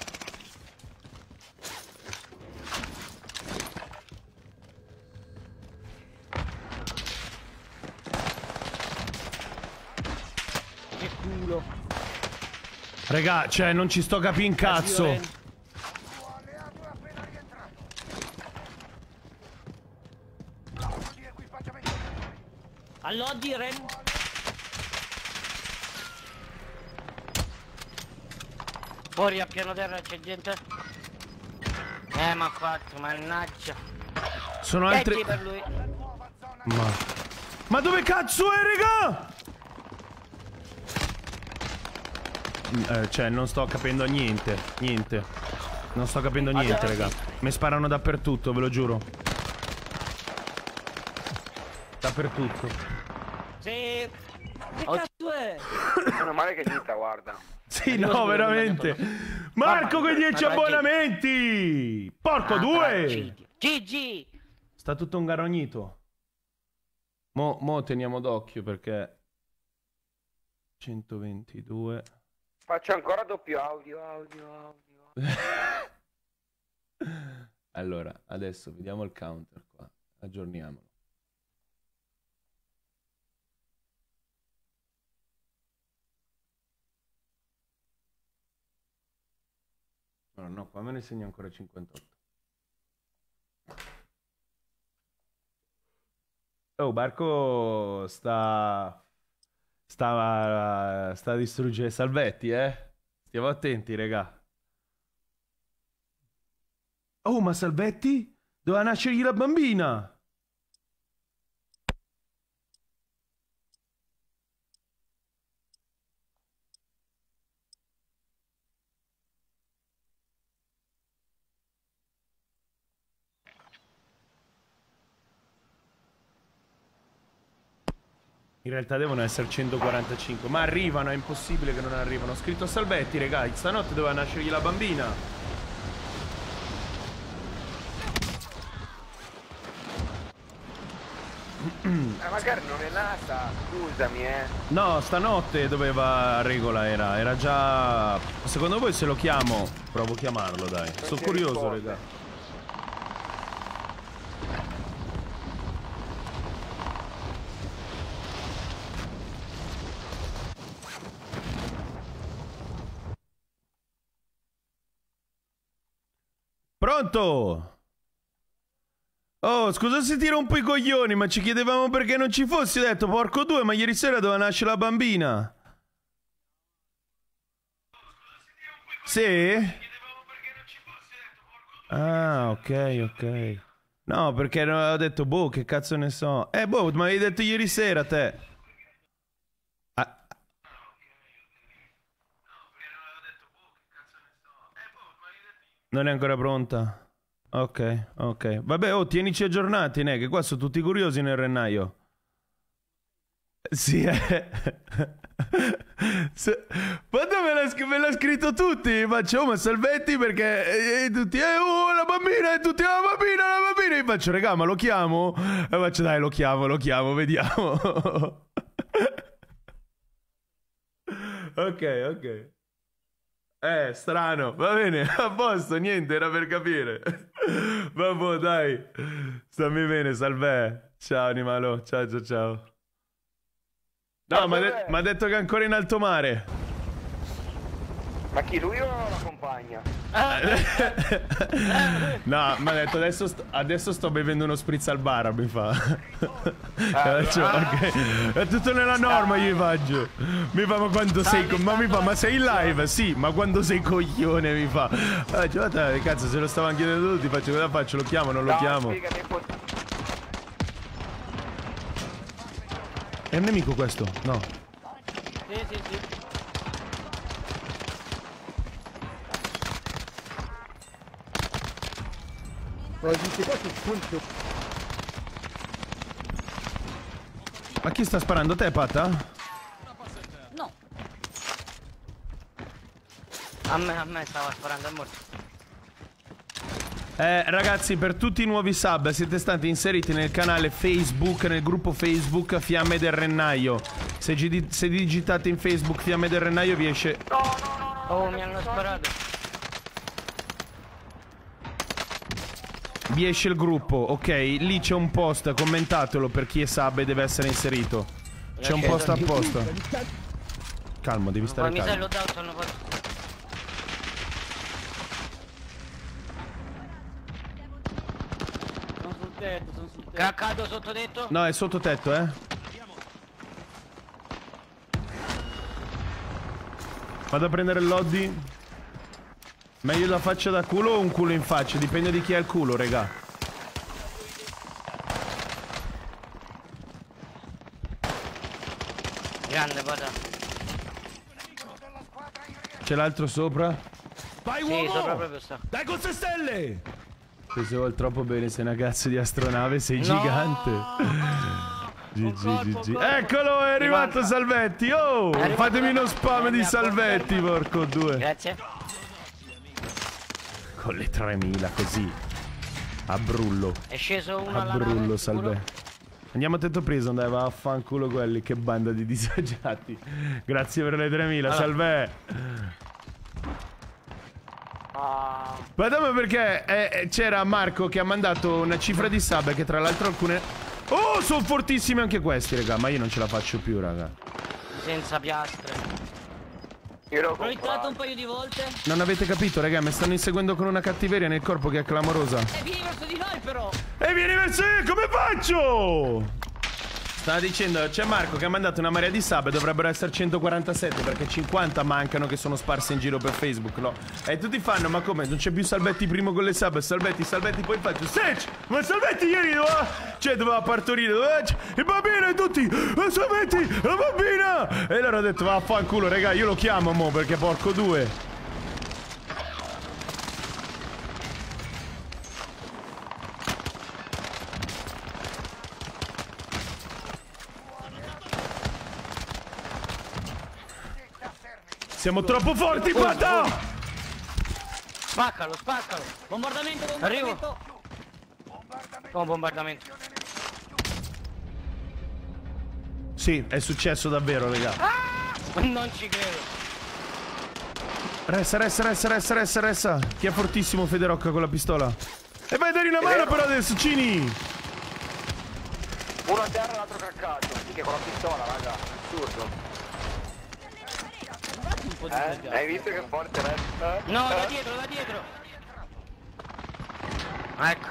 Che culo. Raga, cioè non ci sto capendo un cazzo. tuo alleato è appena rientrato. Uno di equipaggiamento. All'Oddi, Ren. Fuori a piano terra c'è gente. Eh, ma ha fatto, mannaggia. Sono Petti altri... per lui. Ma... Ma dove cazzo è raga? Eh, cioè non sto capendo niente. Niente. Non sto capendo niente raga. Mi sparano dappertutto, ve lo giuro. Dappertutto. Sì. Che cazzo è? Meno male che dita, guarda. Sì, no, veramente. Marco con dieci abbonamenti. Porco due. G G. Sta tutto un garognito. Mo, mo teniamo d'occhio perché centoventidue. Faccio ancora doppio audio, audio, audio. Allora, adesso vediamo il counter qua. Aggiorniamolo. No, no, qua me ne segna ancora cinquantotto. Oh, Barco sta... Stava... Sta distruggendo Salvetti, eh? Stiamo attenti, raga. Oh, ma Salvetti? Doveva nascergli la bambina! In realtà devono essere centoquarantacinque. Ma arrivano, è impossibile che non arrivano. Ho scritto a Salvetti, ragazzi. Stanotte doveva nascergli la bambina. Eh, magari non è nata, scusami, eh. No, stanotte doveva regola era. Era già. Secondo voi se lo chiamo? Provo a chiamarlo, dai. Non Sono ti curioso, risponde. raga. Pronto? Oh, scusa se ti rompo i coglioni, ma ci chiedevamo perché non ci fossi. Ho detto, porco due, ma ieri sera doveva nascere la bambina. Sì? Ah, ok, ok. No, perché ho detto, boh, che cazzo ne so. Eh, boh, ma avevi detto ieri sera te. Ah. Non è ancora pronta. Ok, ok. Vabbè, oh, tienici aggiornati, ne, che qua sono tutti curiosi nel rennaio. Sì, eh. Se... Quando me l'ha, me l'ha scritto tutti, faccio, oh, ma Salvetti perché... E tutti, eh, oh, la bambina, e tutti, la bambina, la bambina. E faccio, raga, ma lo chiamo? E faccio, dai, lo chiamo, lo chiamo, vediamo. Ok, ok. Eh, strano, va bene, a posto, niente, era per capire. Vabbè, dai, stammi bene, salve. Ciao, animalo, ciao, ciao, ciao. No, ma de- ha detto che è ancora in alto mare. Ma chi, lui o la compagna? No, mi ha detto adesso, sto- adesso sto bevendo uno spritz al bar, mi fa. Ah, Cioè, ok. È tutto nella norma, gli faccio. Mi fa, ma quando sei... co- Ma mi fa, ma sei in live? Sì, ma quando sei coglione, mi fa. Ah, cioè, guarda, cazzo, se lo stavano chiedendo tutti, faccio, cosa faccio? Lo chiamo, non lo No, chiamo? spiegami un po'. È un nemico questo? No. Sì, sì, sì. Ma chi sta sparando? Te, Patta? No. A me, a me stava sparando, è morto. Eh, ragazzi, per tutti i nuovi sub siete stati inseriti nel canale Facebook, nel gruppo Facebook Fiamme del Rennaio. Se, gi- se digitate in Facebook Fiamme del Rennaio vi esce... Oh, mi hanno sparato. Vi esce il gruppo, ok? Lì c'è un post, commentatelo per chi è sub e deve essere inserito. C'è un post apposta. Calmo, devi stare Poi mi sei calmo. lodato, hanno fatto... Sono sul tetto, sono sul tetto. Craccato sotto tetto? No, è sotto tetto, eh? Vado a prendere il loddy. Meglio la faccia da culo o un culo in faccia? Dipende di chi ha il culo, regà. Grande, vada. C'è l'altro sopra? Vai, Sì, uomo! sopra proprio sta. Dai con se stelle! Questo vuol troppo bene, sei una cazzo di astronave, sei No! gigante. G G, colpo, G G. colpo. Eccolo, è arrivato manca. Salvetti. Oh, È arrivato fatemi uno da- spam di mi ha Salvetti, confermato. porco due. Grazie. Con le tremila così. A brullo. È sceso uno A alla brullo, nave, sicuro? Salve. Andiamo a tetto preso, dai, va a fanculo quelli, che banda di disagiati. Grazie per le tremila, Allora. Salve. Ah, Guarda, perché eh, eh, c'era Marco che ha mandato una cifra di sub che tra l'altro alcune... Oh, sono fortissimi anche questi, raga, ma io non ce la faccio più, raga. Senza piastre. io l'ho L'ho hittato comprato. un paio di volte. Non avete capito, raga, mi stanno inseguendo con una cattiveria nel corpo che è clamorosa. E vieni verso di noi però. E vieni verso io, come faccio? Stava dicendo, c'è Marco che ha mandato una marea di sub e dovrebbero essere centoquarantasette perché cinquanta mancano che sono sparse in giro per Facebook, no? E tutti fanno, ma come, non c'è più Salvetti primo con le sub, Salvetti, Salvetti, poi faccio, Sech, ma Salvetti ieri doveva, cioè doveva partorire, doveva, il bambino e tutti, ma Salvetti, la bambina! E loro hanno detto, vaffanculo, raga, io lo chiamo mo perché porco due. Siamo troppo forti, Pata! Spaccalo, spaccalo. Bombardamento, Arrivo. bombardamento. Come bombardamento? Sì, è successo davvero, raga. Ah! Non ci credo. Ressa, ressa, ressa, ressa, ressa, ressa. Chi è fortissimo, Federocca, con la pistola? E vai a dare una mano però adesso, Cini! Uno a terra e l'altro craccato. Sì, che con la pistola, raga. Assurdo. Eh? Hai visto che forte resta? No, da dietro, da dietro. Ecco.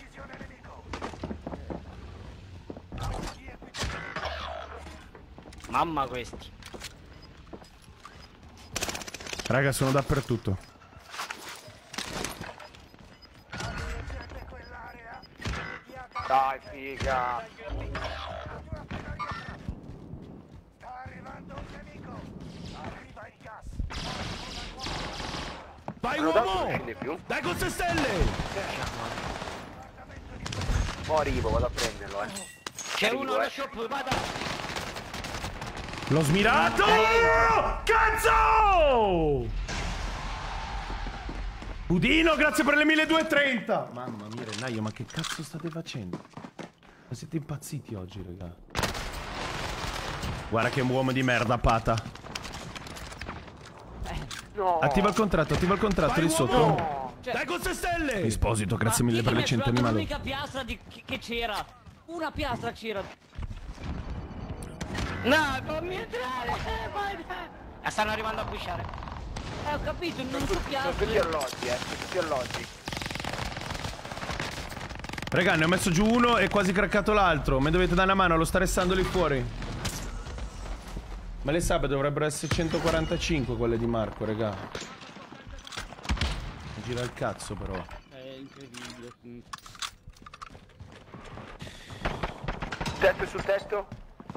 Mamma questi. Raga, sono dappertutto. Dai, figa. Sta arrivando un nemico. Arriva il gas. Vai Non uomo! scende più. Dai con se stelle! Mo' arrivo, vado a prenderlo, eh. C'è Arrivo, uno allo eh. shop, vada. L'ho smirato! Cazzo! Budino, grazie per le milleduecentotrenta! Mamma mia, Renaio, ma che cazzo state facendo? Ma siete impazziti oggi, raga. Guarda che uomo di merda, Pata. No. Attiva il contratto, attiva il contratto lì sotto. No. Dai con se stelle! Risposito, grazie mille per le cento Ma animali. l'unica piastra di... che- che c'era. Una piastra c'era. No, fammi entrare. eh, vai, vai. Ah, stanno arrivando a pusciare. Eh, ho capito, non so Sono piastra. tutti alloggi, eh. Sono tutti alloggi. Raga, ne ho messo giù uno e quasi craccato l'altro. Mi dovete dare una mano, lo sta restando lì fuori. Ma le sape dovrebbero essere centoquarantacinque quelle di Marco, raga. Gira il cazzo però. È incredibile. Mm. Tetto sul tetto.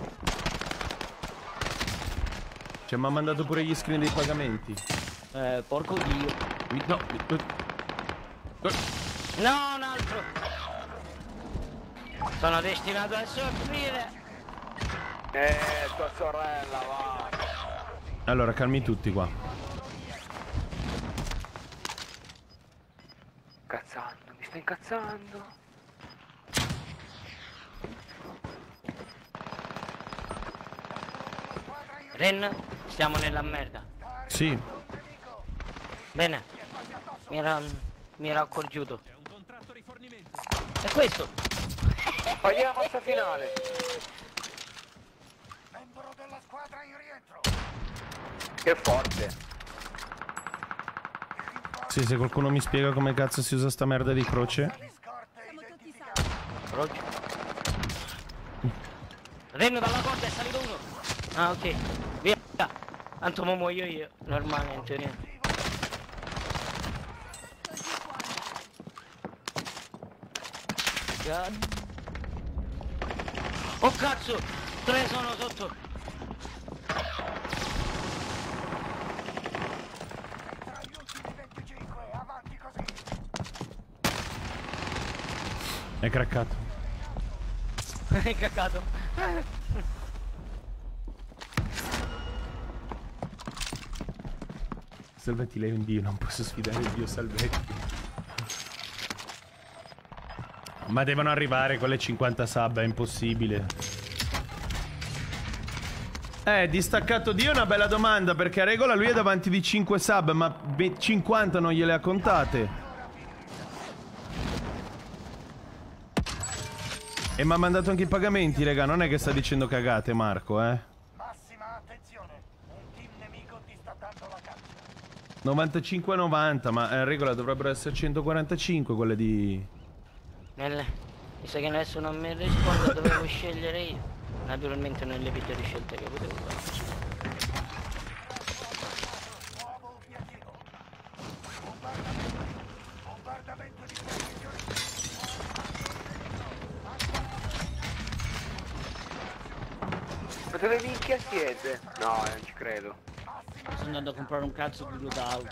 Cioè, mi ha mandato pure gli screen dei pagamenti. Eh, porco dio. Mi- No, mi- No, un altro. Sono destinato a soffrire. Eh, tua sorella, va. Allora, calmi tutti qua. Incazzando, mi sta incazzando. Ren, stiamo nella merda. Sì. Bene. Mi era... mi era accorgiuto. È questo. Fagli la mossa finale. Membro della squadra in rientro. Che forte. Sì, se qualcuno mi spiega come cazzo si usa sta merda di croce. Siamo tutti salvi. Roger. Ren, dalla corda è salito uno. Ah, ok. Via. Tanto mo muoio io. Normale, in teoria. Oh cazzo! Tre sono sotto! Tra gli ultimi venticinque, avanti così. È craccato. È caccato! Salvetti, lei è un dio, non posso sfidare il dio Salvetti. Ma devono arrivare quelle cinquanta sub, è impossibile. Eh, distaccato Dio è una bella domanda, perché a regola lui è davanti di cinque sub, ma cinquanta non gliele ha contate. E mi ha mandato anche i pagamenti, raga, non è che sta dicendo cagate Marco, eh. Massima attenzione. Un team nemico ti sta dando la caccia. novantacinque novanta, ma a regola dovrebbero essere centoquarantacinque quelle di... Nelle... Mi sa che nessuno mi risponde, dovevo scegliere io. Naturalmente non le peggiori scelte che potevo fare. Nuovo obiettivo. Bombardamento. Bombardamento di posizione. Ma dove minchia siete? No, non ci credo. Sto andando a comprare un cazzo di loadout.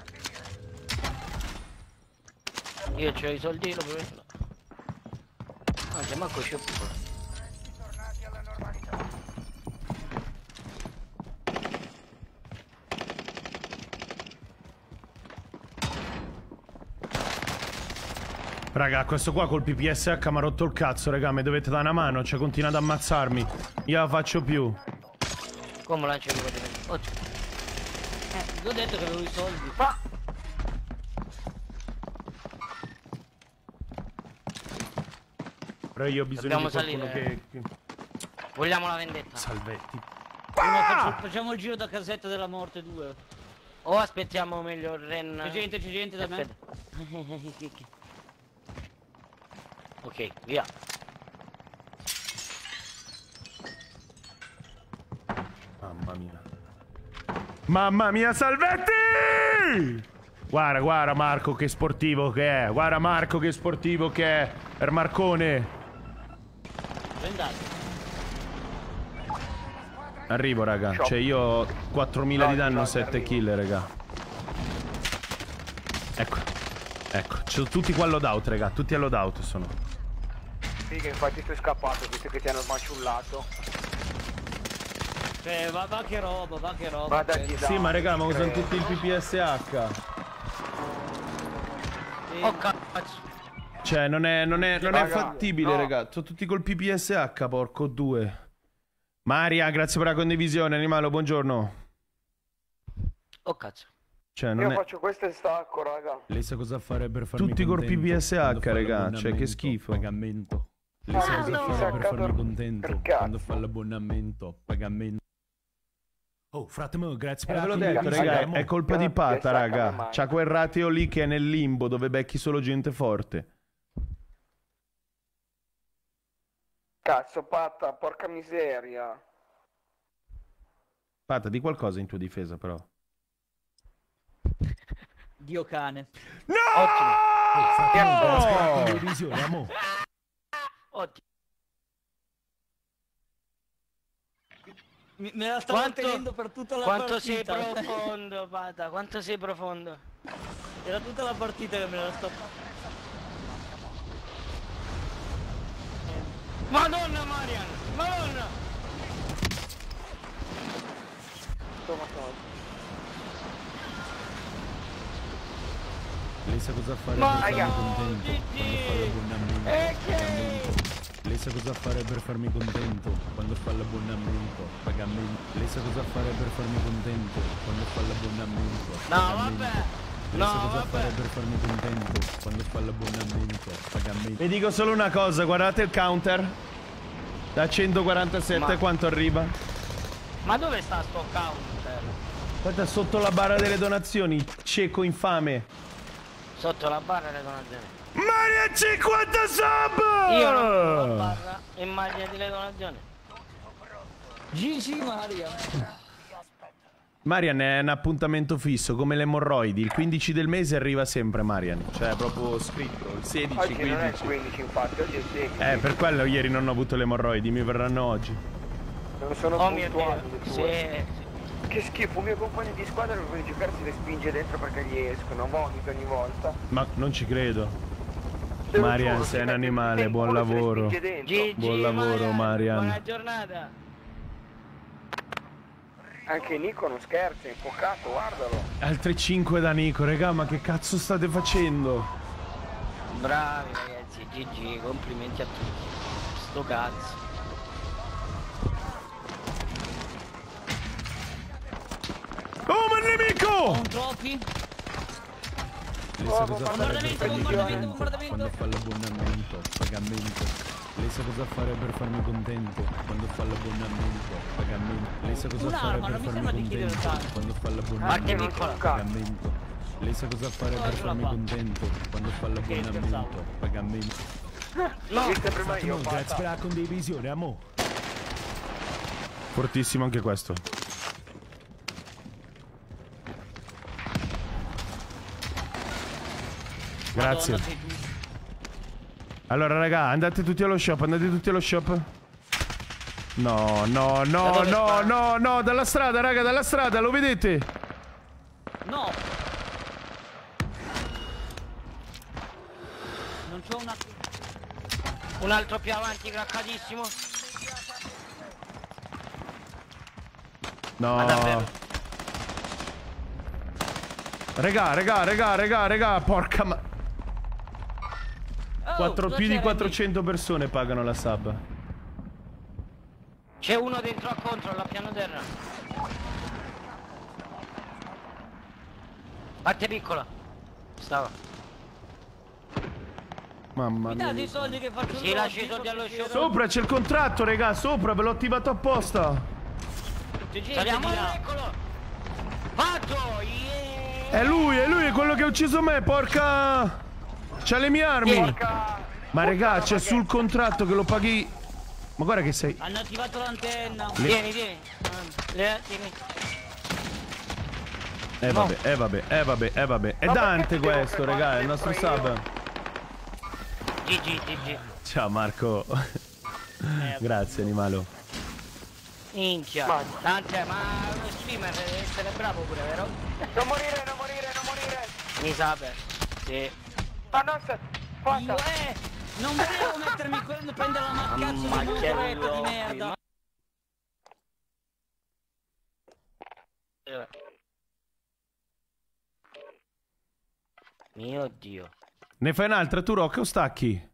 Io c'ho i soldi, lo prendo. Non c'è manco c'è più. Tornati alla normalità. Raga, questo qua col P P S H mi ha rotto il cazzo, raga, mi dovete dare una mano, cioè continua ad ammazzarmi. Io la faccio più. Come lancio di potete? Oh. Eh, ti ho detto che avevo i soldi. Fa! Però io ho bisogno Dobbiamo di qualcuno salire. che... Vogliamo la vendetta? Salvetti. Prima faccio- facciamo il giro da casetta della morte due. O aspettiamo meglio il Ren. C'è gente, c'è gente da me. Aspetta. Ok, via. Mamma mia. Mamma mia, Salvetti! Guarda, guarda Marco che sportivo che è. Guarda Marco che sportivo che è. Per Marcone. Prendate. Arrivo, raga. Cioè io ho quattromila di danno, sette kill, raga. Ecco. Ecco, ci sono tutti qua a loadout, raga. Tutti a loadout sono. Figa, infatti sei scappato, visto che ti hanno maciullato. Cioè, va, va che roba, va che roba. Va da cioè. chi Sì, ma raga, ma usano credo. tutti il P P S H. Sì. Oh cazzo. Cioè, non è, non è, non è Raga, fattibile, no. raga. Sono tutti col P P S H, porco due. Maria, grazie per la condivisione, animalo, buongiorno. Oh cazzo. Cioè, Io non è... faccio questo e stacco, raga. Lei sa cosa fare per farmi Tutti col contento P P S H, quando fa raga, l'abbonamento, cioè, che schifo. Pagamento. Lei sa Ah, cosa no. fare per Saccato farmi contento per cazzo. quando fa l'abbonamento, pagamento. Oh, fratello, grazie Eh, per ve la l'ho detto, condivisione. raga, è colpa di Che Patta, sacca raga. la mano. C'ha quel ratio lì che è nel limbo dove becchi solo gente forte. Cazzo, Patta, porca miseria. Patta, di qualcosa in tua difesa, però. Dio cane. No! Oh, fratello, grazie per la Oh! condivisione, amo. Ottimo. Mi- me la stavo Quanto- tenendo per tutta la Quanto sei partita. profondo, Pata, quanto sei profondo. Era tutta la partita che me la sto... Madonna Marian! Madonna! Toma, toma. Lei sa cosa fare Ma per farmi raga. contento quando fa l'abbonamento. E che? Pagamento. Lei sa cosa fare per farmi contento quando fa l'abbonamento. Pagamento. Lei sa cosa fare per farmi contento quando fa l'abbonamento. No, Pagamento. vabbè. Lei No, sa cosa vabbè. fare per farmi contento quando fa l'abbonamento. Pagamento. Vi dico solo una cosa, guardate il counter. Da centoquarantasette Ma- quanto arriva? Ma dove sta sto counter? Guarda sotto la barra delle donazioni, cieco infame. Sotto la barra le donazioni. Maria cinquanta sub! Io non ho la barra, immaginati le donazioni. G G Maria. Marian è un appuntamento fisso, come le emorroidi. Il quindici del mese arriva sempre Marian. Cioè, è proprio scritto. Il sedici, Oggi non è il quindici. quindici, infatti, oggi è il sedici. Eh, per quello ieri non ho avuto le emorroidi, mi verranno oggi. Non sono Oh mio puntuali Dio. le tue. Sì, sì. Che schifo, un mio compagno di squadra non vuole giocare, se le spinge dentro perché gli escono, vomito ogni volta. Ma non ci credo. Te lo Marian, giuro, sei si un mette animale, in buon culo e se le lavoro. spinge dentro. G G, Buon lavoro, Marian. Buona giornata. Anche Nico non scherza, è infuocato, guardalo. Altre cinque da Nico, regà, ma che cazzo state facendo? Bravi ragazzi, G G, complimenti a tutti. Sto cazzo. Oh, ma il nemico! Un trophy. Lei sa cosa fare per Bombardamento, farmi bombardamento, contento bombardamento. quando fa l'abbonamento. Pagamento. Lei sa cosa fare per farmi contento quando fa l'abbonamento. Pagamento. Lei sa cosa fare Un'arma, per non mi farmi sembra di chiedere contento tanto. quando fa Parte l'abbonamento. piccola. Pagamento. Lei sa cosa fare per ce la farmi fa. contento quando fa l'abbonamento. scherzavo. Pagamento. L'ho vista prima io, Grazie Patta. per la condivisione, amo. Fortissimo anche questo. Grazie. Madonna, sei giù. Allora, raga, andate tutti allo shop, andate tutti allo shop. No, no, Da no, dove no, spara? no, no, dalla strada, raga, dalla strada, lo vedete? No. Non c'ho una... Un altro più avanti, craccatissimo. Ma No. davvero? Raga, raga, raga, raga, raga, porca ma... Quattro, più di quattrocento persone pagano la sub. C'è uno dentro a controllo, a piano terra. Parte piccola. Stava. Mamma Mi mia. date i soldi che faccio? Sì, lascia i soldi allo shop. Sopra c'è il contratto, raga, sopra, ve l'ho attivato apposta. Saliamo, eccolo. Fatto, yeah. È lui, è lui, è quello che ha ucciso me, porca. C'ha le mie armi. Porca... Ma raga, c'è sul contratto che lo paghi. Ma guarda che sei. Hanno attivato l'antenna. Vieni, vieni. Le, vieni. Eh vabbè, eh vabbè, eh vabbè, eh vabbè. È Ma Dante perché ti questo, devo raga, è il nostro fermare sub. G G, G G. Ciao Marco. Grazie animalo. Minchia. Ma- Dante, ma uno streamer deve essere bravo pure, vero? Non morire, non morire, non morire. Mi sa per. Sì. Ma non se... Io, Guarda. eh, non volevo mettermi quello, prendere la ma cazzo Ma di che motoretta di lobby, merda. ma- Eh. Mio Dio. Ne fai un'altra tu, Rocca, o stacchi?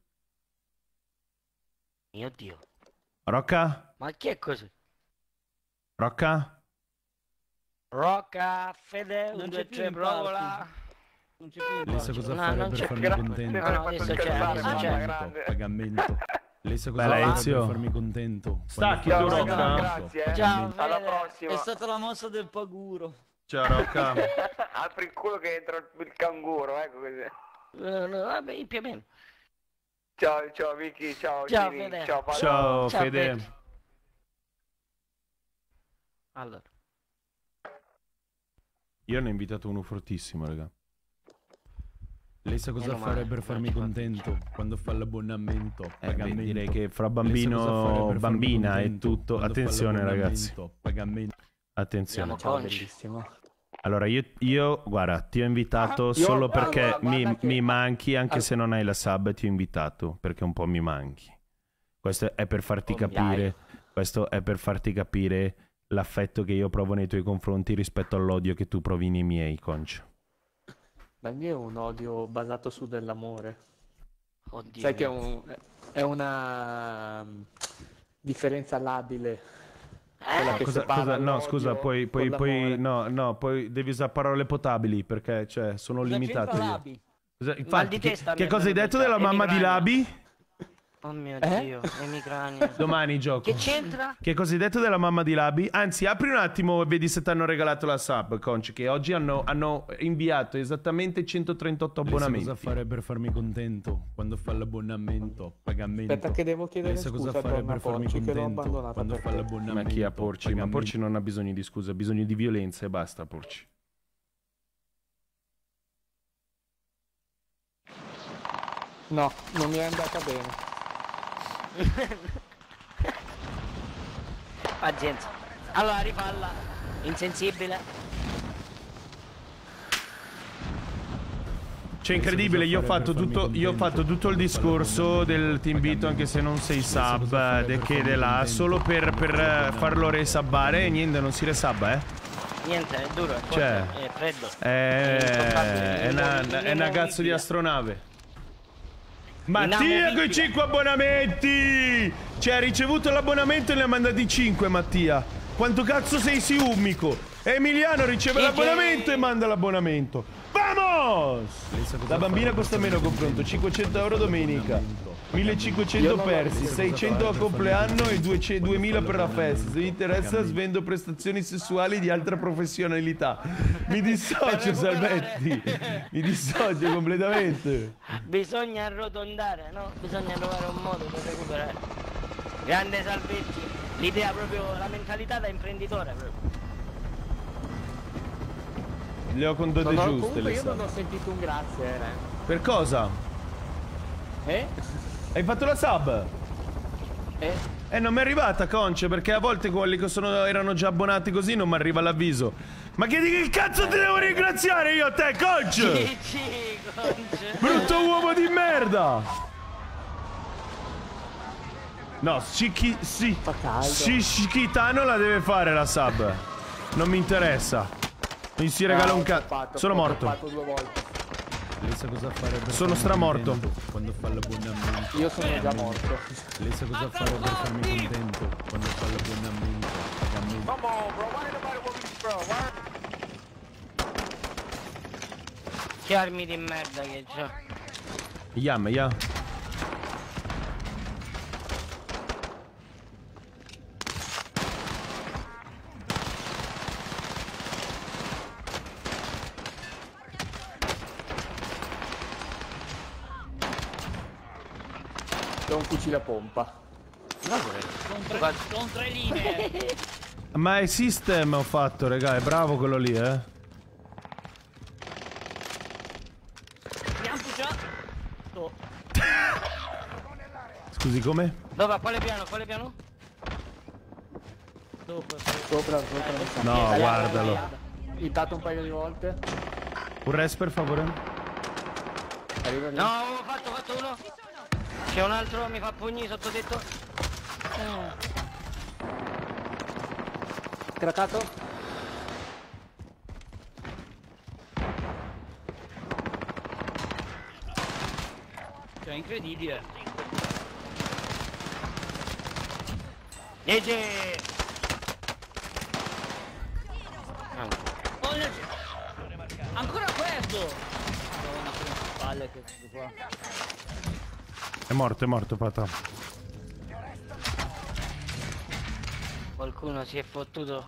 Mio Dio. Rocca? Ma chi è così? Rocca? Rocca, Fede, Non un, c'è due, più tre, in provola. Non c'è più in Lei sa pace. cosa No, fare non per c'è farmi gra- contento? Grazie. No, adesso c'è, scherzare, adesso ma c'è. grande. Pagamento, pagamento. Lei sa cosa Bella, fare Ezio. per farmi contento? Stacchi Quando tu, fa Rocca. pagamento, Grazie, eh. Ciao, pagamento. Alla Fede. prossima. È stata la mossa del paguro. Ciao Rocca. Apri il culo che entra il canguro, ecco così. Eh, no, vabbè, più o meno. Ciao, ciao Vicky, ciao Ciao, Gini, Fede. ciao Paolo. Ciao Ciao, Fede. Fede. Allora. Io ne ho invitato uno fortissimo, raga. Lei sa cosa Meno fare male, per non farmi ci fa contento? Quando fa l'abbonamento, Eh, beh, pagamento. direi che fra Lei sa cosa fare bambino, per farmi bambina e contento? tutto. Quando fa Attenzione ragazzi. l'abbonamento, pagamento. Attenzione. Siamo conci. Allora io, io, guarda, ti ho invitato Io- solo guarda, perché guarda mi, che- mi manchi, anche Al- se non hai la sub, ti ho invitato perché un po' mi manchi. Questo è per farti Oh, capire, questo è per farti capire l'affetto che io provo nei tuoi confronti rispetto all'odio che tu provi nei miei, Concio. Ma il mio è un odio basato su dell'amore. Oddio. Sai che è, un- è una um, differenza labile. Quella che Cosa, separa cosa- no, l'odio scusa, poi, poi, con poi, l'amore. no, no, poi devi usare parole potabili perché, cioè, sono Cosa limitato c'entra io. Labi? Cosa- Mal Infatti, di che, testa che mi cosa hai avrebbe detto già- della mamma di emicrania. Labi? Oh mio Eh? Dio, emicrania. Domani gioco. Che c'entra? Che cosa hai detto della mamma di Labi? Anzi, apri un attimo e vedi se ti hanno regalato la sub, Conci, che oggi hanno, hanno inviato esattamente centotrentotto Lei sa abbonamenti. cosa fare per farmi contento? Quando fa l'abbonamento, pagamento. Aspetta che devo chiedere Lei sa cosa scusa a fare Donna per farmi Porci, che l'ho contento? abbandonata Quando per fa te. l'abbonamento, Ma chi ha Porci? Ma pagamento. Porci non ha bisogno di scusa, ha bisogno di violenza e basta, Porci. No, non mi è andata bene. Pazienza. Allora, rifalla. Insensibile. Cioè, incredibile, io ho fatto tutto, io ho fatto tutto il discorso del ti invito anche se non sei sub, de che de là, solo per, per eh, farlo resabbare e niente, non si resabba, eh. Niente, è duro, è forte, Cioè, è freddo. È, è una, è una cazzo di inamovibile. astronave. Mattia Inamovibile. con i cinque abbonamenti! Cioè, ha ricevuto l'abbonamento e ne ha mandati cinque, Mattia. Quanto cazzo sei siumico? Emiliano riceve G G. l'abbonamento e manda l'abbonamento. Vamos! La bambina costa meno confronto, cinquecento euro domenica, millecinquecento persi, seicento a compleanno e duemila per la festa. Se vi interessa svendo prestazioni sessuali di altra professionalità. Mi dissocio, Salvetti. Mi dissocio completamente. Bisogna arrotondare, no? Bisogna trovare un modo per recuperare. Grande Salvetti. L'idea proprio, la mentalità da imprenditore proprio. Le ho condate Non ho- giuste comunque le io non sub. ho sentito un grazie, eh. Per cosa? Eh? Hai fatto la sub? Eh? Eh, non mi è arrivata, Conce, perché a volte quelli che sono, erano già abbonati così non mi arriva l'avviso. Ma che di che cazzo ti devo ringraziare io a te, Conce? G G, Conce. Brutto uomo di merda! No, Scichi... Sì. Fa caldo. Scichitano la deve fare la sub. Non mi interessa. Mi si regala Ah, un ho cazzo. toppato, Sono ho morto. toppato due volte. Lei sa cosa fare per Sono farmi stramorto. contento quando fa l'abbonamento. Io sono già morto. Lei sa cosa fare per farmi contento quando fa l'abbonamento. Pagamento. Come on, bro. Why ain't nobody with me, bro? Why? Che armi di merda che c'ha. Yam, ya. C'è un fucile a pompa. Con tre, con tre linee. Ma è system ho fatto, raga, è bravo quello lì, eh. Abbiamo puciato. Scusi, come? Dove? Quale piano? Quale piano? Sopra, Sopra, sopra, non so. No, Dai, guardalo. dai, dai. Intanto un paio di volte. Un res per favore. Arriva lì. No, ho fatto, ho fatto uno. C'è un altro, mi fa pugni sotto tetto. Craccato. Cioè, incredibile. Legge! Oh, ne- ancora questo! Madonna, che palle che questo qua. È morto, è morto, pata. Qualcuno si è fottuto.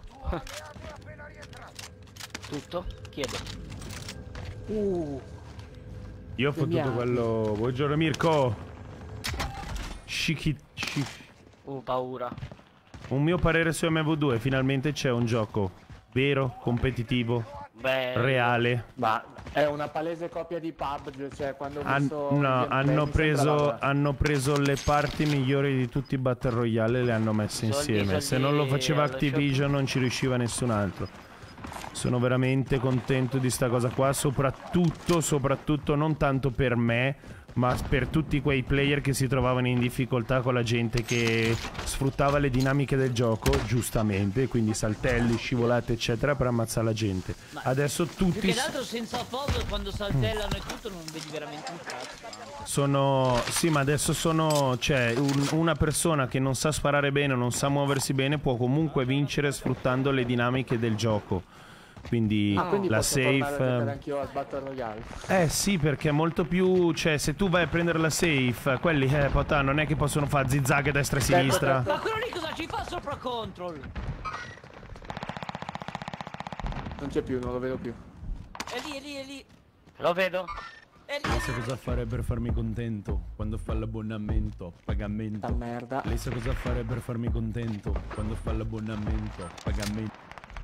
Tutto? Chiedo. Uh, Io ho fottuto Vediamo. quello. Buongiorno Mirko. Shiki. shi- Uh, paura. Un mio parere su M V due. Finalmente c'è un gioco vero, competitivo, Beh. reale. ma è una palese copia di P U B G, cioè quando ho Han- visto il no, gameplay hanno mi preso, sembrava- hanno preso le parti migliori di tutti i Battle Royale e le hanno messe Soldi, insieme. Se soldi non lo faceva allo Activision non ci riusciva nessun altro. Sono veramente contento di sta cosa qua, soprattutto, soprattutto non tanto per me, ma per tutti quei player che si trovavano in difficoltà con la gente che sfruttava le dinamiche del gioco, giustamente, quindi saltelli, scivolate eccetera per ammazzare la gente. Ma Adesso più tutti che l'altro senza foto quando saltellano e tutto non vedi veramente un cazzo. sono... Sì, ma adesso sono... Cioè, un- una persona che non sa sparare bene, non sa muoversi bene, può comunque vincere sfruttando le dinamiche del gioco. Quindi, Ah, quindi la posso tornare a safe... giocare anch'io al Battle Royale. Eh sì, perché è molto più... Cioè, se tu vai a prendere la safe, quelli, eh, potà, non è che possono fare zigzag a destra e sinistra. Ma quello lì cosa ci fa sopra control? Non c'è più, non lo vedo più. È lì, è lì, è lì. Lo vedo? È lì. Lei sa cosa fare per farmi contento quando fa l'abbonamento. Pagamento. Sta merda. Lei sa cosa fare per farmi contento quando fa l'abbonamento. Pagamento.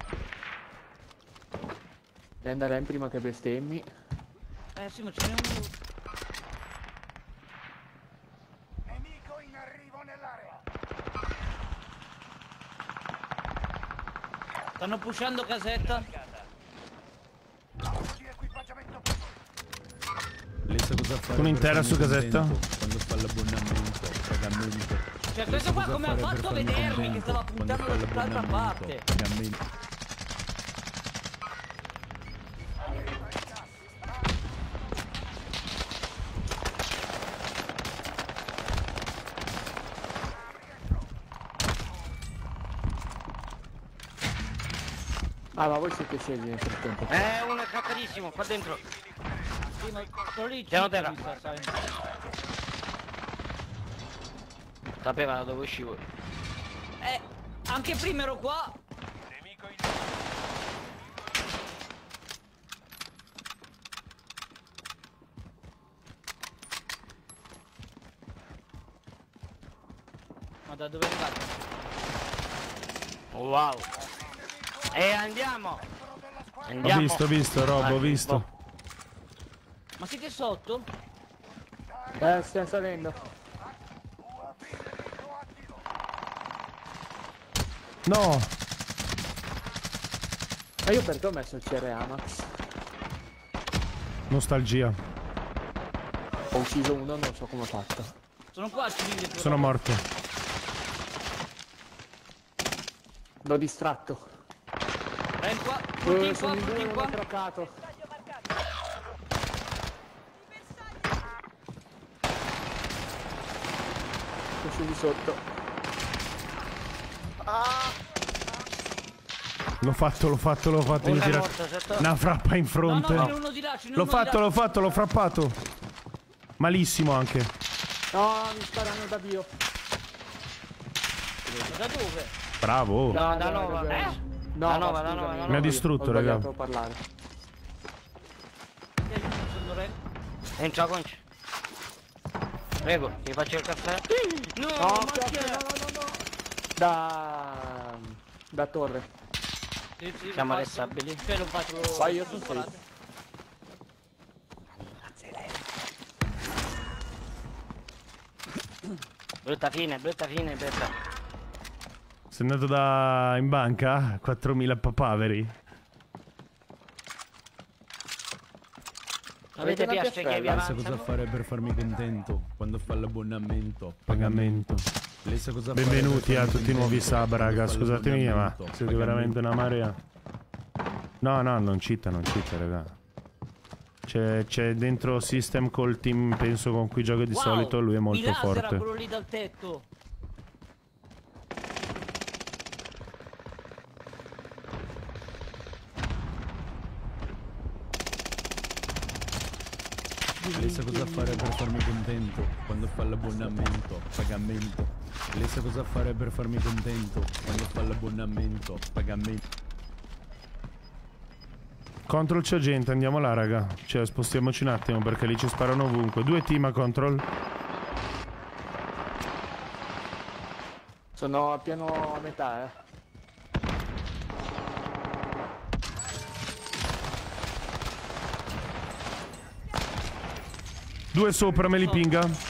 Devi andare in prima che bestemmi. Eh sì, ma ce n'è uno. Nemico in arrivo nell'area. Stanno pushando casetta. Di equipaggiamento. Lei sa cosa fare Un'intera per su farmi casetta? contento quando fa l'abbonamento. Pagamento. Cioè Lei questo sa qua cosa come ha fare per fatto a farmi vedermi che contento stava quando puntando fa dall'altra l'abbonamento. parte. Pagamento. Ah, ma voi siete scesi nel frattempo. Eh, uno è craccatissimo, qua dentro. Sì, ma quello lì Piano ci- terra. mi sa, sai. Sapeva da dove uscivo. Eh, anche prima ero qua. Nemico in Ma da dove è arrivato? Wow. E andiamo. Ho Andiamo. visto, ho visto, Rob, ho Ah, visto. Ma siete sotto? Eh, stiamo salendo. No! Ma io perché ho messo il C R A Max? Nostalgia. Ho ucciso uno, non so come ho fatto. Sono qua civili. però. Sono morto. L'ho distratto. Eh, qua. Eh, Tutti in qua, sono in tutti due, in non qua. ho craccato. su di sotto. L'ho fatto, l'ho fatto, l'ho fatto. Uno Gli è tira morto, sotto. una frappa in fronte. No, no, uno di là, ce n'è L'ho uno fatto, di là. l'ho fatto, l'ho frappato. Malissimo anche. No, mi sparano da Dio. Da dove? Bravo. No, da Nova. Eh? Da No, Nova, ma da Nova, scusami, da Mi ha Nova. distrutto, ho raga. sbagliato a parlare. Entra Conci. Prego, ti faccio il caffè. No, No, ma no, chi è? no, no, no. Da... da torre. Sì, sì, Siamo lo arrestabili. faccio. Cioè lo faccio. Vai, io sono safe. Brutta fine, brutta fine, brutta. Sei andato da... in banca? quattromila papaveri. Avete una piastre che vi piastrella? Lei sa cosa avanzano? fare per farmi contento quando fa l'abbonamento. Pagamento. Lei sa cosa fare Benvenuti per a farmi tutti i nuovi contento sub, quando raga. fa Scusatemi, ma l'abbonamento. siete Pagamento. veramente una marea. No, no, non cita, non cita, raga. C'è, c'è dentro System col team, penso, con cui gioco di Wow, solito. Lui è molto mi lasera forte. quello lì dal tetto. Lei sa cosa fare per farmi contento quando fa l'abbonamento. Pagamento. Lei sa cosa fare per farmi contento quando fa l'abbonamento. Pagamento. Control c'è gente, andiamo là, raga. Cioè, spostiamoci un attimo perché lì ci sparano ovunque. Due team a control. Sono a piano a metà, eh. Due sopra, me li pinga. Come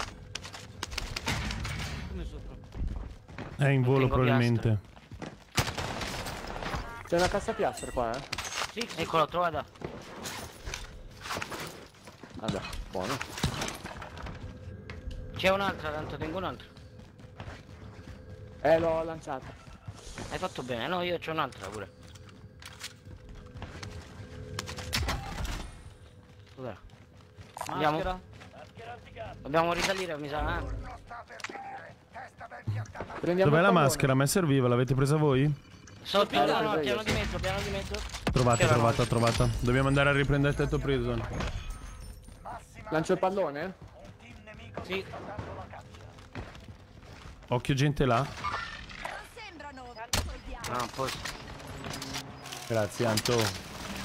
sopra? È in volo Tengo probabilmente. C'è una cassapiastra qua, eh. Sì, sì. Eccolo, trovata. Vabbè, buono. C'è un'altra, tanto tengo un'altra. Eh, l'ho lanciata. Hai fatto bene, no, io c'ho un'altra pure. Dov'è? Andiamo? Maschera. Dobbiamo risalire, mi sa, eh? Prendiamo Dov'è il la pallone. maschera? Ma è serviva? L'avete presa voi? Sotto, Eh, no, l'ho no, presa piano io, di sì. mezzo, piano di mezzo. Trovata, C'era trovata, una- trovata. Dobbiamo andare a riprendere il tetto prison. Lancio il pallone? Sì. Occhio gente là. Non sembrano soldiati. No, posso. Grazie Anto.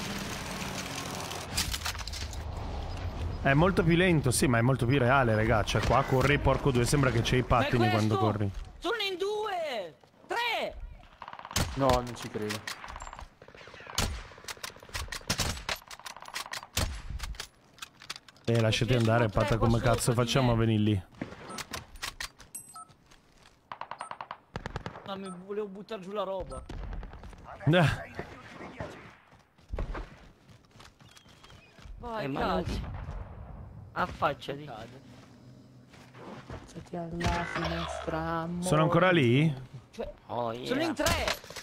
È molto più lento, sì, ma è molto più reale, raga. Cioè qua corri, porco due, sembra che c'hai i Ma è pattini quando questo? corri. Sono in due! Tre! No, non ci credo. Eh, lasciati Ci sono andare, tre patta, qua come sopra cazzo di facciamo a me. venire lì? No, mi volevo buttare giù la roba. Eh, Vai, Eh, ma cadi. non si- Affacciati. Cade. C'è alla finestra, amore. sono ancora lì? Cioè, Oh, yeah. sono in tre!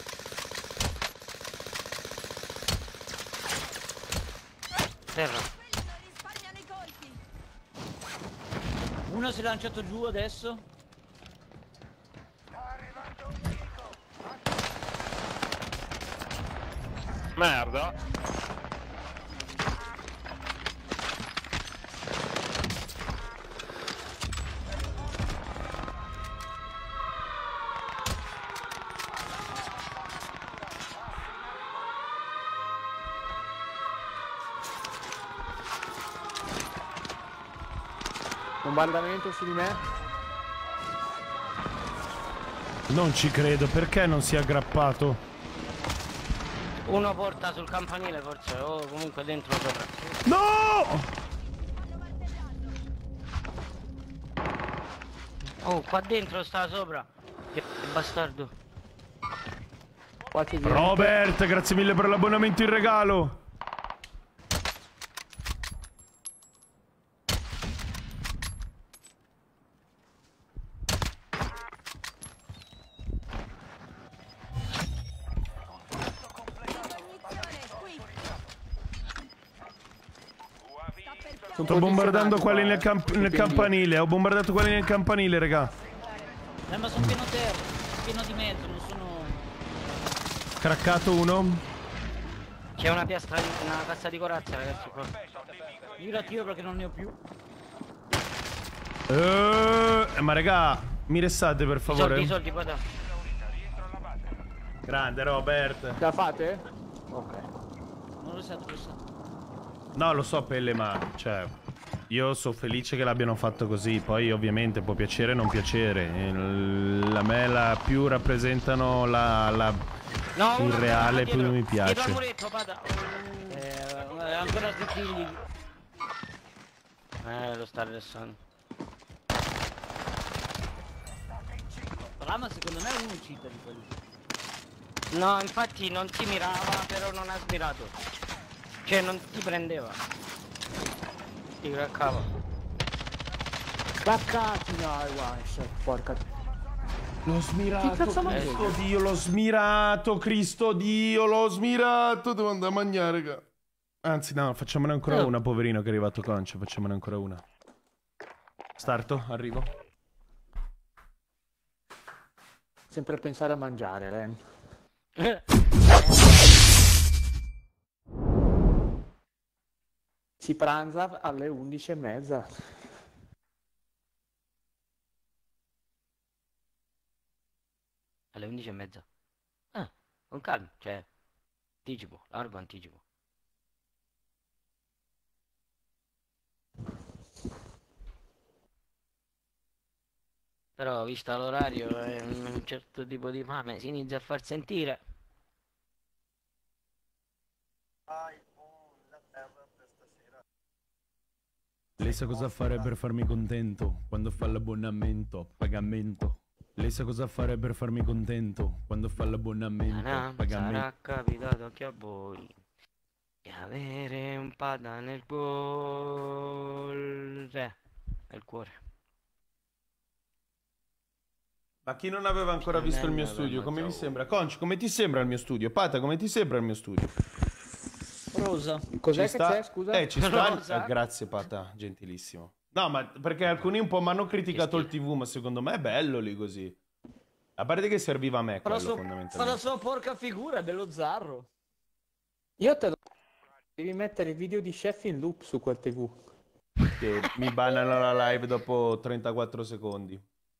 Terra. Quelli non risparmiano i colpi. Uno si è lanciato giù adesso. Merda. Bombardamento su di me. Non ci credo, perché non si è aggrappato? Uno porta sul campanile forse, o comunque dentro sopra. No! Oh, qua dentro sta sopra. Che bastardo. Qua c'è gente. Robert, grazie mille per l'abbonamento in regalo. Sono Sto bombardando posizionati quelli qua, nel, eh. camp- Sul nel P and D. campanile. Ho bombardato quelli nel campanile, raga. Eh, ma sono pieno terra, pieno di mezzo, non sono... Craccato uno. C'è una piastra, di, una cassa di corazza, ragazzi, qua. Io la tiro perché non ne ho più. Eh, ma raga, mi restate per favore. I soldi, i soldi, guarda. Grande Robert. La fate? Ok. Non lo so, lo so. No, lo so Pelle, ma cioè io sono felice che l'abbiano fatto così. Poi ovviamente può piacere o non piacere. Il- A me la più rappresentano la, la No, il una reale, dietro, più mi dietro al piace. muretto, vada. Eh, ancora sti figli. Eh, lo sta arrestando. Rama secondo me è un uccida di quelli. No, infatti non ti mirava, però non ha smirato. Cioè, non ti prendeva. Ti craccava. Claccati, no, one shot, porca. L'ho smirato, Che cazzo mangi? Cristo Dio, l'ho smirato, Cristo Dio, l'ho smirato, devo andare a mangiare, raga. Anzi, no, facciamone ancora Oh. una, poverino che è arrivato Conce, facciamone ancora una. Starto, arrivo. Sempre a pensare a mangiare, Ren. Si pranza alle undici e mezza. Alle undici e mezza. Ah, con calma, cioè. Anticipo, largo anticipo. Però, visto l'orario e un certo tipo di fame, si inizia a far sentire. Lei sa cosa fare per farmi contento quando fa l'abbonamento a pagamento. Lei sa cosa fare per farmi contento quando fa l'abbonamento a Sarà, pagamento. sarà capitato anche a voi di avere un pada nel cuore. Nel cuore. Ma chi non aveva ancora Non visto è il mio una studio, come vi mazza sembra? Conci, come ti sembra il mio studio? Pata, come ti sembra il mio studio? Rosa. Cos'è Ci che sta? c'è, scusa? Eh, ci sta. Rosa. Eh, grazie, Pata, gentilissimo. No, ma perché alcuni un po' mi hanno criticato il Che tivù, ma secondo me è bello lì così. A parte che serviva a me Fa la, quello, sua, fa la fondamentalmente. sua porca figura, è bello zarro. Io te lo... Devi mettere il video di Chef in loop su quel tivù. Che mi bannano la live dopo trentaquattro secondi.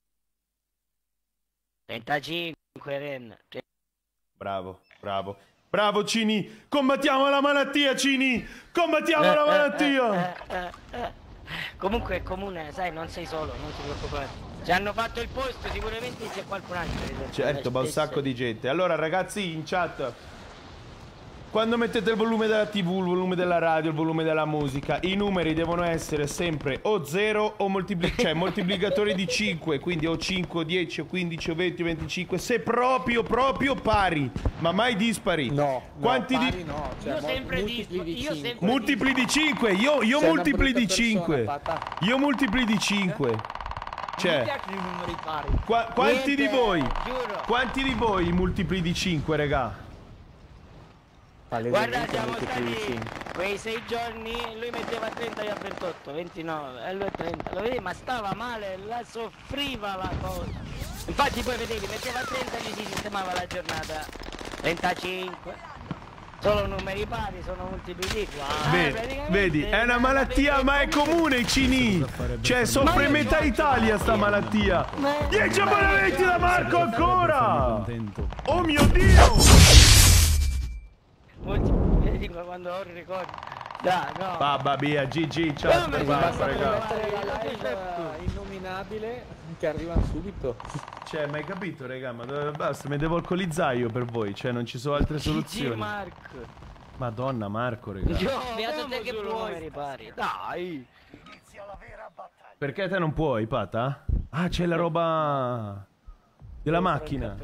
trentacinque, Ren. Bravo, bravo. Bravo Cini, combattiamo la malattia Cini, combattiamo Eh, la eh, malattia. eh, eh, eh. Comunque è comune, sai, non sei solo, non ti preoccupare. Ci hanno fatto il posto, sicuramente c'è qualcun altro. Certo, ma un sacco di gente. Allora ragazzi in chat, quando mettete il volume della tivù, il volume della radio, il volume della musica, i numeri devono essere sempre o zero o moltipli- cioè, moltiplicatori di cinque, quindi o cinque, o dieci, o quindici, o venti, o venticinque, se proprio, proprio pari, ma mai dispari. No, Quanti no, di... pari no, cioè Io mo- sempre multipli dispo- di io cinque. sempre- Multipli di cinque, io, io Sei una multipli brutta di persona, cinque. Pata. Io multipli di cinque. Mi Cioè, piacciono i numeri pari. qua- quanti di Niente, voi? giuro. Quanti di voi multipli di cinque, regà? Guarda, Palesemente siamo multipli di stati cinque. quei sei giorni e lui metteva trenta, io a ventotto, ventinove, e lui a trenta. Lo vedi? Ma stava male, la soffriva la cosa. Infatti poi vedevi, metteva trenta e gli si sistemava la giornata. trentacinque. Solo numeri pari, sono multipli di qua. Vedi, vedi, è una malattia ma è comune, Cini. Cioè, soffre metà Italia sta malattia. dieci abbonamenti da Marco ancora! Oh mio Dio! Vedi quando ho il ricordo. Dai, no. Babba via, G G, ciao, Come basta, Basta raga. mettere la live eh, innominabile che arriva subito. Cioè, ma hai capito, raga? Ma dove- basta, mi devo alcolizzare io per voi. Cioè, non ci sono altre G G soluzioni. Marco. Madonna, Marco, raga. Io Beato te che solo puoi. numeri pari. Dai. Inizia la vera battaglia. Perché te non puoi, Pata? Ah, c'è la roba della macchina.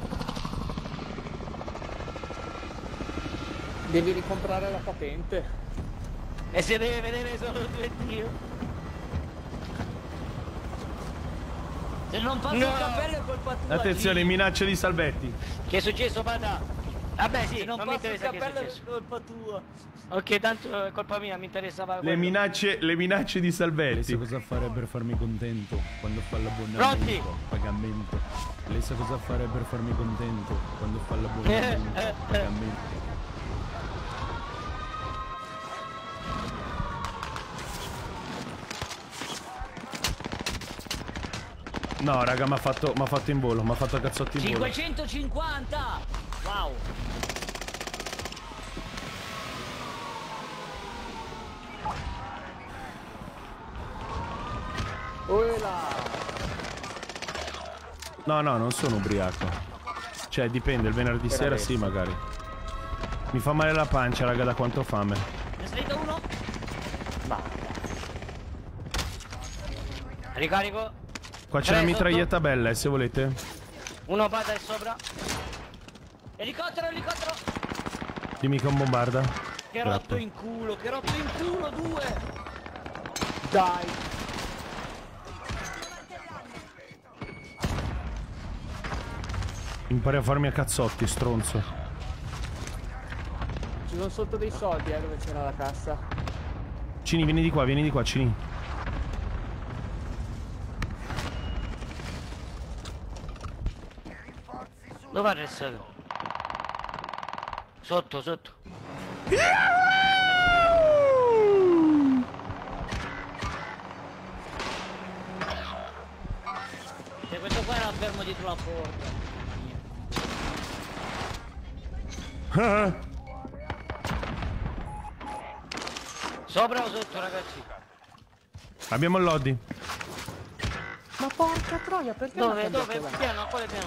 Devi ricomprare la patente. E si deve vedere solo due Dio. Se non passo No. il cappello è colpa tua. Attenzione, Gigi. minaccia di Salvetti. Che è successo, Pata? Vabbè sì, Se non, non mi passo il interessa che è cappello è successo. colpa tua. Ok, tanto è colpa mia, mi interessava Le quello. minacce, le minacce di Lei sa Salvetti. cosa fare per farmi contento quando fa Pronti? l'abbonamento, pagamento. Lei sa cosa fare per farmi contento quando fa l'abbonamento, pagamento. No, raga, mi ha fatto, m'ha fatto in volo, mi ha fatto a cazzotti in volo. cinquecentocinquanta! Wow! No, no, non sono ubriaco. Cioè, dipende, il venerdì Per sera adesso. sì, magari. Mi fa male la pancia, raga, da quanto ho fame. Ne è salito uno? Ricarico. Qua c'è Tre una sotto. mitraglietta bella, eh, se volete. Uno pada è sopra. Elicottero, elicottero! Dimmi che un bombarda. Che Grazie. rotto in culo, che rotto in culo, due! Dai. Impari a farmi a cazzotti, stronzo. Ci sono sotto dei soldi, eh, dove c'era la cassa. Cini, vieni di qua, vieni di qua, Cini. Dove ha restato? Sotto, sotto. E questo qua era fermo dietro la porta. Sopra o sotto, ragazzi? Abbiamo il lobby. Ma porca troia, perché non Dove, ha dove? cambiato la- Piano, quale piano?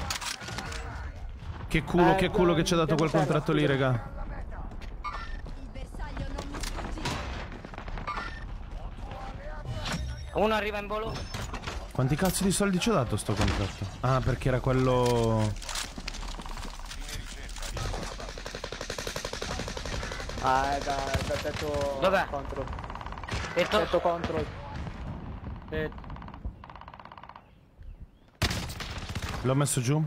Che culo, Eh, che culo che ci ha dato piano quel terra, contratto lì, scusa. raga. Il bersaglio non mi sfuggì. Uno arriva in volo. Quanti cazzo di soldi ci ha dato sto contratto? Ah, perché era quello... Ah, è da, da tetto Dov'è? contro. Tetto. Tetto contro. Eh, L'ho messo giù?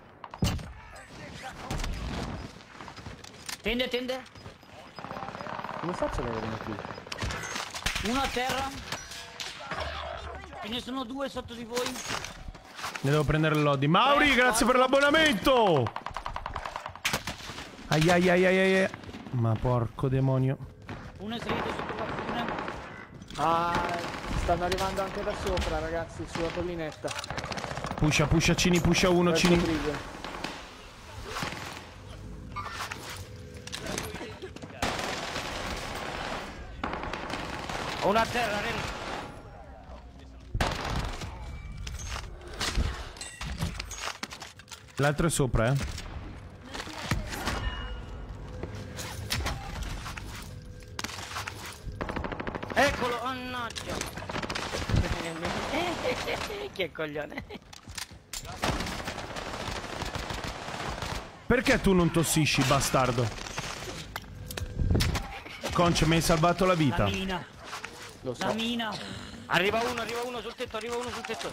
Tende, tende. come faccio ad avere qui? Uno a terra. Ce ne sono due sotto di voi. Ne devo prendere il lobby. Mauri, grazie per l'abbonamento! Ai ai ai ai ai. Ma porco demonio. Uno è salito sotto la fune. Ah, stanno arrivando anche da sopra, ragazzi, sulla collinetta. Pusha, pusha, Cini, pusha uno, Verso Cini. prison. Uno a terra, Ren. L'altro è sopra, eh. Eccolo, mannaggia. Che coglione. Perché tu non tossisci, bastardo? Conce, mi hai salvato la La vita. mina. Lo so. La mina. Arriva uno, arriva uno sul tetto, arriva uno sul tetto.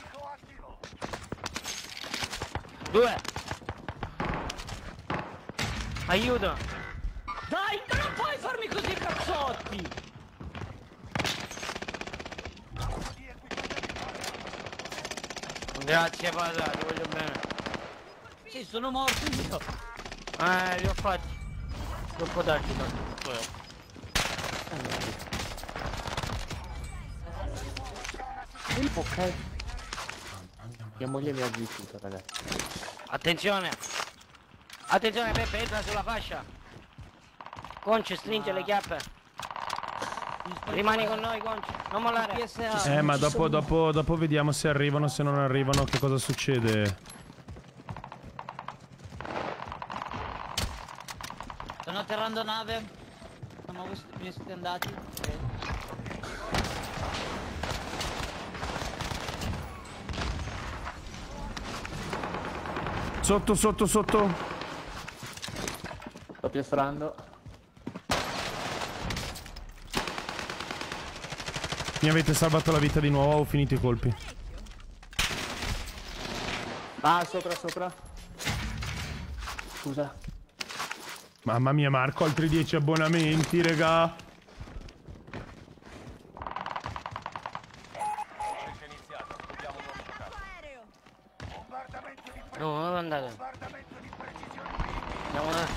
Due. Aiuto. Dai, non puoi farmi così, cazzotti. Grazie, padre, ti voglio bene. Sì, sono morto io. Eh, li ho fatti. Troppo tardi, tanto. Ok. Mia moglie mi ha rifiutato, ragazzi. Attenzione. Attenzione, Peppe, entra sulla fascia. Conce, stringe le chiappe. Rimani con noi, Conce. Non mollare. P S A. Eh, ma dopo, dopo, dopo vediamo se arrivano, se non arrivano, che cosa succede. Stanno atterrando nave. Sono voi siete- ne siete andati. Ok. Sotto, sotto, sotto. Sto piastrando. Mi avete salvato la vita di nuovo, ho finito i colpi. Ah, sopra, sopra. Scusa. Mamma mia, Marco, altri dieci abbonamenti, raga. No, dove andate? Andiamo là.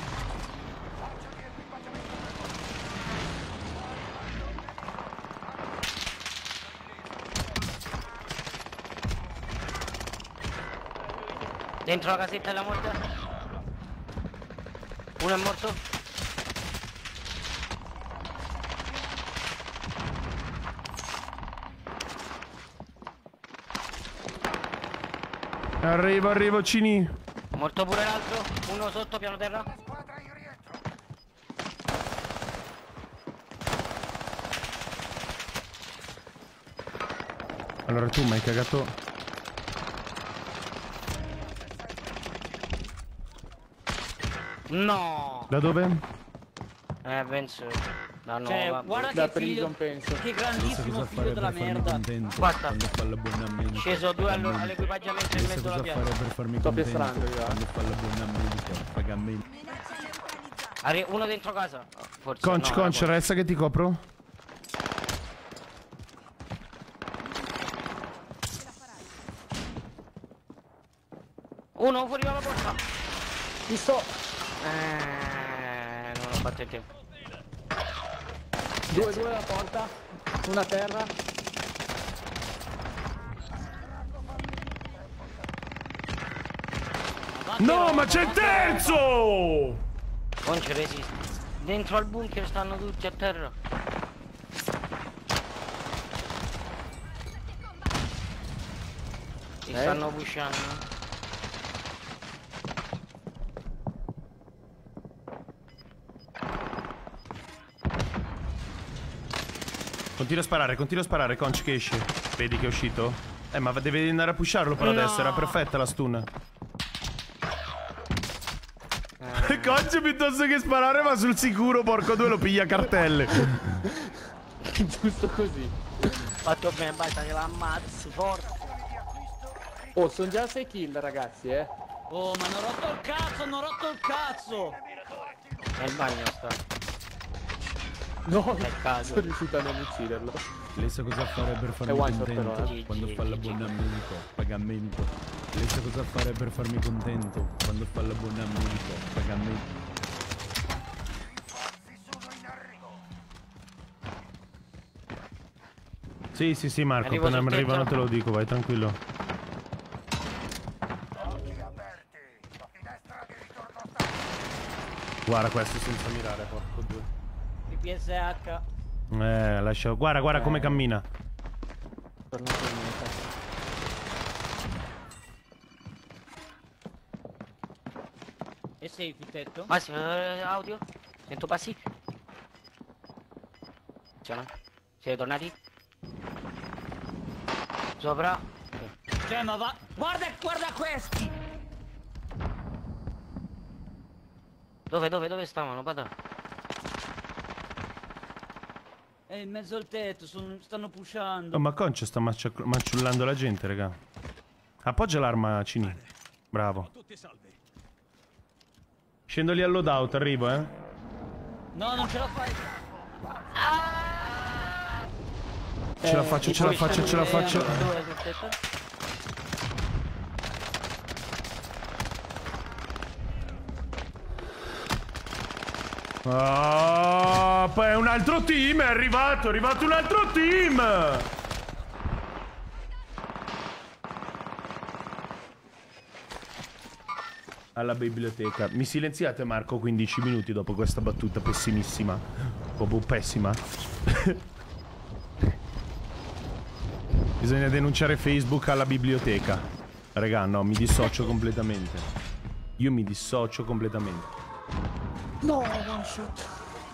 Dentro la casetta della morte. Uno è morto. Arrivo, arrivo, Cini. Morto pure l'altro. Uno sotto, piano terra. Allora tu mi hai cagato. No. Da dove? Eh, penso. Da no, Cioè, vabbè. guarda Da che figlio, prison, penso. che grandissimo figlio della merda. Basta. Quando fa l'abbonamento. Sceso due allo- all'equipaggiamento in Lei sa mezzo alla cosa piazza. fare per farmi Sto contento. piastrando io, eh. Quando fa l'abbonamento, pagamento. Arri- uno dentro casa. Forse. Conch, no, Conch, no, resta che ti copro. Uno fuori dalla porta. Ti sto. Eh, non ho fatto il tempo. Due, due alla porta. Una a terra. No, ma c'è il terzo! Non ci resiste. Dentro al bunker stanno tutti a terra. Si Eh? stanno pushando. Continua a sparare, continua a sparare, Conch che esce. Vedi che è uscito? Eh, ma deve andare a pusharlo però No. adesso, era perfetta la stun. Conch piuttosto che sparare va sul sicuro, porco due, lo piglia a cartelle. Giusto così. Fatto bene, basta che l'ammazzi forte. Oh, sono già sei kill, ragazzi, eh. Oh, ma hanno rotto il cazzo, hanno rotto il cazzo! Nel bagno sta. No, Nel caso. sono riuscito a non ucciderlo. Lei sa cosa fare per farmi È one shot contento. però, eh. Quando Sì, fa sì, l'abbonamento, pagamento. Lei sa cosa fare per farmi contento. Quando fa l'abbonamento, pagamento. Sì, sì, sì, Marco, Arrivo appena sul mi arrivano tetto. te lo dico, vai tranquillo. Guarda questo senza mirare, porco due. Di P S H. Eh, lascia... Guarda, guarda come cammina. Tornato in meta. E safe il tetto? Massimo, eh, audio. Sento passi. Funziona. Siete tornati? Sopra. Cioè, ma va... Guarda, guarda questi! Dove, dove, dove stavano, padà? È in mezzo al tetto, sono- stanno pushando. Oh, ma Conch sta maccia- maciullando la gente, raga. Appoggia l'arma, Cini. Bravo. Scendo lì al loadout, arrivo, eh. No, non ce la fai. Ce la faccio, ce la faccio, ce la faccio. Dove sul tetto? Ah, poi è un altro team, è arrivato, è arrivato un altro team. Alla biblioteca. Mi silenziate, Marco, quindici minuti dopo questa battuta pessimissima. Proprio pessima. Bisogna denunciare Facebook alla biblioteca. Raga, no, mi dissocio completamente. Io mi dissocio completamente. No, one shot.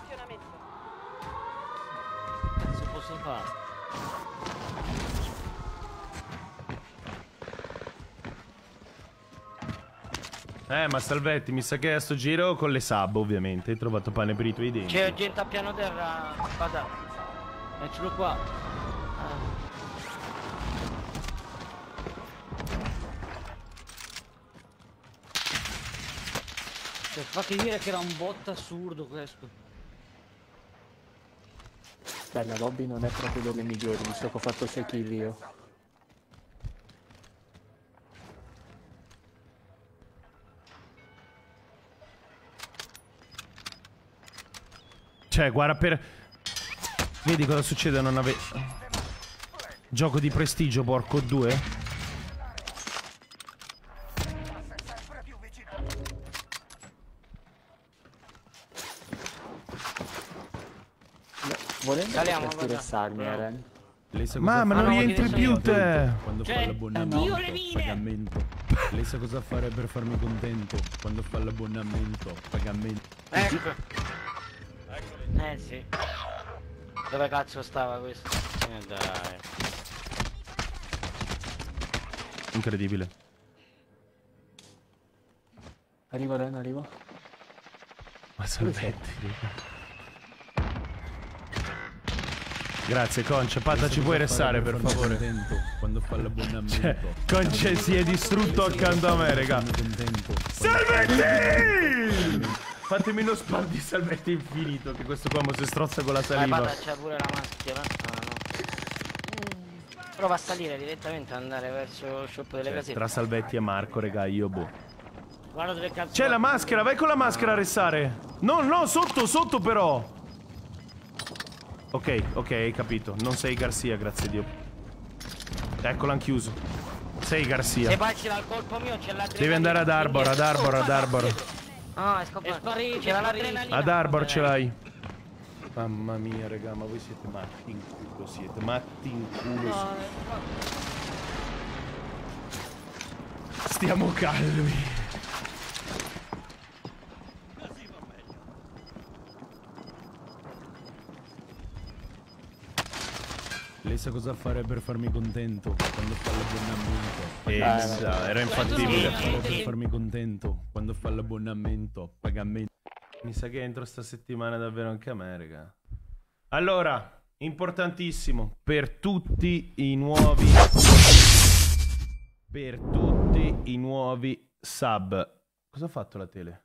Cazzo posso fare? Eh, ma Salvetti, mi sa che a sto giro con le sub, ovviamente. Hai trovato pane per i tuoi denti. C'è gente a piano terra, padà. Eccolo qua. Per farti dire che era un bot assurdo questo. Beh, la lobby non è proprio delle migliori, visto che ho fatto sei kill io. Cioè, guarda per... Vedi cosa succede a non avere... Gioco di prestigio, porco due. Volendo Saliamo, potresti guarda. restarmi, Eren. Lei sa Mamma, cosa non fare rientri per più farmi te. contento quando fa Cioè, l'abbonamento, addio le mine. pagamento. Lei sa cosa fare per farmi contento quando fa l'abbonamento, pagamento. Ecco. Eh sì. Dove cazzo stava questo? Eh dai. Incredibile. Arrivo, Eren, arrivo. Ma salvetti. Grazie, Conce. Pata, ci puoi restare, per favore? Quando fa l'abbonamento. Cioè, Conce si è distrutto accanto a me, raga. Salvetti! Fatemi uno spam di salvetti infinito, che questo qua mo si strozza con la Vai, saliva. Pata, c'è pure la maschera. Ah no. Prova a salire direttamente, andare verso lo shop delle Cioè, casette. tra Salvetti e Marco, raga, io boh. Guarda dove cazzo. C'è la maschera, vai con la maschera a restare. No, no, sotto, sotto però. Ok, ok, hai capito. Non sei Garcia, grazie a Dio. Eccolo, hanno chiuso. Sei Garcia. Se facile al colpo mio c'è l'adrenalina. Devi andare ad Arbor, ad Arbor, ad Arbor. Ah, è scoppato. È sparito, c'era l'adrenalina. Ad Arbor ce l'hai. Mamma mia, raga, ma voi siete matti in culo, siete matti in culo. No, Stiamo calmi. Lei sa cosa fare per farmi contento quando fa l'abbonamento. Essa, era infattibile. Fare per farmi contento quando fa l'abbonamento, pagamento. Mi sa che entro sta settimana davvero anche a me, raga. Allora, importantissimo, per tutti i nuovi... Per tutti i nuovi sub. Cosa ha fatto la tele?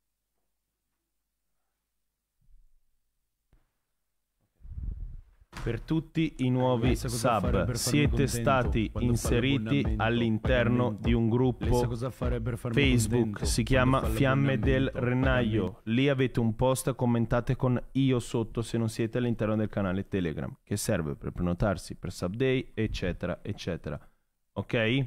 Per tutti i nuovi sub siete stati inseriti all'interno di un gruppo Facebook, si chiama Fiamme del Renaio. Lì avete un post, commentate con io sotto se non siete all'interno del canale Telegram, che serve per prenotarsi per sub day, eccetera, eccetera. Ok?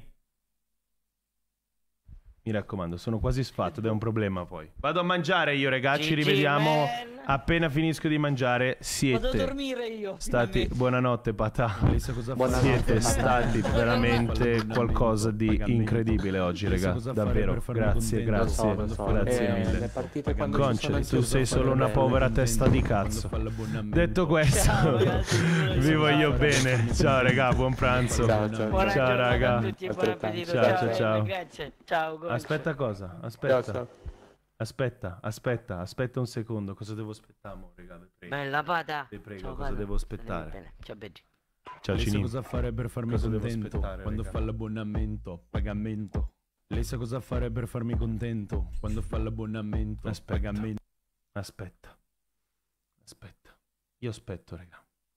Mi raccomando, sono quasi sfatto ed è un problema poi. Vado a mangiare io, ragazzi, ci rivediamo appena finisco di mangiare. Siete Vado a dormire io. stati... Buonanotte, Patà. Buonanotte, Siete Patà. stati veramente qualcosa di incredibile oggi, raga. Davvero. Grazie, grazie, Lo so, grazie eh, mille. le partite quando ci Conce, sono tu anch'io sei sono solo una belle. povera testa di cazzo. Detto questo, vi voglio bene. Ciao, raga, buon pranzo. Ciao, ciao. Buona Ciao, giornata raga. a tutti, buon appetito. Ciao, ciao, ciao. ciao. Grazie. Ciao, Goncio. Aspetta cosa? Ciao, Aspetta. ciao. Aspetta, aspetta, aspetta un secondo. Cosa devo aspettare, mo, raga? Vi prego. Bella Pata. Vi prego, Ciao, cosa Pata. devo aspettare? Bene. Ciao, Beggi. Ciao, Lei sa Cinin. cosa fare per farmi Cosa devo contento aspettare, quando raga? fa l'abbonamento, pagamento. Lei sa cosa fare per farmi contento quando fa l'abbonamento, Aspetta. pagamento. Aspetta. Aspetta. Io aspetto, raga.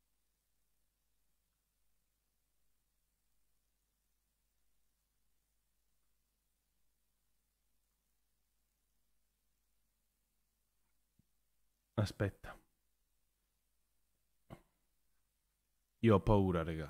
Aspetta. Io ho paura, raga.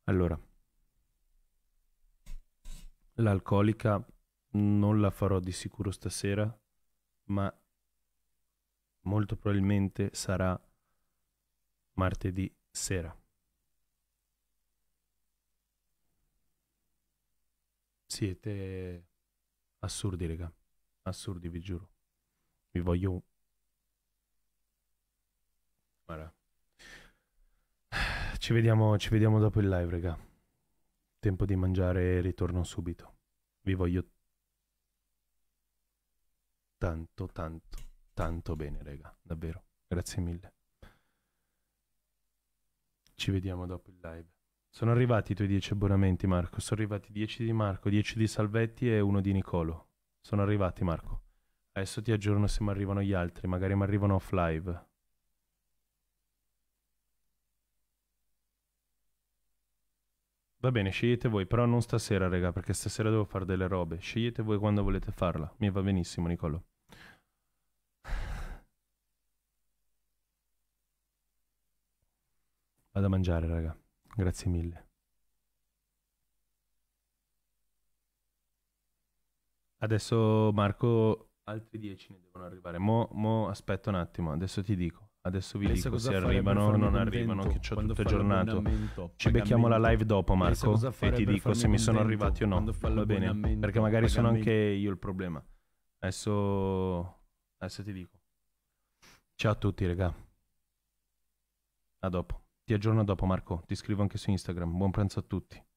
Allora, l'alcolica non la farò di sicuro stasera, ma molto probabilmente sarà martedì sera. Siete assurdi, raga. Assurdi, vi giuro. Vi voglio... Guarda. Ci vediamo, ci vediamo dopo il live, raga. Tempo di mangiare e ritorno subito. Vi voglio tanto, tanto, tanto bene, raga. Davvero. Grazie mille. Ci vediamo dopo il live. Sono arrivati i tuoi dieci abbonamenti, Marco. Sono arrivati dieci di Marco, dieci di Salvetti e uno di Nicolo. Sono arrivati, Marco. Adesso ti aggiorno se mi arrivano gli altri. Magari mi arrivano off live. Va bene, scegliete voi, però non stasera, raga, perché stasera devo fare delle robe. Scegliete voi quando volete farla. Mi va benissimo, Nicolo. Vado a mangiare, raga. Grazie mille. Adesso, Marco, altri dieci ne devono arrivare. Mo, mo aspetta un attimo, adesso ti dico. Adesso vi Lei sa dico cosa se fare per arrivano o farmi non contento arrivano, che c'ho quando tutto fa aggiornato. l'abbonamento, Ci becchiamo la pagamento. live dopo, Lei sa Marco, cosa e fare ti per dico se farmi mi sono contento arrivati o no. quando fa Va bene, l'abbonamento, perché magari sono pagamento. anche io il problema. Adesso... Adesso ti dico. Ciao a tutti, raga. A dopo. Ti aggiorno dopo, Marco. Ti scrivo anche su Instagram. Buon pranzo a tutti.